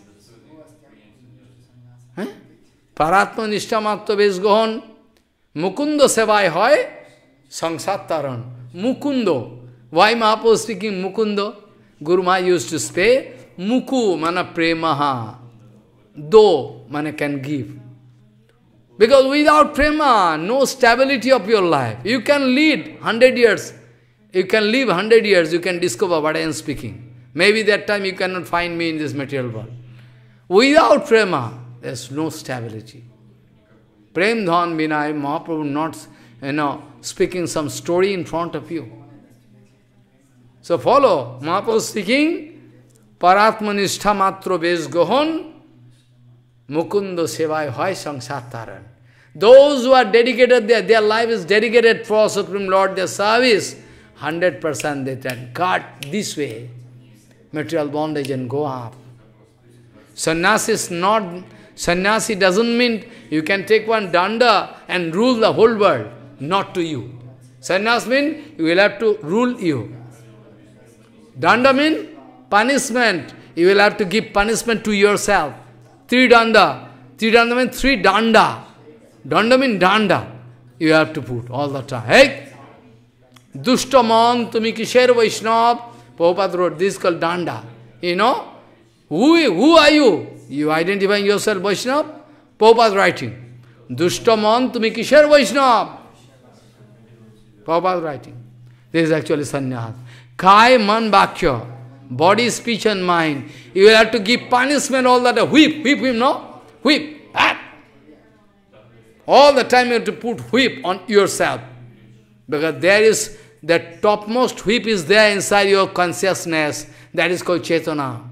Paratma nishtha matto bes gohon. Mukunda sevai hoy sangsar taran. Mukundo. Why Mahaprabhu is speaking Mukundo? Guru Maharaj used to say, Muku mana premaha. Do mana can give. Because without prema, no stability of your life. You can lead 100 years. You can live 100 years, you can discover what I am speaking. Maybe that time you cannot find me in this material world. Without prema, there is no stability. Prem Dhan Vinay, Mahaprabhu not, speaking some story in front of you. So follow, Mahaprabhu speaking, Paratmanishtha matro besh gohon, Mukundo sevai hoy sangsataran. Those who are dedicated, their life is dedicated for Supreme Lord, their service, 100% they can cut this way, material bondage and go up. Sannyasi doesn't mean you can take one danda and rule the whole world, not to you. Sannyas means you will have to rule you. Danda means punishment, you will have to give punishment to yourself. Three danda means three danda. Danda means danda, you have to put all the time. Hey! Dushtaman, tumi kisher Vaishnav, Prabhupada wrote, this is called danda. You know? Who are you? You identifying yourself Vaishnav? Prabhupada writing. Dushtaman, tumi kisher Vaishnav. Prabhupada writing. This is actually sannyas. Kai man bhakya, body, speech and mind. You will have to give punishment all that. Whip him, no? Whip. All the time you have to put whip on yourself. Because there is, that topmost whip is there inside your consciousness. That is called Chetana.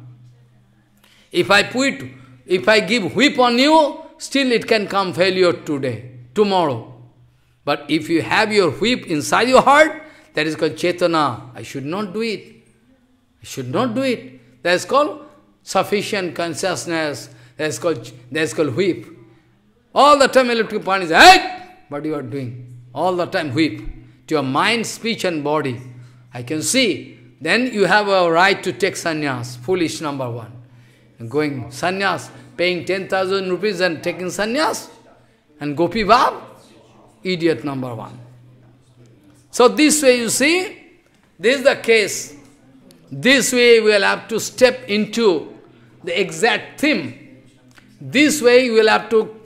If I give whip on you, still it can come failure today, tomorrow. But if you have your whip inside your heart, that is called Chetana. I should not do it. I should not do it. That is called sufficient consciousness. That is called whip. All the time you have to punish. Hey! What you are doing? All the time whip. To your mind, speech and body. I can see. Then you have a right to take sannyas. Foolish number one. And going sannyas, paying 10,000 rupees and taking sannyas. And gopi bhav. Idiot number one. So this way you see, this is the case. This way we will have to step into the exact theme. This way you will have to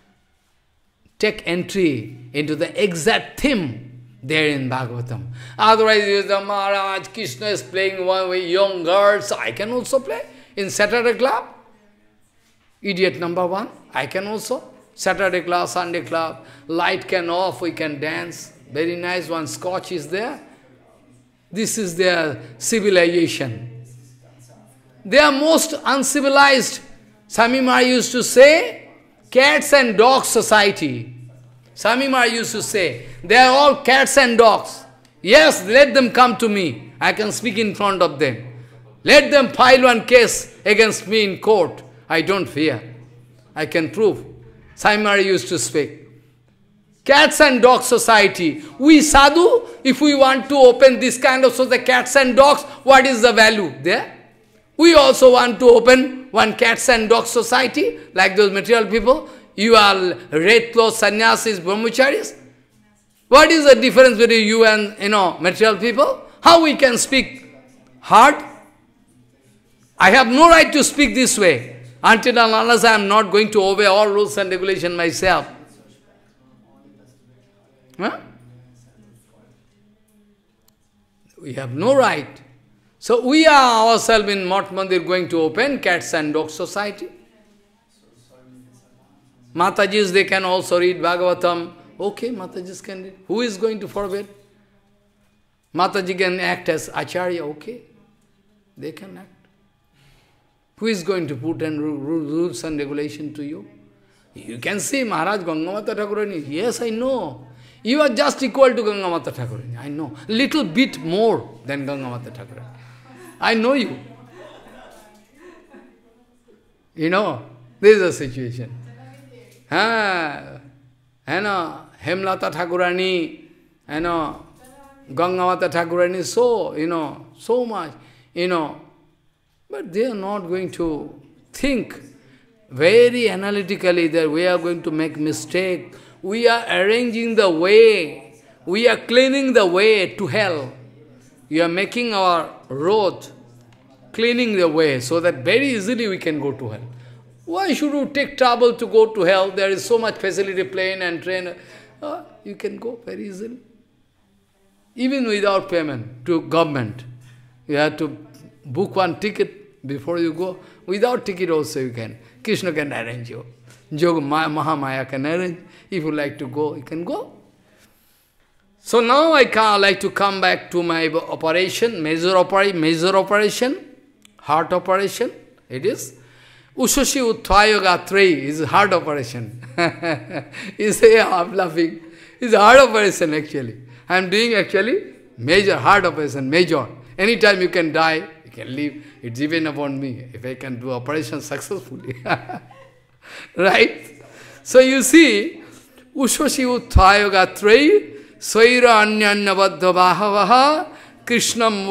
take entry into the exact theme there in Bhagavatam. Otherwise, the Maharaj, Krishna is playing one with young girls, I can also play in Saturday club. Idiot number one, I can also. Saturday club, Sunday club, light can off, we can dance. Very nice, one scotch is there. This is their civilization. They are most uncivilized. Swami Maharaj used to say, cats and dogs society. Swami Maharaj used to say, they are all cats and dogs. Yes, let them come to me. I can speak in front of them. Let them file one case against me in court. I don't fear. I can prove. Swami Maharaj used to speak. Cats and dog society. We sadhu, if we want to open this kind of society, cats and dogs, what is the value there? We also want to open one cats and dog society, like those material people. You are red clothes, sannyasis, brahmacharis. What is the difference between you and, material people? How we can speak hard? I have no right to speak this way, until and unless I am not going to obey all rules and regulations myself. Huh? We have no right. So we are ourselves in Mat Mandir going to open cats and dog society. Matajis, they can also read Bhagavatam. Okay, Matajis can read. Who is going to forbid? Mataji can act as Acharya, okay. They can act. Who is going to put in rules and regulation to you? You can see Maharaj Gangamata Thakurani. Yes, I know. You are just equal to Gangamata Thakurani. I know. Little bit more than Gangamata Thakurani. I know you. You know, this is the situation. Hemlata Thakurani, Gangamata Thakurani, so much, but they are not going to think very analytically that we are going to make mistake. We are arranging the way. we are cleaning the way to hell. We are making our road, cleaning the way, so that very easily we can go to hell. Why should you take trouble to go to hell? There is so much facility, plane and train. You can go very easily. Even without payment to government. You have to book one ticket before you go. Without ticket also you can. Krishna can arrange you. Mahamaya can arrange. If you like to go, you can go. So now I like to come back to my operation, major operation, heart operation. It is. Ushashi Uttvayoga 3 is heart operation. You say, I'm laughing. It's heart operation actually. I am doing actually major heart operation, major. Anytime you can die, you can leave. It's even upon me, if I can do operation successfully. Right? So you see, Ushashi Uttvayoga 3, Swaira Anyanyabadha Bahavaha, Krishnam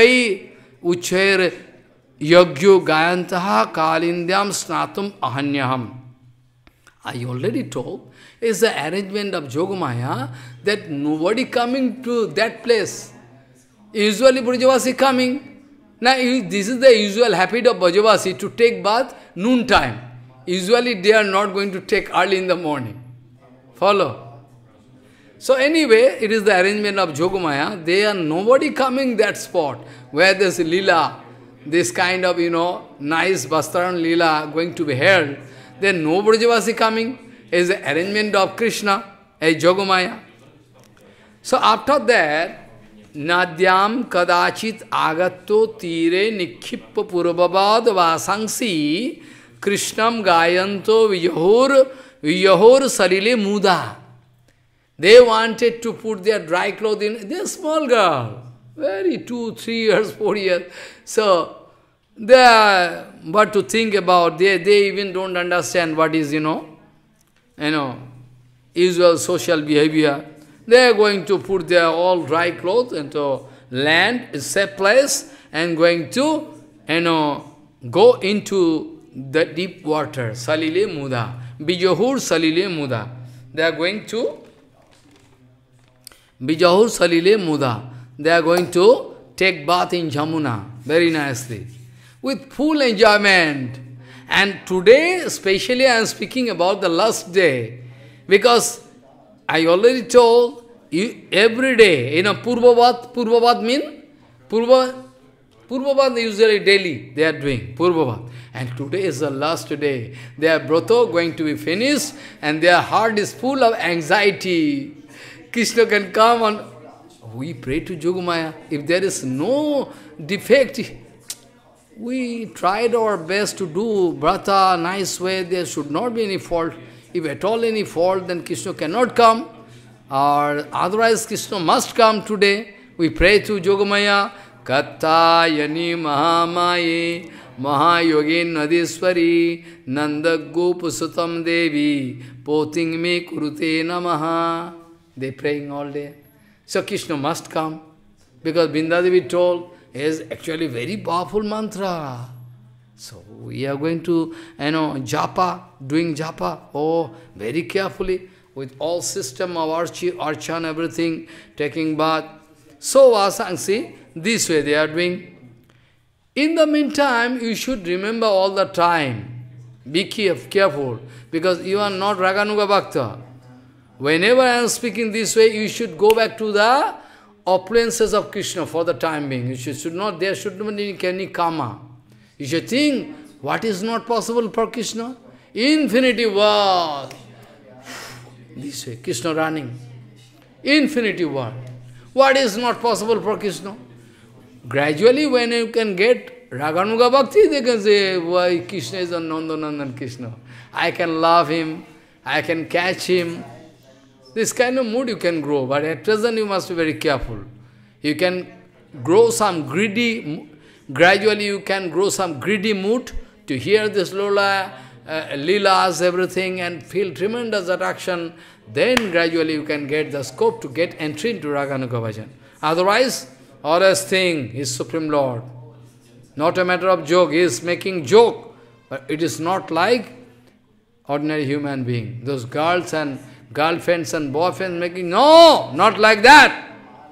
Uchair Yagyo Gayantaha Kalindyam Snatum Ahanyaham. I already told, is the arrangement of Yogamaya that nobody coming to that place. Usually Brajavasi coming. Now this is the usual habit of Brajavasi to take bath noon time. Usually they are not going to take early in the morning. Follow? So anyway, it is the arrangement of Yogamaya. They are nobody coming that spot where there's Lila, this kind of, nice Vastraharan Lila going to be held. Then no Brajavasi coming. Is the arrangement of Krishna, a Yogamaya. So after that, Nadyam kadachit agatto tire nikhippa purvabad vasangsi Krishnam gayanto vijahor sarile muda. They wanted to put their dry clothes in. They're a small girl, very 2, 3 years, 4 years. So, they are, what to think about, they even don't understand what is, usual social behavior. They are going to put their all dry clothes into land, a safe place, and going to, go into the deep water, Salile Muda, Bijahur Salile Muda. They are going to Bijahur Salile Muda. They are going to take bath in Jamuna, very nicely, with full enjoyment. And today, especially, I am speaking about the last day, because I already told you every day, Purvabad means, Purvabad usually daily, they are doing Purvabad. And today is the last day. Their Vrata going to be finished, and their heart is full of anxiety. Krishna can come and we pray to Yogamaya. If there is no defect, we tried our best to do Vrata nice way, there should not be any fault. If at all any fault, then Krishna cannot come. Or otherwise Krishna must come today. We pray to Yogamaya, Katayani Mahamaye, Mahayogin Nadiswari, Nanda Gopusutam Devi, Poting me Kurute Namaha. They praying all day. So Krishna must come. Because Bindadevi told, is actually very powerful mantra. So we are going to, japa, doing japa, very carefully, with all system of archan, everything, taking bath. So Vasangsi, this way they are doing. In the meantime, you should remember all the time, be careful, because you are not Raganuga Bhakta. Whenever I am speaking this way, you should go back to the opulences of Krishna for the time being. You should not, there should not be any karma. You should think, what is not possible for Krishna? Infinity world. This way, Krishna running. Infinity world. What is not possible for Krishna? Gradually, when you can get Raganuga Bhakti, they can say, why Krishna is a Nandanandan Krishna. I can love him, I can catch him. This kind of mood you can grow, but at present you must be very careful. You can grow some greedy, gradually you can grow some greedy mood to hear this Lola, Lilas, everything, and feel tremendous attraction. Then gradually you can get the scope to get entry into Raganuga Bhajan. Otherwise, always think he is Supreme Lord. Not a matter of joke, he is making joke, but it is not like ordinary human being. Those girls and girlfriends and boyfriends making. No, not like that.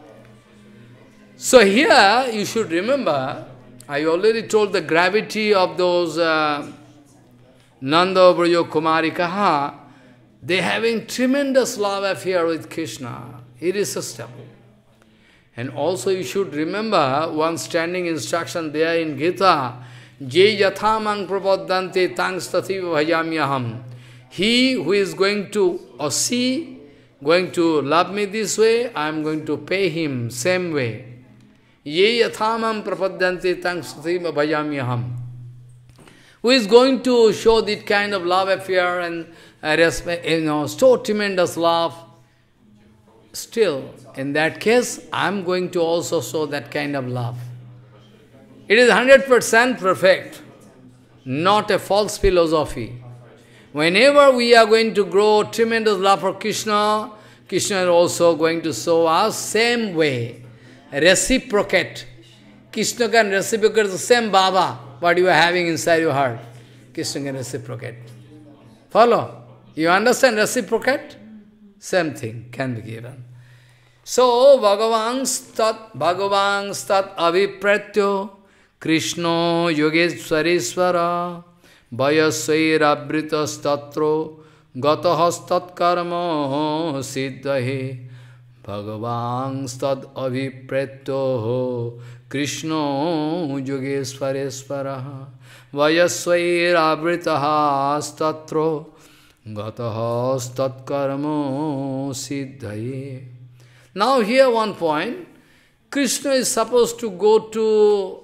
So here you should remember, I already told the gravity of those Nanda Braja Kumarikas. They having tremendous love affair with Krishna, irresistible. And also you should remember one standing instruction there in Gita, Je yathamang prapaddante tangs tathiva bhajamyaham. He who is going to, or she, going to love me this way, I am going to pay him same way. Ye yathamam prapaddante tangs tathiva bhajamyaham. Who is going to show that kind of love affair and respect, so tremendous love, still, in that case, I am going to also show that kind of love. It is 100% perfect, not a false philosophy. Whenever we are going to grow tremendous love for Krishna, Krishna is also going to show us same way, reciprocate. Krishna can reciprocate the same Baba, what you are having inside your heart. Krishna can reciprocate. Follow? You understand reciprocate? Same thing can be given. So, Bhagavan stat avipratyo Krishna yogeshwarisvara vayasvairabritas tatro gatahastat karma siddhahe Bhagavan stat avipratyo Krishna yogeshwarisvara vayasvairabritas tatro gatahastat karma siddhahe. Now here one point, Krishna is supposed to go to,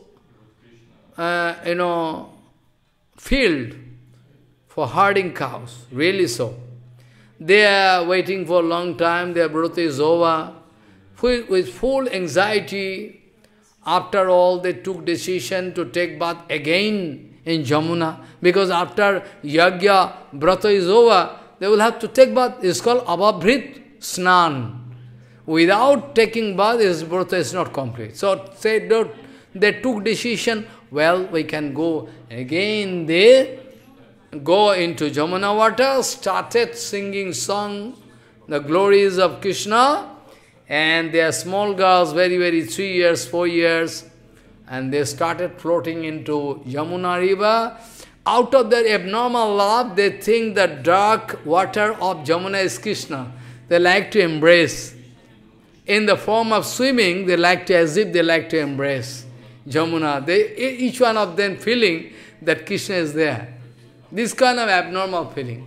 field for herding cows, really so. They are waiting for a long time, their birth is over. With full anxiety, after all they took decision to take bath again in Jamuna, because after Yagya, Vrata is over, they will have to take bath. It's called Abhabrit Snan. Without taking bath, his Vrata is not complete. So they took decision, well, we can go. Again they go into Jamuna water, started singing song, the glories of Krishna, and they are small girls, very, very 3 years, 4 years, and they started floating into Yamuna river. Out of their abnormal love, they think the dark water of Jamuna is Krishna. They like to embrace. In the form of swimming, they like to, as if they like to embrace Jamuna. Each one of them feeling that Krishna is there. This kind of abnormal feeling.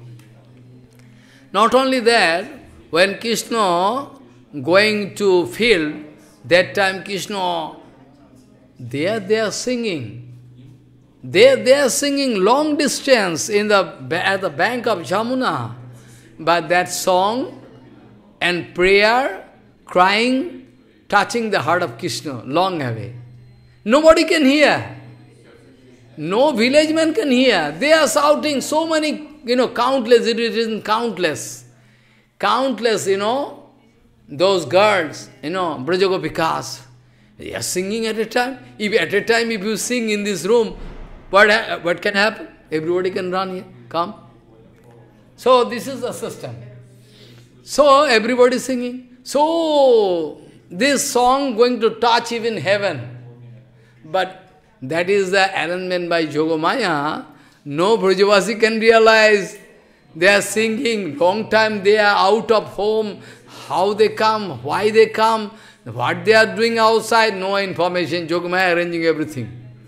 Not only that, when Krishna going to field, that time Krishna, they are singing. They are singing long distance at the bank of Jamuna. But that song and prayer, crying, touching the heart of Krishna, long away. Nobody can hear. No village man can hear. They are shouting so many, countless, it is countless. Countless, those girls, Brajagopikas, they are singing at a time. If you sing in this room, what can happen? Everybody can run here, come. So this is the system. So everybody is singing. So this song going to touch even heaven. But that is the arrangement by Yogamaya. No Brajavasi can realize. They are singing, long time they are out of home, how they come, why they come, what they are doing outside, no information. Yogamaya arranging everything.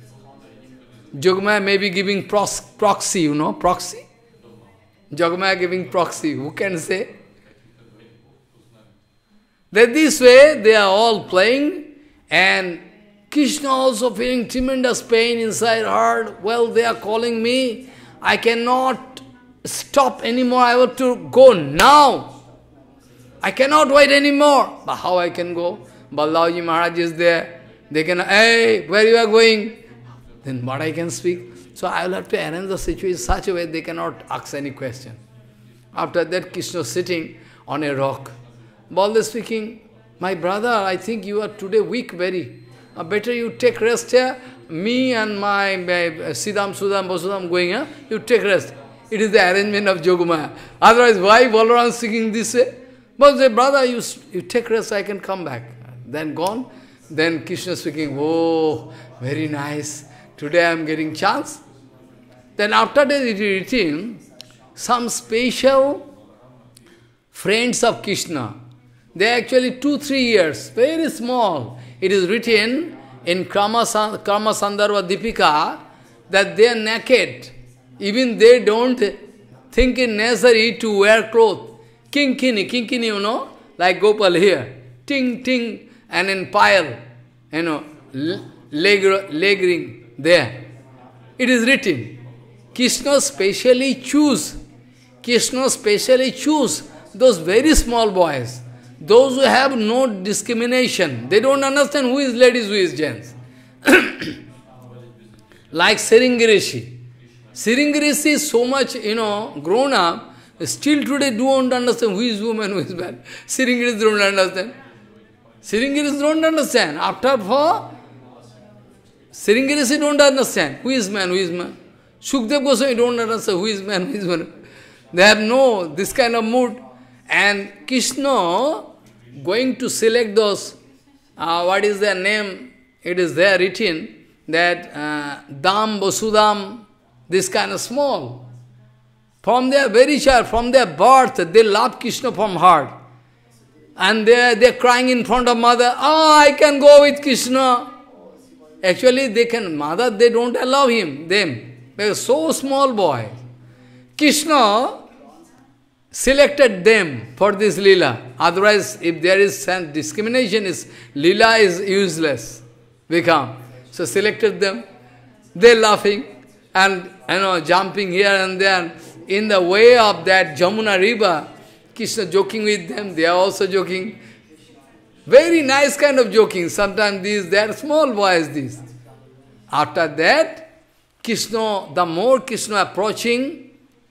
Yogamaya may be giving proxy, proxy. Yogamaya giving proxy, who can say? That this way they are all playing, and Krishna also feeling tremendous pain inside heart. Well, they are calling me. I cannot stop anymore. I have to go now. I cannot wait anymore. But how I can go? Balya Maharaj is there. They can, hey, where you are going? Then what I can speak? So I will have to arrange the situation such a way they cannot ask any question. After that, Krishna sitting on a rock. Balya speaking, my brother, I think you are today weak very. Better you take rest here. Me and my Siddham, Sudham, Vasudham going, you take rest. It is the arrangement of Yogamaya. Otherwise, why Balaram is singing this way? But say, brother, you take rest, I can come back. Then gone. Then Krishna speaking, oh, very nice. Today I am getting chance. Then after that it is written, some special friends of Krishna. They are actually 2-3 years, very small. It is written in Karma Sandarbha Dipika that they are naked. Even they don't think it necessary to wear clothes. Kinkini, you know, like Gopal here. Ting, ting, and in pile, you know, leg ring there. It is written. Krishna specially choose those very small boys. Those who have no discrimination. They don't understand who is ladies, who is gents. Like Sringirishi. Sringirishi is so much, you know, grown up, still today don't understand who is woman, who is man. Sringirishi don't understand. Sringirishi don't understand. After for Sringirishi don't understand who is man, who is man. Shukadev Goswami don't understand who is man, who is man. They have no this kind of mood. And Krishna going to select those, what is their name? It is there written that Dam, Vasudam, this kind of small. From their very child, from their birth, they love Krishna from heart. And they are crying in front of mother, I can go with Krishna. Actually, they can, mother, they don't allow them. They are so small boy. Krishna selected them for this Lila. Otherwise, if there is discrimination, Lila is useless. Become. So selected them. They laughing and jumping here and there. In the way of that Jamuna river, Krishna joking with them. They are also joking. Very nice kind of joking. Sometimes they are small boys, these. After that, Krishna, the more Krishna approaching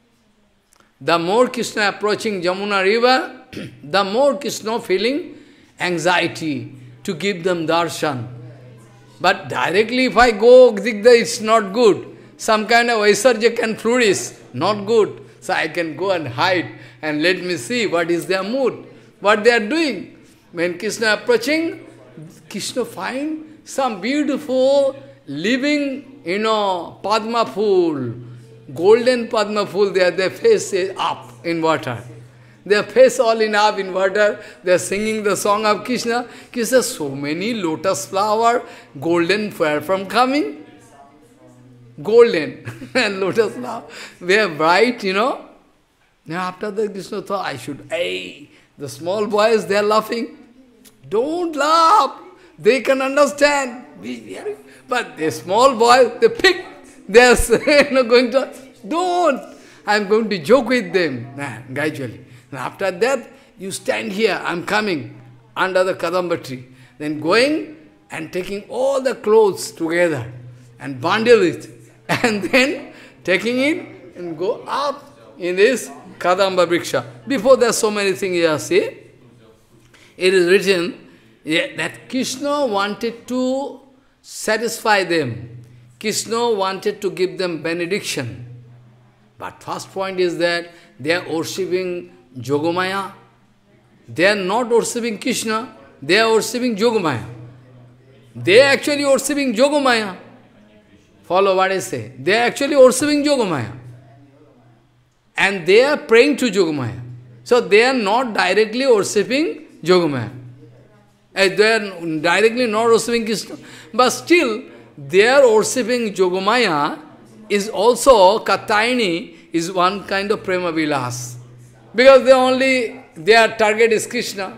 Jamuna river, the more Krishna feeling anxiety to give them darshan. But directly if I go, it's not good. Some kind of Vaisarja can flourish, not good. So I can go and hide and let me see what is their mood, what they are doing. When Krishna approaching, Krishna find some beautiful living, Padma pool, golden Padma pool there, their face is up in water. Their face all up in water, they are singing the song of Krishna. Krishna, so many lotus flower, golden fire from coming. Golden and lotus flower, they are bright, Now after that Krishna thought, the small boys, they are laughing. Don't laugh, they can understand. But the small boys, they pick. They are going to, don't. I am going to joke with them, gradually. And after that, you stand here, I am coming, under the Kadamba tree. Then going and taking all the clothes together and bundle it. And then taking it and go up in this Kadamba Vriksha. Before there are so many things you see. It is written that Krishna wanted to satisfy them. Krishna wanted to give them benediction. But first point is that they are worshipping Yogamaya. They are not worshipping Krishna, they are worshipping Yogamaya. They are actually worshipping Yogamaya. Follow what I say. They are actually worshipping Yogamaya. And they are praying to Yogamaya. So they are not directly worshipping Yogamaya. They are directly not worshipping Krishna. But still, their worshipping Yogamaya is also, Katayani is one kind of prema vilas. Because their target is Krishna.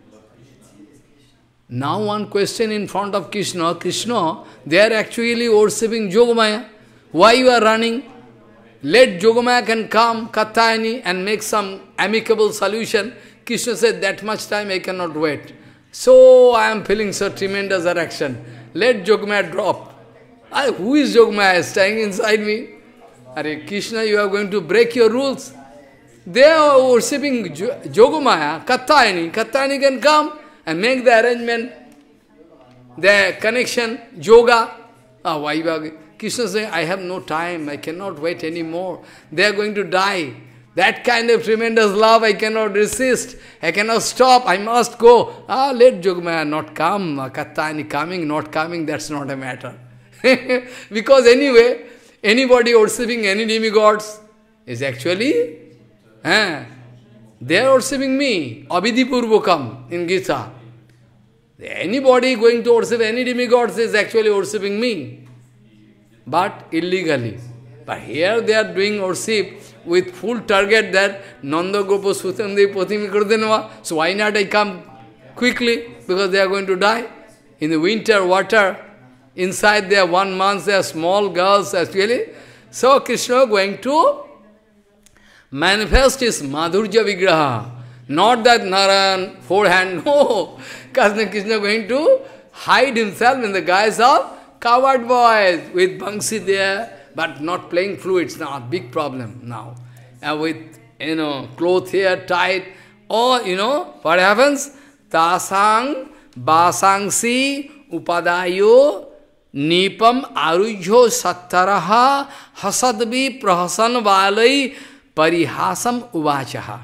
Now one question in front of Krishna, they are actually worshipping Yogamaya. Why you are running? Let Yogamaya can come, Katayani, and make some amicable solution. Krishna said, that much time I cannot wait. So I am feeling so tremendous attraction. Let Yogamaya drop. Who is Yogamaya staying inside me? Krishna, you are going to break your rules. They are worshipping Yogamaya, Katayani. Katayani can come and make the arrangement, the connection, yoga. Krishna saying, I have no time, I cannot wait anymore. They are going to die. That kind of tremendous love I cannot resist. I cannot stop, I must go. Let Jogmaya not come, Katayani coming, not coming, that's not a matter. Because anyway, anybody worshipping any demigods is actually, they are worshipping me. Abhidhi Purvakam in Gita. Anybody going to worship any demigods is actually worshipping me. But illegally. But here they are doing worship with full target that Nanda Gopa Sutamdev Patimi Kurdenava. So why not I come quickly? Because they are going to die. In the winter water, inside there 1 month, they are small girls actually. So Krishna going to manifest his Madhurya Vigraha. Not that Naran, forehand, no. Krishna going to hide himself in the guise of coward boys with Bangsi there, but not playing fluids now, big problem now. And with, cloth here tied, or, what happens? Tasang, basangsi, upadayo, nipam, arujho, sattaraha, hasadvi, prahasan, valai, parihasam, uvachaha.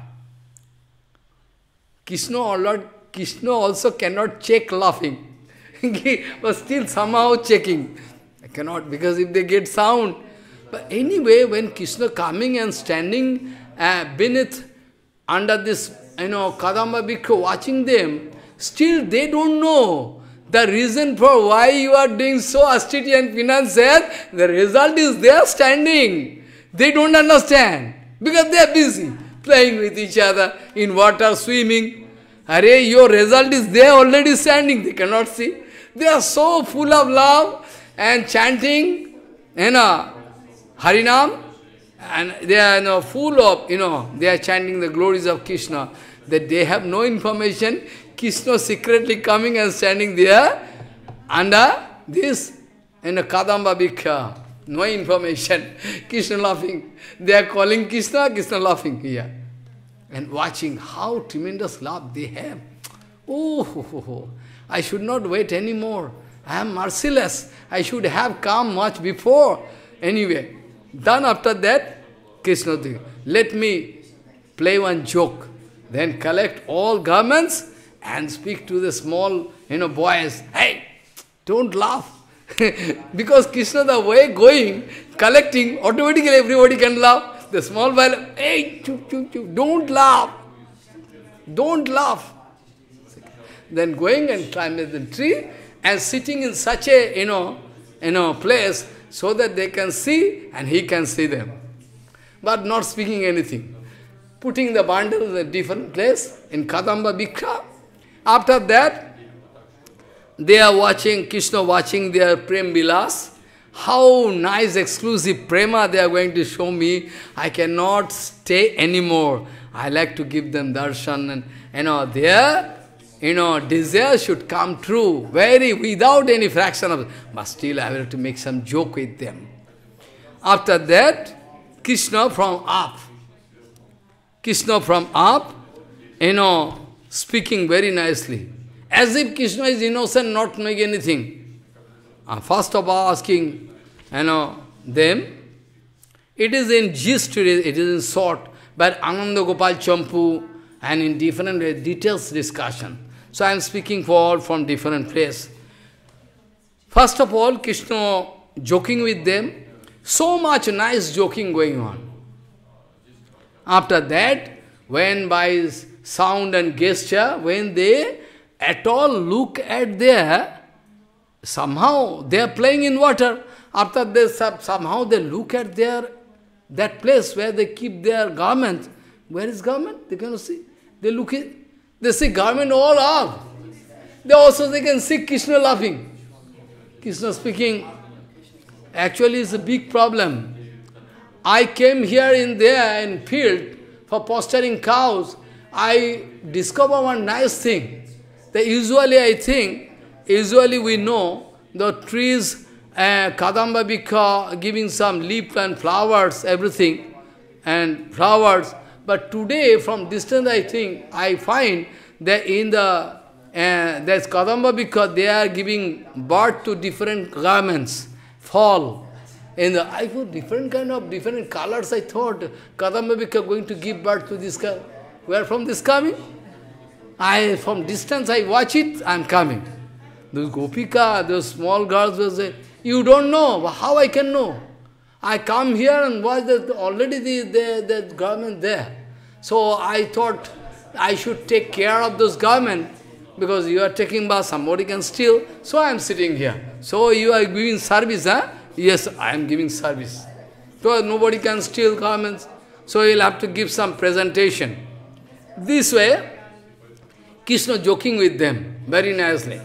Krishna also cannot check laughing. But still somehow checking. I cannot, because if they get sound. But anyway, when Krishna coming and standing beneath, under this, Kadamba Bhikkhu watching them, still they don't know the reason for why you are doing so austerity and penance. The result is they are standing. They don't understand. Because they are busy playing with each other in water, swimming. Arey, your result is they are already standing. They cannot see. They are so full of love and chanting, Harinam, and they are full of, they are chanting the glories of Krishna, that they have no information. Krishna secretly coming and standing there under this, Kadamba Bhikkha. No information. Krishna laughing. They are calling Krishna, Krishna laughing here. And watching how tremendous love they have. Oh, I should not wait anymore. I am merciless. I should have come much before. Anyway, done after that, Krishna, let me play one joke. Then collect all garments and speak to the small, boys. Hey, don't laugh. Because Krishna, the way going, collecting, automatically everybody can laugh. The small boy, hey, don't laugh. Don't laugh. Then going and climbing the tree and sitting in such a, place so that they can see and he can see them. But not speaking anything. Putting the bundle in a different place in Kadamba Bhikkha. After that, they are watching, Krishna watching their Prem Lilas. How nice exclusive prema they are going to show me. I cannot stay anymore. I like to give them darshan and, their, desire should come true, without any fraction of, but still I have to make some joke with them. After that, Krishna from up, speaking very nicely. As if Krishna is innocent, not knowing anything. First of all asking, them, it is in gist, it is in short, but Ananda Gopal Champu, and in different details discussion. So I am speaking from different place. First of all, Krishna joking with them, so much nice joking going on. After that, when by his sound and gesture, when they at all look at their, somehow they are playing in water. After this, somehow they look at that place where they keep their garment. Where is garment? They cannot see. They look at, they see garment all up. They can see Krishna laughing. Krishna speaking, actually it's a big problem. I came here in field for pasturing cows. I discover one nice thing. That usually we know the trees, Kadamba Bhikkha giving some leaf and flowers, everything, and flowers. But today, from distance, I find that in the, there's Kadamba Bhikkha, they are giving birth to different garments, fall. I put different colors. I thought, Katha may be going to give birth to this guy. Where from this coming? From distance I watch it, I am coming. Those Gopika, those small girls will say, you don't know, how I can know? I come here and watch that already the garment there. So I thought I should take care of those garments, because you are taking bath, somebody can steal, so I am sitting here. So you are giving service, huh? Yes, I am giving service. So nobody can steal garments, so you will have to give some presentation. This way, Krishna joking with them very nicely.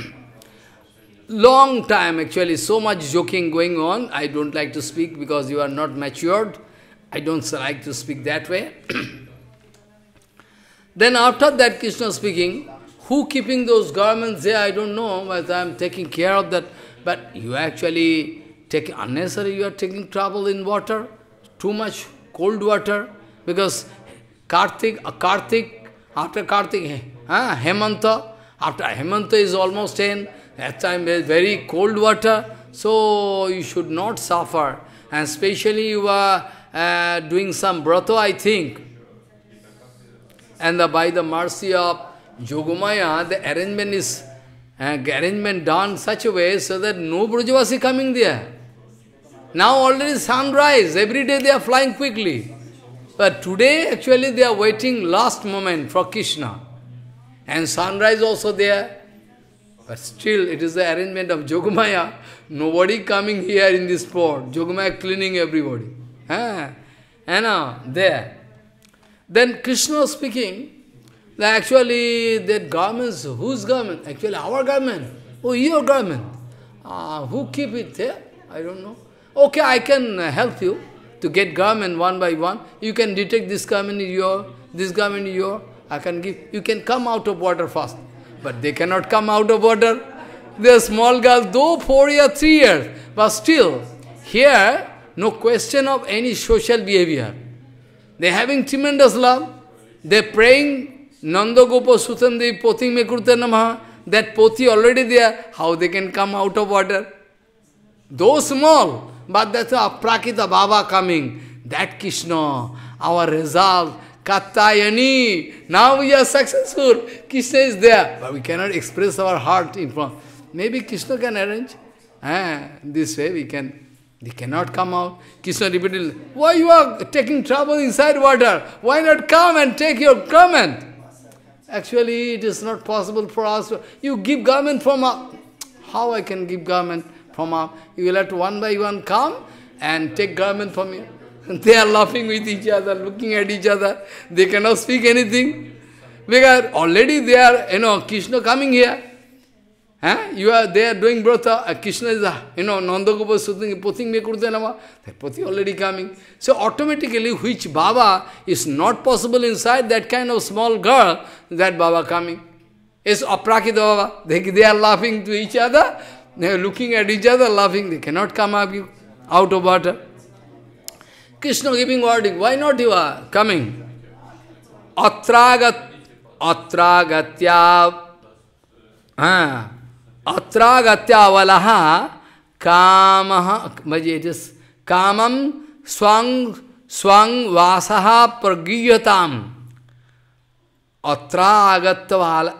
Long time actually, so much joking going on. I don't like to speak because you are not matured. I don't like to speak that way. Then after that Krishna speaking, who keeping those garments there, I don't know, but I am taking care of that. But you actually taking unnecessary, you are taking trouble in water, too much cold water, because after Kartik, Hemanta, after Hemanta is almost 10, that time is very cold water, so you should not suffer. And especially you are doing some Vrata, I think. And by the mercy of Yogamaya, the arrangement done such a way so that no Brajavasi coming there. Now already sunrise, every day they are flying quickly. But today actually they are waiting last moment for Krishna. And sunrise also there. But still it is the arrangement of Yogamaya. Nobody coming here in this spot. Yogamaya cleaning everybody. There. Then Krishna speaking, that actually that garments, whose garment? Actually our garment. Oh, your garment. Who keep it there? I don't know. Okay, I can help you to get garment one by one. You can detect this garment is your, this garment is your. I can give. You can come out of water first. But they cannot come out of water. They are small girls, though 4 years, 3 years. But still, here, no question of any social behavior. They are having tremendous love. They are praying, Nanda Gopa Sutam Devi Poti Me Kurta Namaha. That Poti already there. How they can come out of water? Though small, but that's a Prakita Baba coming. That Krishna, our resolve, Katayani. Now we are successful. Krishna is there. But we cannot express our heart in front. Maybe Krishna can arrange. This way we cannot come out. Krishna repeated, why you are taking trouble inside water? Why not come and take your garment? Actually, it is not possible for us. You give garment from up. How I can give garment from up? You will have to one by one come and take garment from you. They are laughing with each other, looking at each other. They cannot speak anything. Because already they are, Krishna coming here. They are doing Vrata. Krishna is, Nanda Gopa Sutam Poti Me Kurta Namaha. That Poti already coming. So automatically, which Baba is not possible inside that kind of small girl, that Baba coming. It's Aprakita Baba. They are laughing to each other. They are looking at each other, laughing. They cannot come out of water. Krishna giving wording, why not you are coming? Atragatya valaha kamam swang vasaha pragiyatam. Atra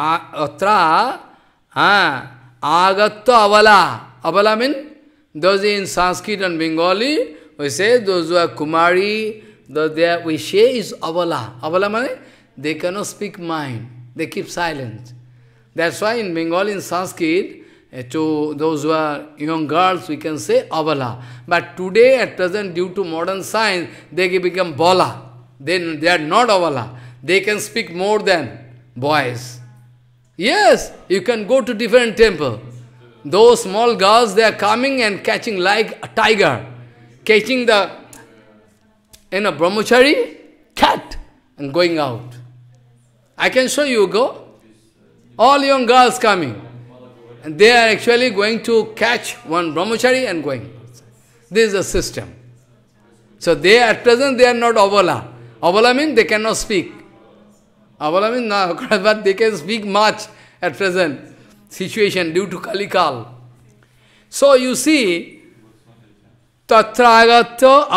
agatta avala. Avala means, those in Sanskrit and Bengali, we say those who are Kumari, we say is avala. Avala means they cannot speak mind. They keep silent. That's why in Bengali, in Sanskrit, to those who are young girls, we can say avala. But today, at present, due to modern science, they become bola. They are not avala. They can speak more than boys. Yes, you can go to different temple. Those small girls, they are coming and catching like a tiger. Catching the, brahmachari, cat, and going out. I can show you, go. All young girls coming. And they are actually going to catch one brahmachari and going. This is the system. So they at present, they are not avala. Avala means they cannot speak. Avala means no, but they can speak much at present situation due to Kalikal. So you see, Tatragatta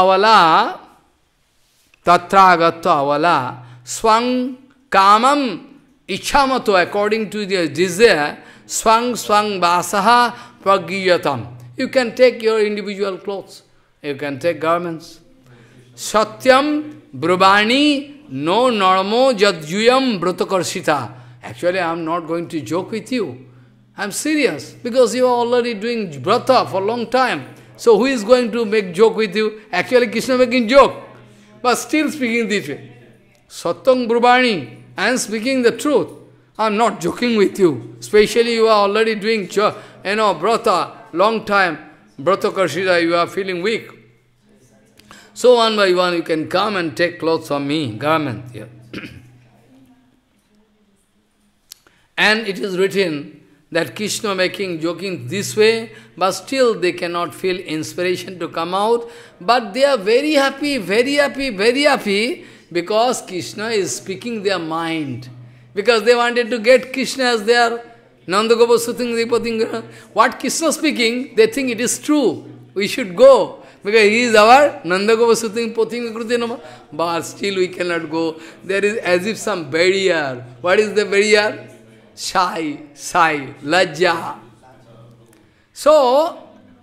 avala, swang kamam ichamato, according to the desire, swang basaha pragiyatam. You can take your individual clothes, you can take garments. Satyam brubani no narmo jadjuyam bratakarshita. Actually, I am not going to joke with you. I am serious, because you are already doing vrata for a long time. So who is going to make joke with you? Actually, Krishna making joke, but still speaking this way. Satyam brubani, I am speaking the truth. I am not joking with you. Especially you are already doing, vrata, long time, bratakarshita, you are feeling weak. So one by one you can come and take clothes from me, garment. Yeah. And it is written that Krishna making joking this way, but still they cannot feel inspiration to come out. But they are very happy, very happy, very happy, because Krishna is speaking their mind. Because they wanted to get Krishna as their Nandagopal Suting Dipatingra. What Krishna speaking, they think it is true. We should go. Because he is our Nandagopal Suting Potinga. But still we cannot go. There is as if some barrier. What is the barrier? Shy, lajja. So,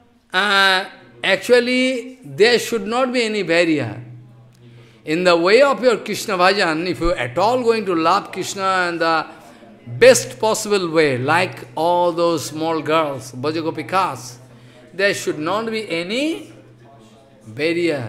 actually, there should not be any barrier. In the way of your Krishna Bhajan, if you are at all going to love Krishna in the best possible way, like all those small girls, Bhajagopikas, there should not be any barrier.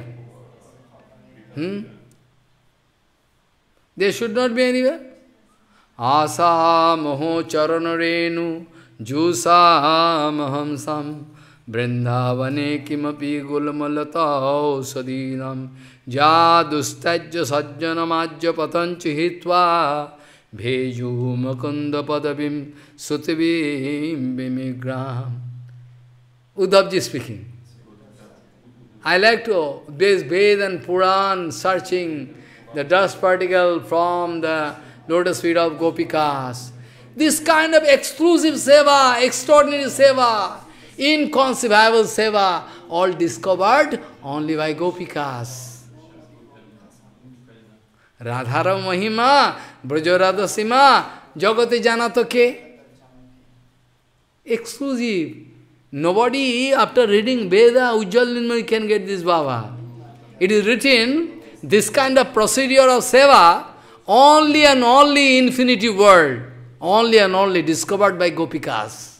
There should not be anywhere. Asa moho charanarenu jusa mahamsam brindavane kimapi gulmalata sadinam jadustajya sajjanamajya patanchi hitva bheju makunda padavim sutivim bimigram. Uddhavji speaking. I like to bathe and Puran, searching the dust particle from the lotus feet of Gopikas. This kind of exclusive seva, extraordinary seva, inconceivable seva, all discovered only by Gopikas. Radhara Mahima, Brajarada Sima, Jagate Janato Ke. Exclusive. Nobody, after reading Veda, Ujjal can get this Baba. It is written, this kind of procedure of seva, only and only infinity world, only and only discovered by Gopikas.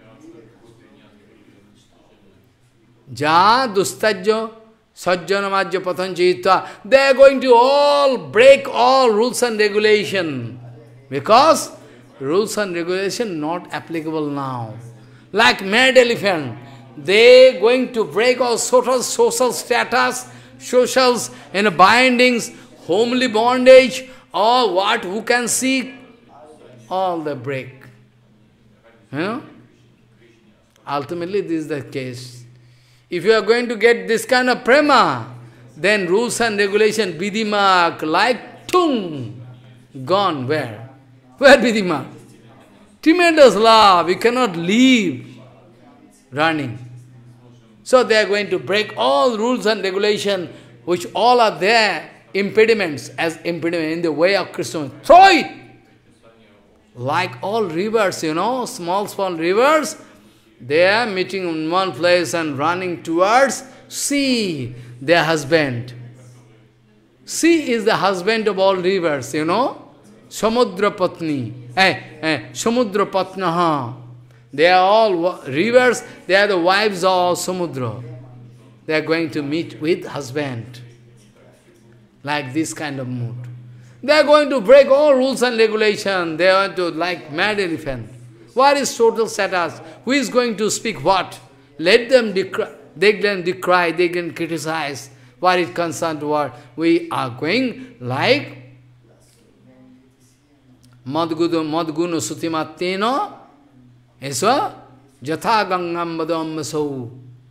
Ja dustajya sajjanamajya patanchita. They are going to all break all rules and regulation, because rules and regulation not applicable now. Like mad elephant, they going to break all social status, socials and bindings, homely bondage, or what, who can see, all the break. You know? Ultimately this is the case. If you are going to get this kind of prema, then rules and regulation, Vidhi Marg, like tung, gone where? Where Vidhi Marg? Tremendous love, you cannot leave running. So they are going to break all rules and regulation, which all are there, impediments, as impediment in the way of Krishna. Throw it! Like all rivers, small rivers, they are meeting in one place and running towards sea, their husband. Sea is the husband of all rivers, Samudra Patni. Samudra Patnaha. They are all rivers, they are the wives of Samudra. They are going to meet with husband. Like this kind of mood. They are going to break all rules and regulations. They are going to, like mad elephant. What is total status? Who is going to speak what? Let them decry, they can criticize. What is concerned to what? We are going like Madgunu Sutimateno Eswa Jatha Gangam Badam Masau.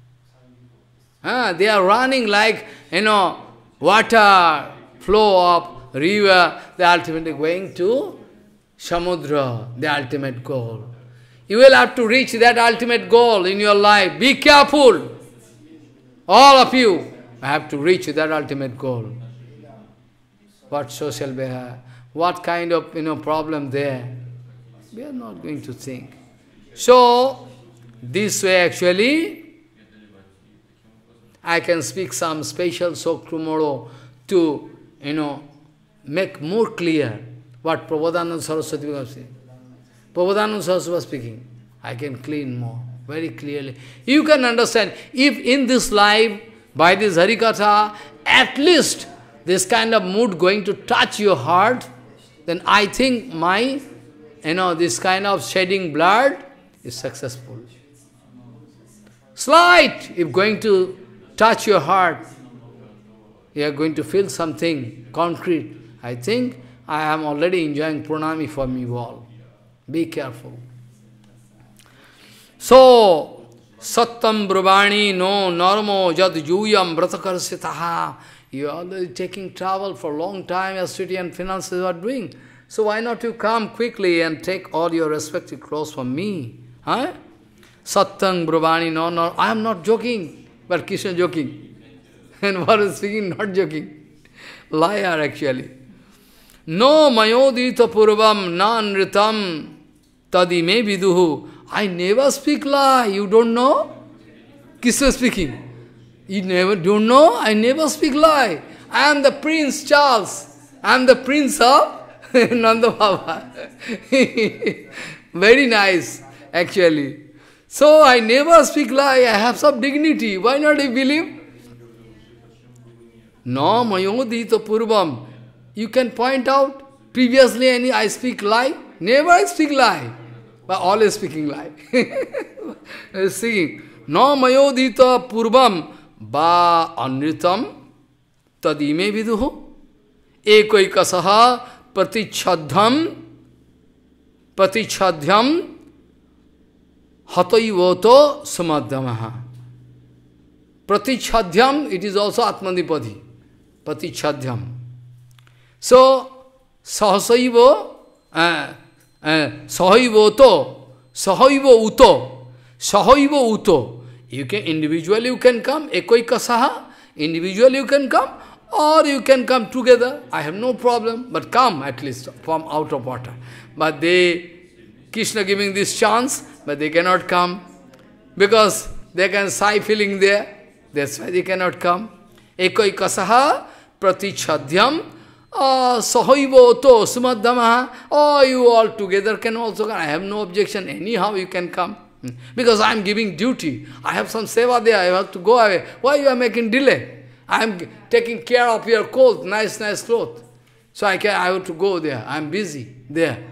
They are running like, water flow of river. They are ultimately going to Samudra, the ultimate goal. You will have to reach that ultimate goal in your life. Be careful. All of you have to reach that ultimate goal. What social behavior, what kind of problem there? We are not going to think. So, this way actually, I can speak some special talk tomorrow to, make more clear what Prabodhananda Saraswati was saying. Prabodhananda Saraswati was speaking. I can clean more, very clearly. You can understand, if in this life, by this Harikatha, at least this kind of mood going to touch your heart, then I think my, this kind of shedding blood is successful. Slight, if going to touch your heart, you are going to feel something concrete. I think I am already enjoying pranami from you all. Be careful. So, Sattam Brahmani no Narmo Jad Juyam Vrata. You are already taking travel for a long time, as city and finances are doing. So why not you come quickly and take all your respective clothes from me? Huh? Sattang Brahmani no, I am not joking, but Krishna joking. And what is speaking, not joking. Liar actually. No mayodita purvam nan ritam tadime viduhu. I never speak lie, you don't know? Krishna speaking. You never don't know? I never speak lie. I am the Prince Charles. I am the Prince of Nanda Baba. Very nice, actually. So I never speak lie. I have some dignity. Why not I believe? No mayodita purvam. You can point out, previously I speak lie. Never I speak lie. But always speaking lie. Singing. No mayodita purvam ba anritam tadime viduhu ekoikasaha pratichadhyam hataivoto samadhyamaha. Pratichadhyam, it is also Atmanipadi. Pratichadhyam. So, sahasaivo, sahaivo uto. You can, individually you can come, ekoikasaha, individually you can come, or you can come together. I have no problem, but come at least from out of water. But Krishna giving this chance, but they cannot come, because they can sigh feeling there. That's why they cannot come. Ekoikasaha pratichadhyam sahaivo to sumadhamaha. Oh, you all together can also come. I have no objection. Anyhow you can come. Because I am giving duty. I have some seva there. I have to go away. Why you are making delay? I am taking care of your clothes, nice clothes. So I have to go there. I am busy there.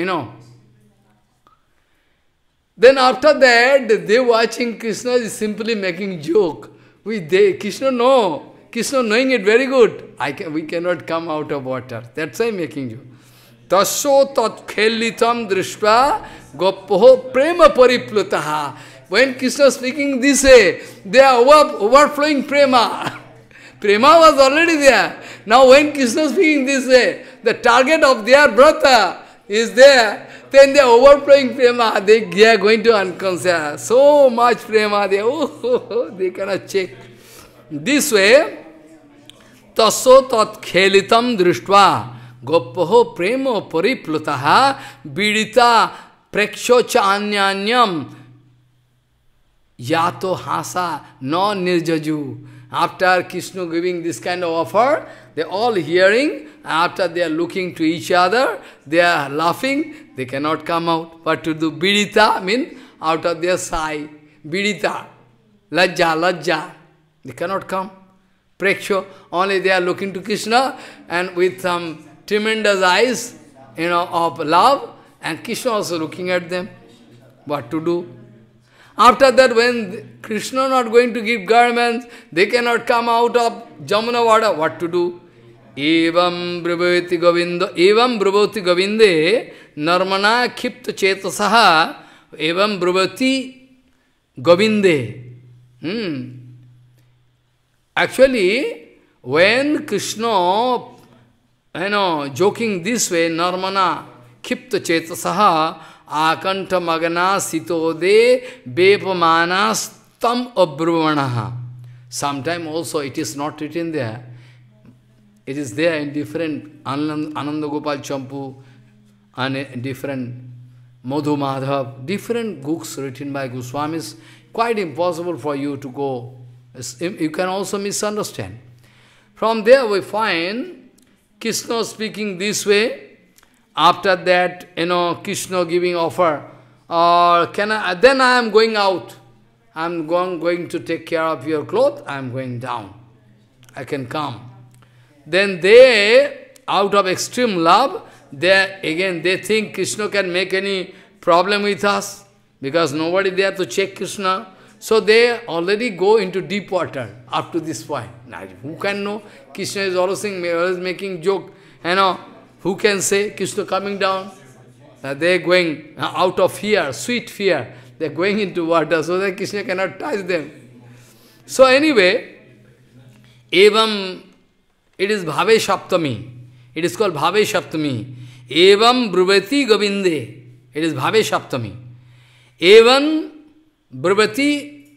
Then after that, they watching Krishna is simply making joke. Krishna know. Krishna knowing it very good. We cannot come out of water. That's why making joke. Tasho tat khelitam drishpa goppoho prema pariplutaha. When Krishna speaking this way, they are overflowing prema. Prema was already there. Now when Krishna speaking this way, the target of their Vrata is there, then they are overflowing prema. They are going to unconscious. So much prema, they cannot check. This way, taso tat khelitam drishtva goppoho premo pariplutaha vidita prekshocha anyanyam yato hasa no nirjaju. After Krishna giving this kind of offer, they are all hearing. After they are looking to each other, they are laughing. They cannot come out. What to do? Bidita means out of their sigh. Bidita. Lajja. They cannot come. Preksho. Only they are looking to Krishna and with some tremendous eyes, of love. And Krishna also looking at them. What to do? After that, when Krishna not going to give garments, they cannot come out of Jamuna water. What to do? Evam brabhati govinde narmana khipta chetasaha evam brabhati govinde. Actually, when Krishna, joking this way, narmana khipta chetasaha akanta magana sitode bepamana stam abruvanaha. Sometime also it is not written there. It is there in different Ananda Gopal Champu and different Madhu Madhav, different books written by Goswamis. Quite impossible for you to go. You can also misunderstand. From there we find Krishna speaking this way. After that, Krishna giving offer. Or then I am going out. I am going to take care of your clothes. I am going down. I can come. Then they, out of extreme love, they think Krishna can make any problem with us, because nobody there to check Krishna. So they already go into deep water up to this point. Now, who can know? Krishna is always making joke. Who can say Krishna coming down? They are going out of fear, sweet fear. They are going into water so that Krishna cannot touch them. So anyway, evam, it is Bhave Saptami. It is called Bhave Saptami. Evam bruvati govinde. It is Bhave Saptami. Evam bruvati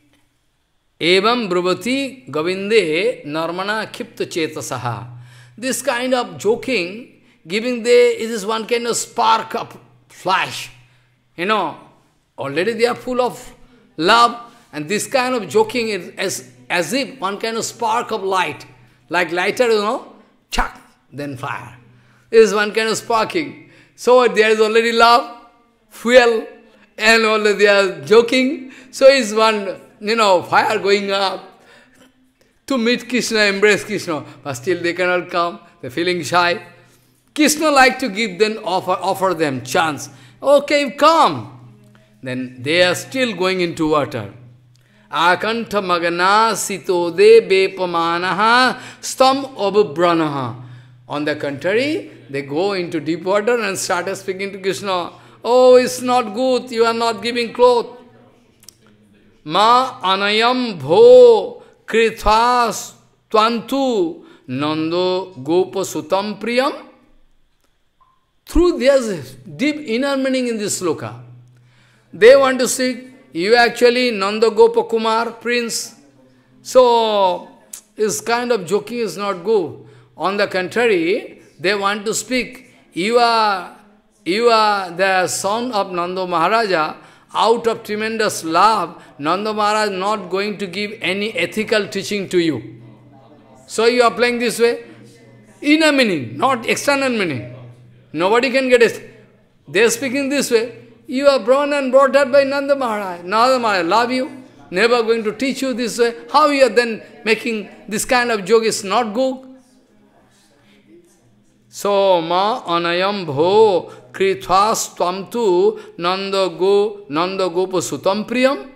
govinde narmana kipta chetasaha. This kind of joking, giving it is one kind of spark of flash. Already they are full of love, and this kind of joking is as if one kind of spark of light. Like lighter, chuck, then fire. It is one kind of sparking. So there is already love, fuel, and already they are joking. So is one, fire going up to meet Krishna, embrace Krishna. But still they cannot come. They are feeling shy. Krishna like to give them, offer them chance. Okay, come. Then they are still going into water. Akantha magana sitode bepamanaha stam abubranaha. On the contrary, they go into deep water and start speaking to Krishna. Oh, it's not good, you are not giving cloth. Ma anayam bho krithas tvantu nando gopa sutam priyam. Through there's deep inner meaning in this sloka. They want to see you actually Nanda Gopa Kumar, prince. So, this kind of joking is not good. On the contrary, they want to speak, you are the son of Nanda Maharaja. Out of tremendous love, Nanda Maharaj not going to give any ethical teaching to you. So you are playing this way. Inner meaning, not external meaning. Nobody can get it. They are speaking this way. You are born and brought up by Nanda Maharaj. Nanda Maharaj love you, never going to teach you this way. How you are then making this kind of joke is not good. So, ma anayam bho krithas twamtu nanda gopa sutam priyam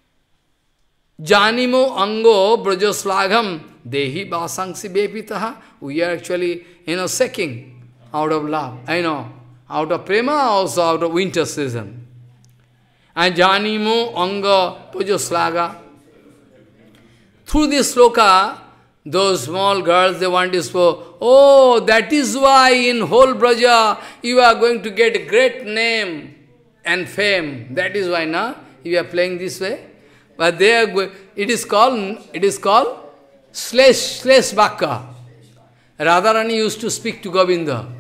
janimo ango brajaslagham dehi basangsi bepitaha. We are actually, shaking out of love, out of prema, also out of winter season. And janimo anga brajaslaga. Through this sloka, those small girls, they want to say, oh, that is why in whole Vraja you are going to get a great name and fame. That is why now you are playing this way. But they are going, it is called Slesh Bhakka. Radharani used to speak to Govinda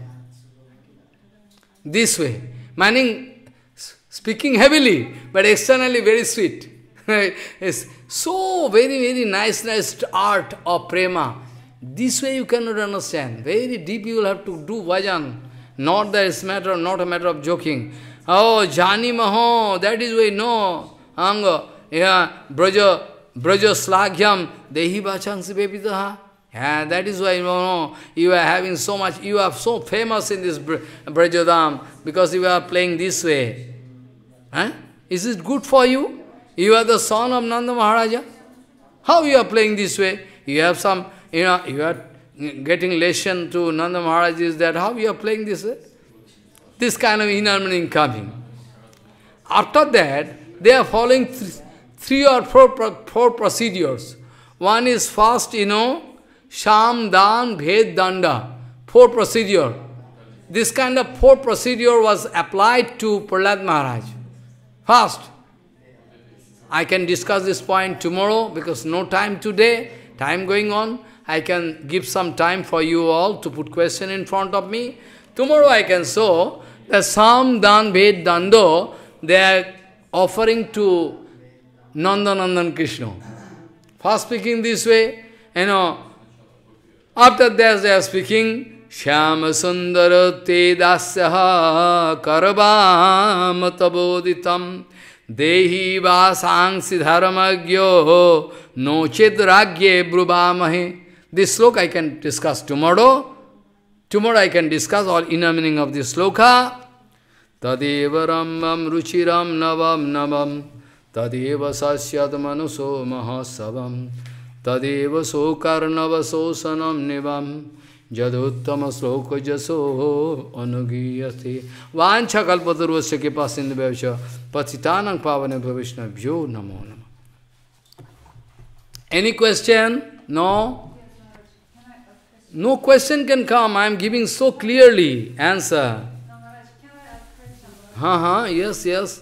this way, meaning speaking heavily, but externally very sweet. It's so very, very nice art of prema. This way you cannot understand. Very deep you will have to do bhajan. Not that it's not a matter of joking. Oh, jani maho, that is why no. Anga, braja slagyam, dehi bachansi bepitaha. Yeah, that is why you are having so much, you are so famous in this Brajadam, because you are playing this way. Is it good for you? You are the son of Nanda Maharaja. How you are playing this way? You have some, you are getting lesson to Nanda Maharaj, is that how you are playing this way? This kind of inner meaning coming. After that, they are following three or four procedures. One is first, Shyam, Dan, Bhed, Danda. 4 procedure. This kind of 4 procedure was applied to Prahlad Maharaj. First, I can discuss this point tomorrow because no time today, time going on. I can give some time for you all to put question in front of me. Tomorrow I can show that Sam, Dan, Ved, Dando, they are offering to Nandanandan Krishna. First speaking this way, after that they are speaking, Shyam Sundara Te Dasyaha Karvam Taboditam Dehi Vasang Siddharamagyo No Chidragye Brubamahe. This sloka I can discuss tomorrow. Tomorrow I can discuss all inner meaning of this sloka. Tadeva Rambam Ruchiram Navam Navam Tadeva Sasyad Manuso Mahasavam Tadeva Sokarnava Sosanam Nivam Jaduttama Sloka Jaso Anugiyati Vancha Kalpatarvasya Kipasindhavasya Patitanang Pavane Bhavishna Bhyo Namo Nama. Any question? No? No question can come. I am giving so clearly answer. Yes, yes.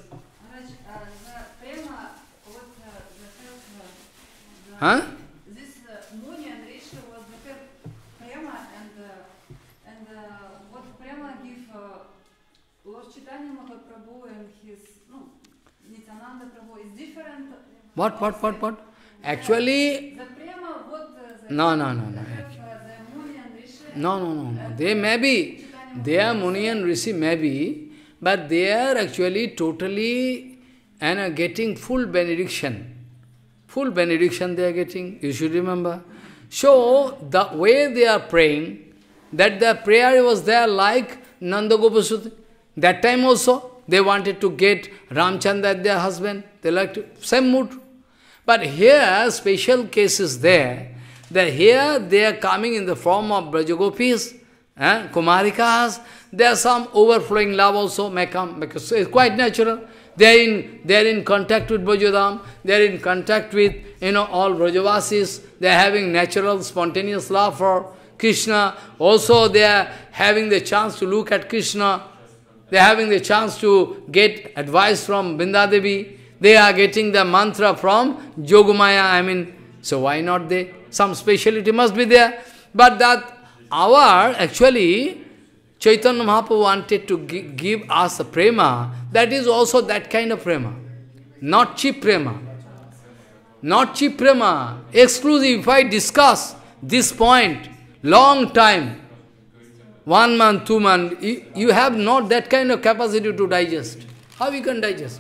Huh? This Muni and Rishi was the Prema and what Prema give Lord Chaitanya Mahaprabhu and his Nityananda Prabhu is different. What? Actually, the Prema what no. the Muni and Rishi. No. They may be, they are Muni and Rishi maybe, but they are actually totally getting full benediction. Full benediction they are getting, you should remember. So, the way they are praying, that the prayer was there like Nanda Gopasuti. That time also, they wanted to get Ramchandra as their husband. They like to, same mood. But here, special case is there, that here they are coming in the form of Brajagopis, Kumarikas. There are some overflowing love also may come, because it's quite natural. They are in contact with Brajadam, they are in contact with, all Brajavasis. They are having natural, spontaneous love for Krishna. Also, they are having the chance to look at Krishna. They are having the chance to get advice from Bindadevi. They are getting the mantra from Jogumaya, so why not they? Some speciality must be there. But that actually, Chaitanya Mahaprabhu wanted to give us a prema, that is also that kind of prema. Not cheap prema. Not cheap prema. Exclusive. If I discuss this point, long time, 1 month, 2 months, you have not that kind of capacity to digest. How you can digest?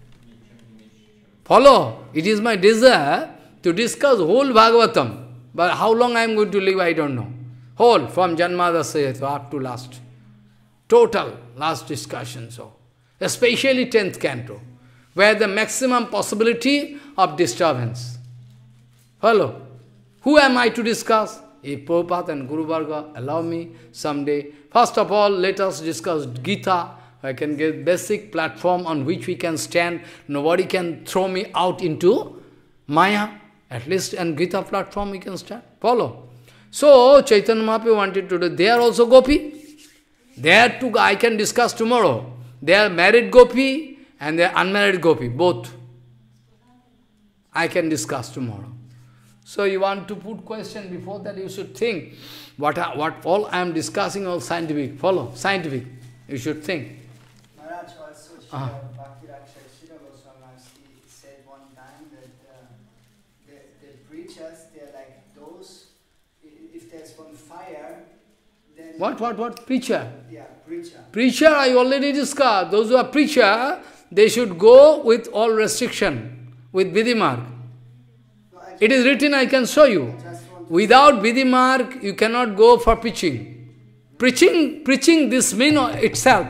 Follow. It is my desire to discuss whole Bhagavatam. But how long I am going to live, I don't know. Whole, from Janmadasya up to last. Total, last discussion. So, especially 10th canto, where the maximum possibility of disturbance. Follow. Who am I to discuss? If Prabhupada and Guru Varga allow me someday. First of all, let us discuss Gita. I can get basic platform on which we can stand. Nobody can throw me out into Maya. At least on Gita platform we can stand. Follow. So, Chaitanya Mahaprabhu wanted to do. They are also Gopi. There too, I can discuss tomorrow. They are married Gopi and they are unmarried Gopi, both. I can discuss tomorrow. So you want to put question, before that you should think, what all I am discussing, all scientific. Follow, scientific. You should think. Maharaj, also Srila Bhakti Rakshak Srila Goswami said one time that the preachers, they are like those, if there's one fire, then... What? Preacher? Yeah, preacher. Preacher, I already discussed. Those who are preacher, they should go with all restriction, with Vidhi Marg. No, It is written, I can show you. Without Vidhi Marg, you cannot go for preaching. Preaching this mean itself.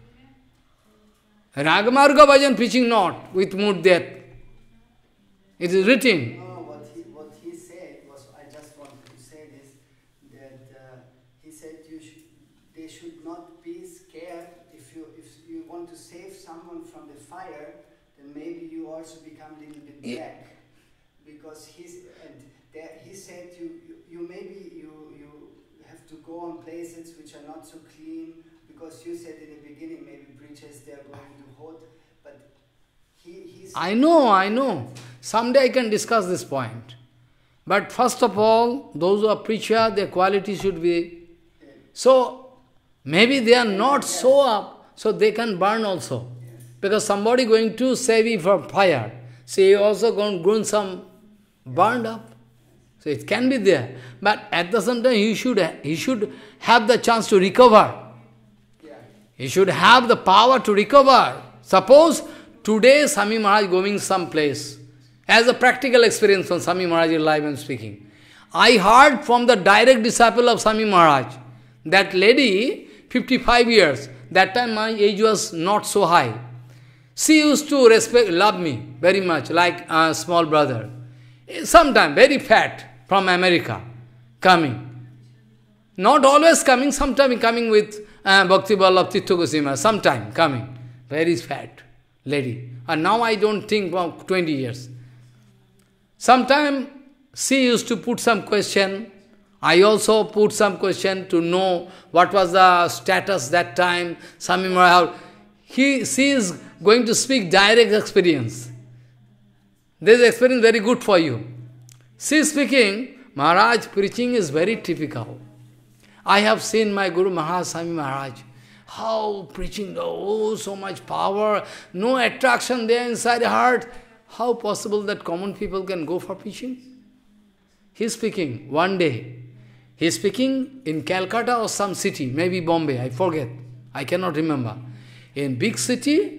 Raganuga Bhajan preaching not, with mood death. It is written. No, what he said was, I just wanted to say this, that he said they should not be scared. If you want to save someone from the fire, then maybe you also become a little bit black. Because he said you have to go on places which are not so clean, because you said in the beginning maybe preachers they are going to hot, but I know. Someday I can discuss this point. But first of all, those who are preacher, their quality should be... So, maybe they are not so up, so they can burn also. Because somebody going to save you from fire. So he also going some burned up. So it can be there. But at the same time, he should have the chance to recover. He should have the power to recover. Suppose today Swami Maharaj going some place. As a practical experience from Swami Maharaj live and speaking. I heard from the direct disciple of Swami Maharaj, that lady, 55 years, that time my age was not so high. She used to love me very much, like a small brother. Sometime, very fat, from America, coming. Not always coming, sometime coming with Bhakti Vallabh Tirtha Goswami, sometime coming. Very fat lady. And now I don't think about 20 years. Sometime she used to put some question. I also put some question to know what was the status that time. Swami Maharaj, she is going to speak direct experience. This experience very good for you. She is speaking, Maharaj preaching is very typical. I have seen my Guru Maharaj, Swami Maharaj, how preaching, oh, so much power, no attraction there inside the heart. How possible that common people can go for preaching? He is speaking one day. He is speaking in Calcutta or some city, maybe Bombay, I forget. I cannot remember. In big city,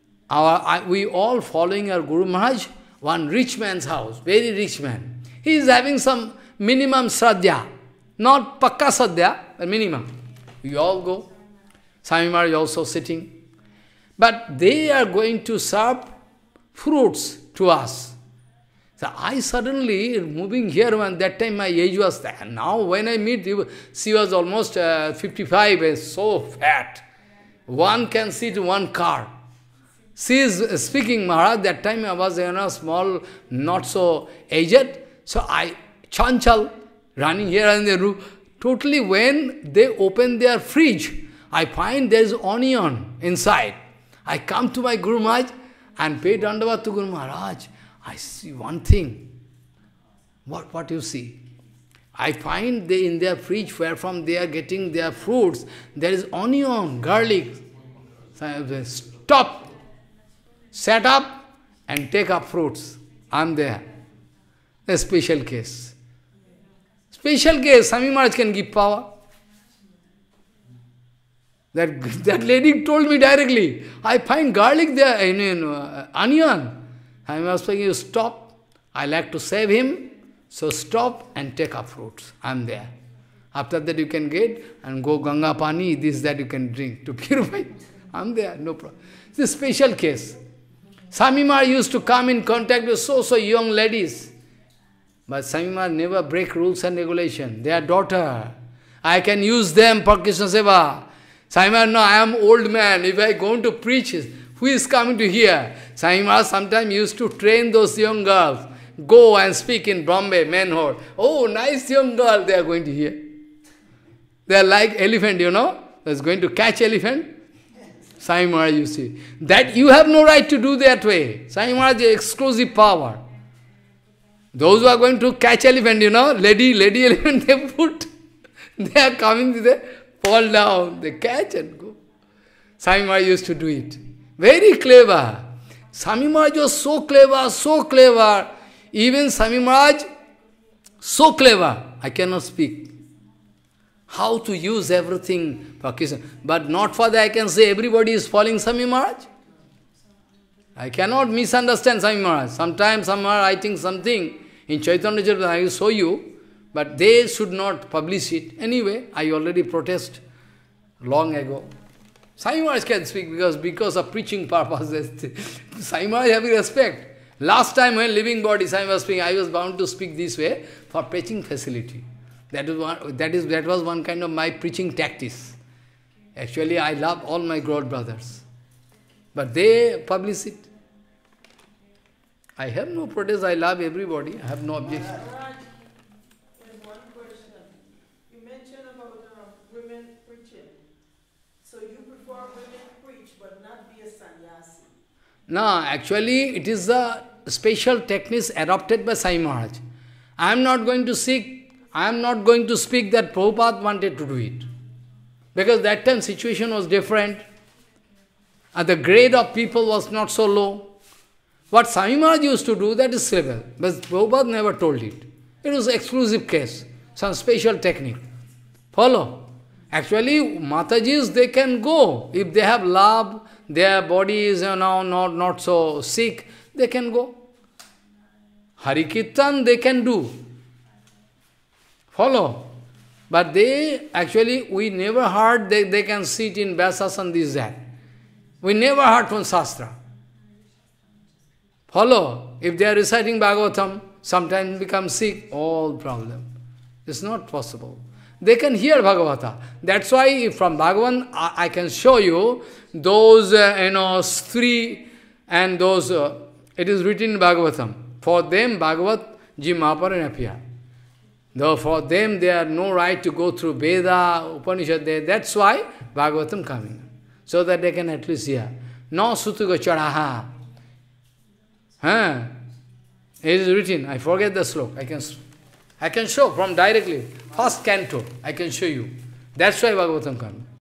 we all following our Guru Maharaj, one rich man's house, very rich man. He is having some minimum sraddha, not pakka sraddha, but minimum. We all go. Swami Maharaj also sitting. But they are going to serve fruits to us. So I suddenly moving here when that time my age was there. Now when I meet you, she was almost 55 and so fat. One can sit in one car. She is speaking, Maharaj, that time I was small, not so aged. So I, chanchal, running here and there. Totally when they open their fridge, I find there is onion inside. I come to my Guru Maharaj and pay dandavat to Guru Maharaj. I see one thing. What you see? I find they in their fridge where from they are getting their fruits, there is onion, garlic. So stop, set up and take up fruits. I am there. A special case. Special case, Swami Maharaj can give power. That lady told me directly, I find garlic there, onion. I was saying, you stop. I like to save him, so stop and take up fruits. I am there. After that you can get and go Ganga Pani, this that you can drink to purify. I am there, no problem. It's a special case. Swami Maharaj used to come in contact with so young ladies. But Swami Maharaj never break rules and regulation. They are daughter. I can use them for Krishna Seva. Swami Maharaj, no, I am old man. If I go to preach, who is coming to hear? Swami Maharaj sometimes used to train those young girls. Go and speak in Bombay, manhood. Oh, nice young girl, they are going to hear. They are like elephant, you know. That's going to catch elephant. Swami Maharaj, you see. That you have no right to do that way. Swami Maharaj is exclusive power. Those who are going to catch elephant, you know, lady elephant, they are coming, they fall down, they catch and go. Swami Maharaj used to do it. Very clever. Swami Maharaj was so clever, so clever. Even Swami Maharaj, so clever, I cannot speak. How to use everything for Krishna. But not for that I can say everybody is following Swami Maharaj. I cannot misunderstand Swami Maharaj. Sometimes Swami Maharaj I think something in Chaitanya Charitamrita I will show you, but they should not publish it. Anyway, I already protest long ago. Swami Maharaj can speak because of preaching purpose. Swami Maharaj having respect. Last time when living body Swami was speaking, I was bound to speak this way for preaching facility. That was one kind of my preaching tactics. Actually, I love all my God brothers. But they publish it. I have no protest, I love everybody, I have no objection. Maharaj, there's one question. You mentioned about women preaching. So you prefer women preach, but not be a sannyasi? No, actually it is the special techniques adopted by Sai Maharaj. I am not going to speak that Prabhupada wanted to do it. Because that time situation was different. And the grade of people was not so low. What Sai Maharaj used to do, that is level. But Prabhupada never told it. It was exclusive case, some special technique. Follow? Actually, Matajis, they can go. If they have love, their body is not so sick, they can go. Harikatha they can do. Follow? But we never heard they can sit in Vyasasana, this, that. We never heard from Shastra. Follow? If they are reciting Bhagavatam, sometimes become sick, all problem. It's not possible. They can hear Bhagavata. That's why from Bhagavan, I can show you those, Stri and those, it is written in Bhagavatam. For them, Bhagavat, Ji Mahaprabhu appear. Though for them, they have no right to go through Veda, Upanishad. That's why Bhagavatam coming. So that they can at least hear. No sutuga charaha. It is written, I forget the slok. I can show from directly. First canto, I can show you. That's why Bhagavatam comes.